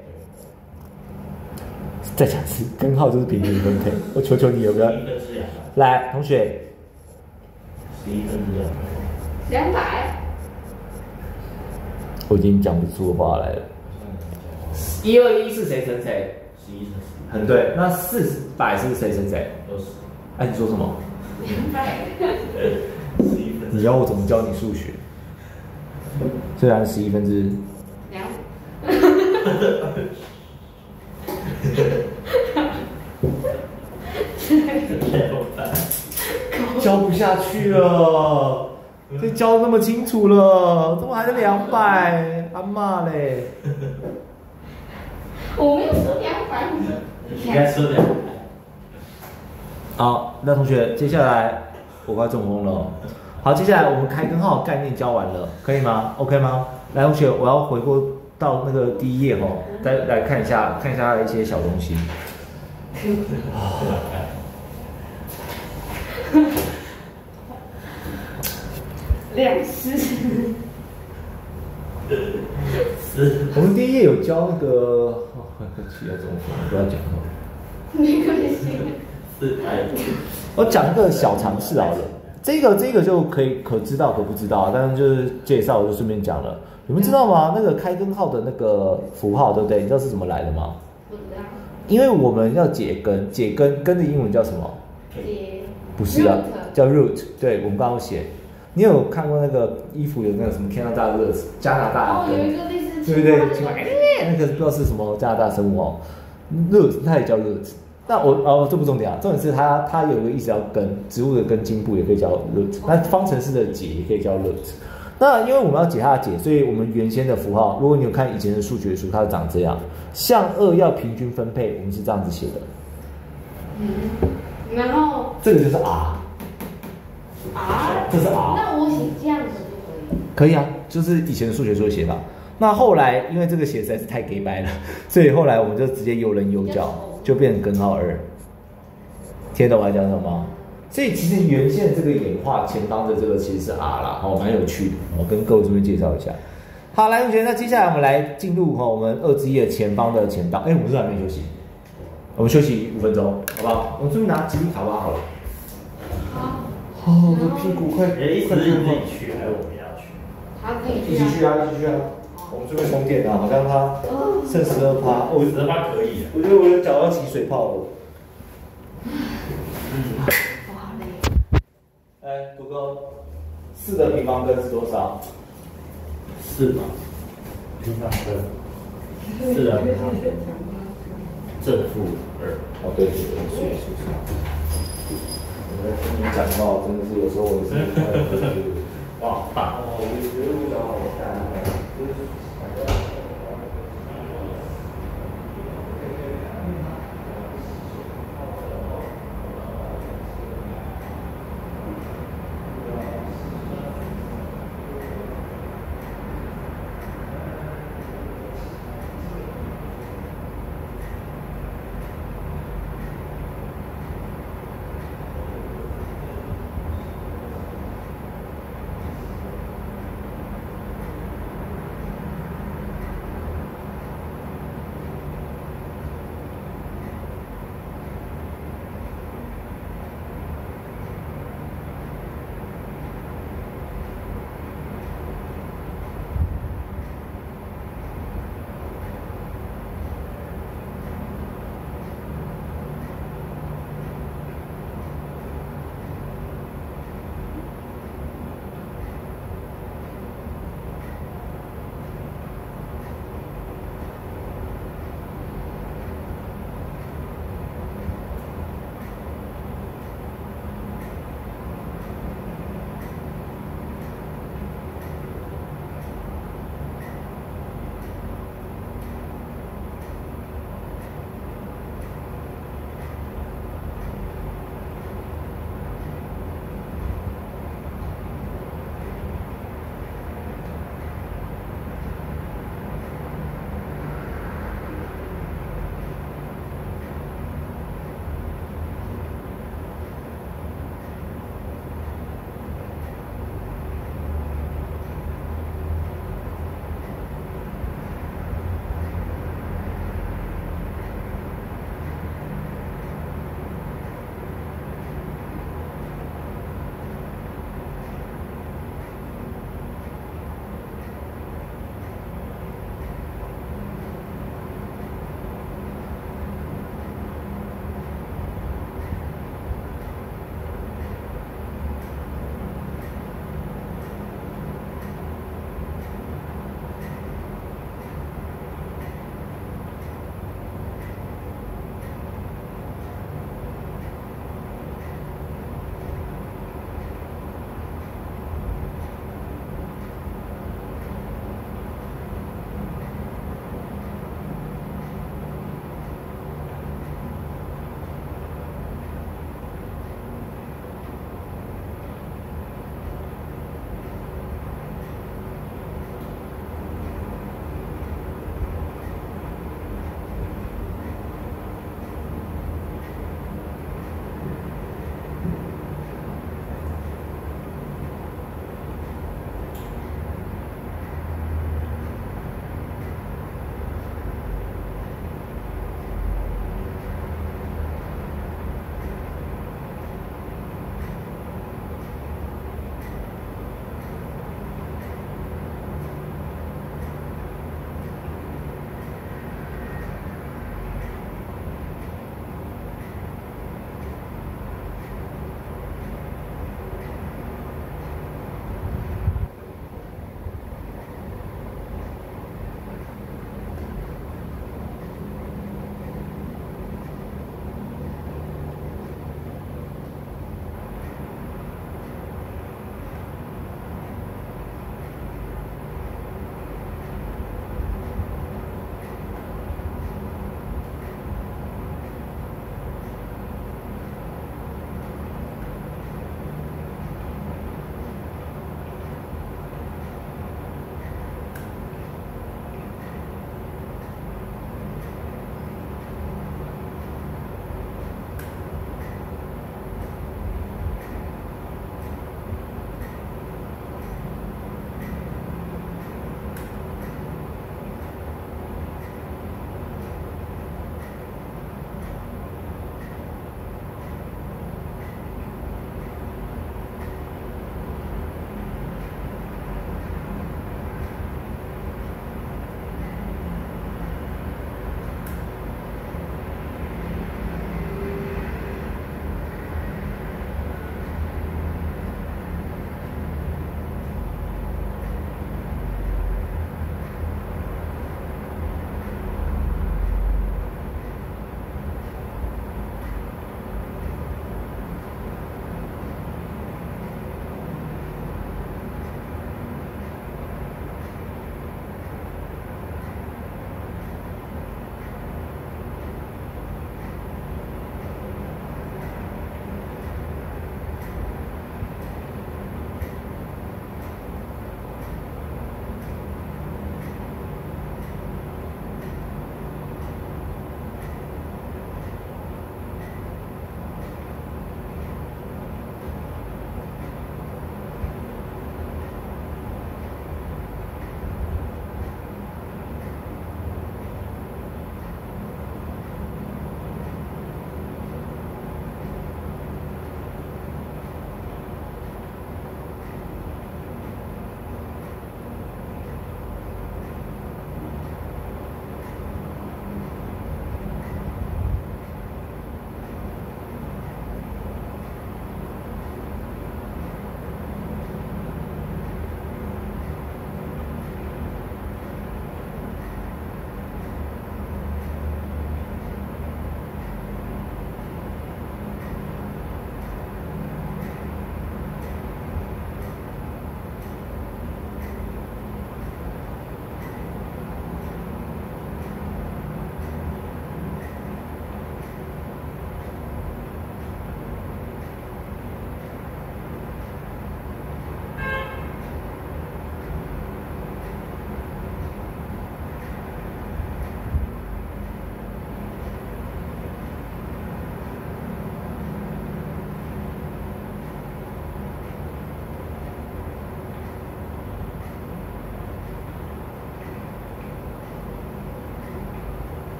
再讲一次，根号就是平均分配。我求求你，有没有？ 十一分之两百。 来，同学。 十一分之两百。 两百。 我已经讲不出话来了。一二一是谁乘谁？ 十一乘十。 很对。那四百是谁乘谁？ 二十。 哎，你说什么？ 两百。 十一分。 你要我怎么教你数学？虽然十一分之。 两。 教不下去了，这教那么清楚了，怎么还是两百？阿嬷嘞！ 我没有说两百， 你应该说两百。 好，那同学，接下来我快中风了。好，接下来我们开根号概念教完了，可以吗 ？OK 吗？来，同学，我要回过到那个第一页哦，再来看一下，看一下一些小东西。 两十。 是。 我们第一页有教那个，哦，很客气啊，中风，不要讲了。 没关系。 是太多。 我讲一个小常识好了，这个这个就可以可知道可不知道，但是就是介绍我就顺便讲了。你们知道吗？那个开根号的那个符号，对不对？你知道是怎么来的吗？ 不知道。 因为我们要解根，解根根的英文叫什么？ 解。 不是啊，叫 root。对，我们刚刚写。你有看过那个衣服有那个什么加拿大的加拿大的根？ 哦，有一个类似对不对？青蛙，那个不知道是什么加拿大生物哦 ，root 它也叫 root。那我哦，这不重点啊，重点是它它有一个意思叫根，植物的根茎部也可以叫 root， 那方程式的解也可以叫 root。那因为我们要解它的解，所以我们原先的符号，如果你有看以前的数学书，它长这样，向二要平均分配，我们是这样子写的。 嗯，然后这个就是 r。 R， 这是 R。 那我写这样子就可以。 可以啊，就是以前的数学书的写法。那后来因为这个写实在是太 gay 白了，所以后来我们就直接有棱有角，就变成根号二。听得懂我在讲什么吗？所以其实原先这个演化前方的这个其实是 R 啦，哦，蛮有趣的。我跟各位这边介绍一下。好，来同学，那接下来我们来进入哈我们二之一的前方的前方。哎，我们是还没休息，我们休息五分钟，好不好？我们这边拿吉利卡巴好了。 好。 哦，我的屁股快哎，意思是你自己去还是我们要去？ 他可以一起去啊，一起去啊！我们这边充电啊，好像它剩十二趴，我十二趴可以。 我觉得我的脚要起水泡了。 我好累。 哎，图哥，四的平方根是多少？ 四嘛，平方根，四的平方根，正负二。 哦，对对对，数学数学。我在听你讲话，真的是有时候我也是， 哇，大哦， 我觉得我讲好大。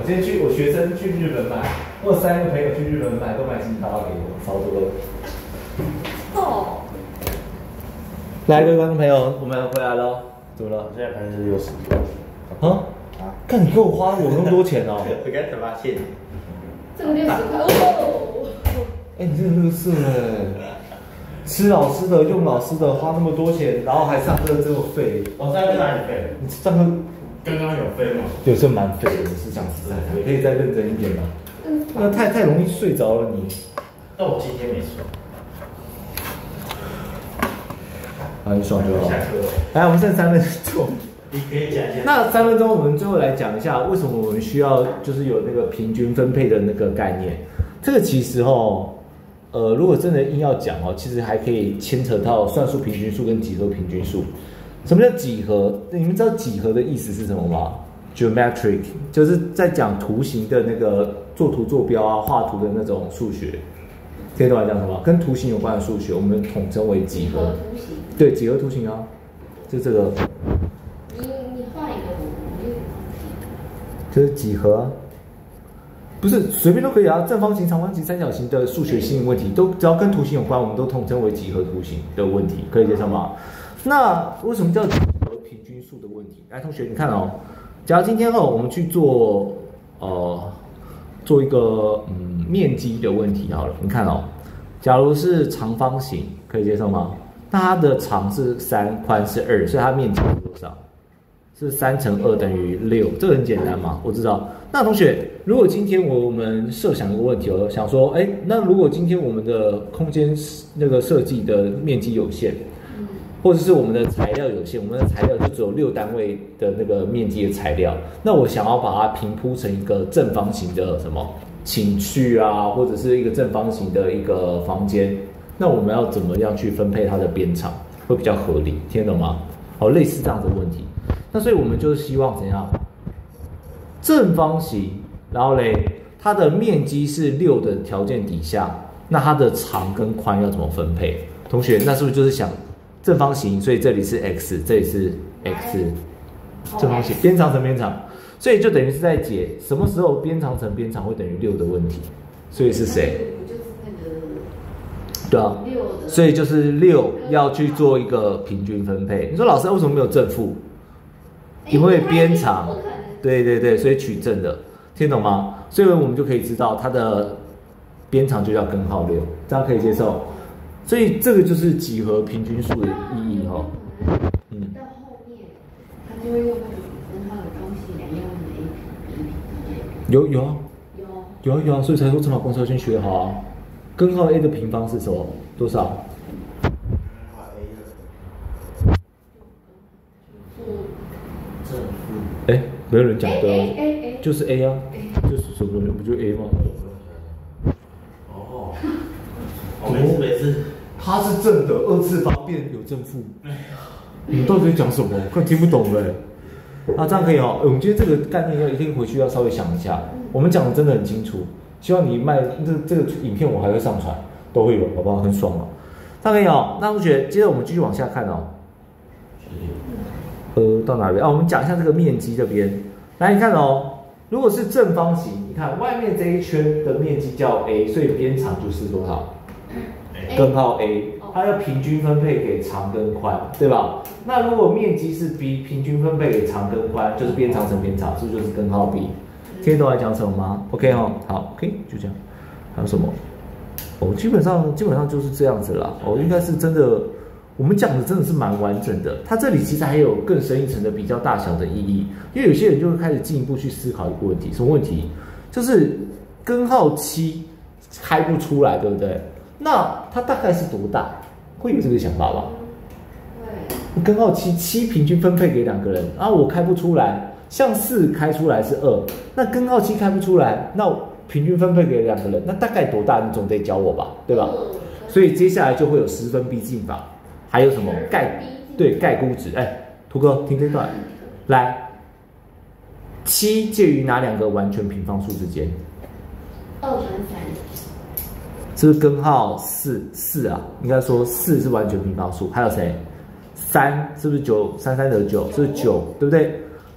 今天去我学生去日本买，我有三个朋友去日本买，都买金包包给我，超多的。哦。来，各位观众朋友，我们回来喽。怎么了？ 现在盘是六十。 啊？啊？看你给我花我那么多钱哦！ 我刚才发现。 这个六十块哦。 哎，你这个乐色哎！吃老师的，用老师的，花那么多钱，然后还上课这么废。 我上课哪里废？ 你上课刚刚有废吗？ 有时候蛮废的，是讲实在的，你可以再认真一点吗？嗯。那太太容易睡着了你。 那我今天没睡。 啊，你爽就好。来，我们剩三分钟。 你可以讲一下。 那三分钟，我们最后来讲一下，为什么我们需要就是有那个平均分配的那个概念。这个其实哦，呃，如果真的硬要讲哦，其实还可以牵扯到算术平均数跟几何平均数。什么叫几何？你们知道几何的意思是什么吗 ？Geometric 就是在讲图形的那个做图坐标啊、画图的那种数学。这都来讲什么？跟图形有关的数学，我们统称为几何。 图形。 对，几何图形啊，就这个。 你你画一个图， 这是几何啊？不是随便都可以啊，正方形、长方形、三角形的数学性问题，都只要跟图形有关，我们都统称为几何图形的问题，可以接受吗？那为什么叫几何平均数的问题？来，同学，你看哦，假如今天哦，我们去做呃做一个嗯面积的问题好了，你看哦，假如是长方形，可以接受吗？那它的长是三，宽是二，所以它面积是多少？是三乘二等于六，这个很简单嘛，我知道。那同学，如果今天我们设想一个问题哦，想说，哎，那如果今天我们的空间那个设计的面积有限，或者是我们的材料有限，我们的材料就只有六单位的那个面积的材料，那我想要把它平铺成一个正方形的什么寝室啊，或者是一个正方形的一个房间，那我们要怎么样去分配它的边长会比较合理？听得懂吗？好，类似这样的问题。那所以我们就是希望怎样？正方形，然后嘞，它的面积是六的条件底下，那它的长跟宽要怎么分配？同学，那是不是就是想正方形？所以这里是 x， 这里是 x， 正方形边长乘边长，所以就等于是在解什么时候边长乘边长会等于六的问题。所以是谁？对啊，所以就是六要去做一个平均分配。你说老师为什么没有正负？因为边长，对对对，所以取正的，听懂吗？所以我们就可以知道它的边长就叫根号六，这样可以接受。所以这个就是几何平均数的意义哈。嗯。到后面，他就会用那个根号的东西来用的 a 有有啊，有有啊有啊，所以才说乘法公式要先学好啊。根号 a 的平方是什么？多少？哎，没有人讲对啊，就是 a 啊，就是什么东西不就 a 吗？ 哦，我每次每次它是正的，二次方变有正负。你们到底在讲什么？我快听不懂了。啊，这样可以哦。我们今天这个概念要一定回去要稍微想一下。我们讲的真的很清楚，希望你卖这这个影片我还会上传，都会有，好不好？很爽哦。这样可以哦。那同学，接着我们继续往下看哦。呃，到哪边啊？我们讲一下这个面积这边。来，你看哦，如果是正方形，你看外面这一圈的面积叫 a， 所以边长就是多少？根号 a， 它要平均分配给长跟宽，对吧？那如果面积是 b， 平均分配给长跟宽，就是边长乘边长，是不是就是根号 b？ 听得懂在讲什么吗 ？OK 哦，好 ，OK， 就这样。还有什么？哦，基本上基本上就是这样子啦。哦，应该是真的。我们讲的真的是蛮完整的，它这里其实还有更深一层的比较大小的意义，因为有些人就会开始进一步去思考一个问题，什么问题？就是根号七开不出来，对不对？那它大概是多大？会有这个想法吧？对。根号七，七平均分配给两个人，然后我开不出来，像四开出来是二，那根号七开不出来，那平均分配给两个人，那大概多大？你总得教我吧，对吧？所以接下来就会有十分逼近法。还有什么概对概估值？哎，图哥听这段，来，七介于哪两个完全平方数之间？ 二跟三。 是不是根号四四啊？应该说四是完全平方数。还有谁？三是不是九？三三得九，是不是九？对不对？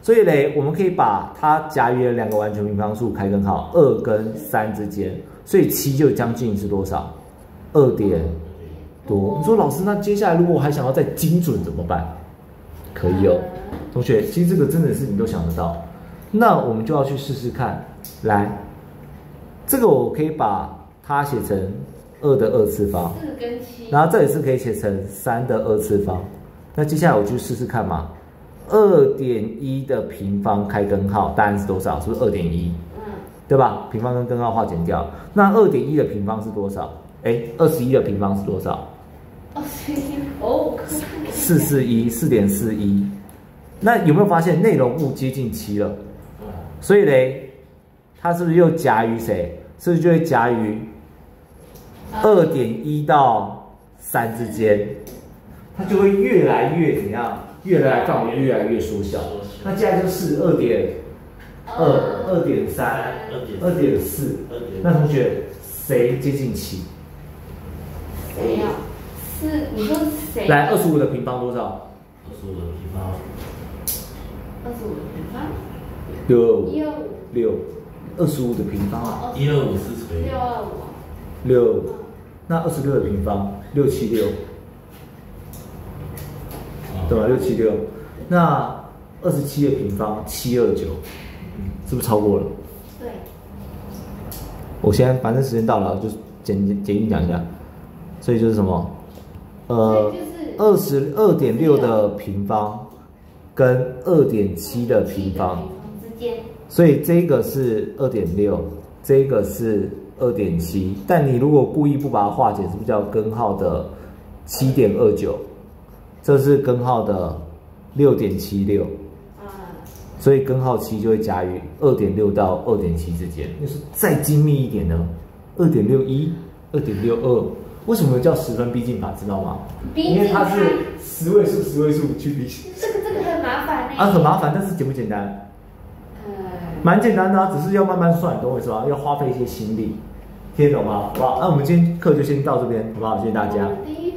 所以嘞，我们可以把它夹于两个完全平方数开根号，二跟三之间，所以七就将近是多少？二点多。你说老师，那接下来如果我还想要再精准怎么办？可以哦，同学，其实这个真的是你都想得到。那我们就要去试试看。来，这个我可以把它写成二的二次方， 四跟七， 然后这也是可以写成三的二次方。那接下来我就试试看嘛。二点一的平方开根号，答案是多少？是不是二点一？嗯，对吧？平方跟根号化简掉。那二点一的平方是多少？哎，二十一的平方是多少？ 二十一哦， 四四一，四点四一。那有没有发现内容物接近七了？所以嘞，它是不是又夹于谁？是不是就会夹于二点一到三之间？它就会越来越怎样？越来越范围越来越缩小。那接下来就是二点二、二点三、二点四。那同学谁接近七？ 谁呀？是你说谁？ 来，二十五的平方多少？ 二十五的平方。 二十五的平方。 六。 一二五。 六。二十五的平方啊。 一二五是谁？ 六二五。 六。那二十六的平方，六七六。对吧？六七六，那二十七的平方七二九，是不是超过了？ 对。 我现在反正时间到了，就简简简讲一下。所以就是什么？呃，二十二点六的平方跟二点七的平方之间。所以这个是二点六，这个是二点七。但你如果故意不把它化简，是不是叫根号的七点二九？这是根号的六点七六，所以根号七就会夹于二点六到二点七之间。就是再精密一点呢，二点六一、二点六二，为什么叫十分逼近法？知道吗？因为它是十位数、十位数去逼。 这个这个很麻烦呢。 啊，很麻烦，但是简不简单？呃，蛮简单的啊，只是要慢慢算，懂我意思吗？要花费一些心力，听得懂吗？好不好？那我们今天课就先到这边，好不好？谢谢大家。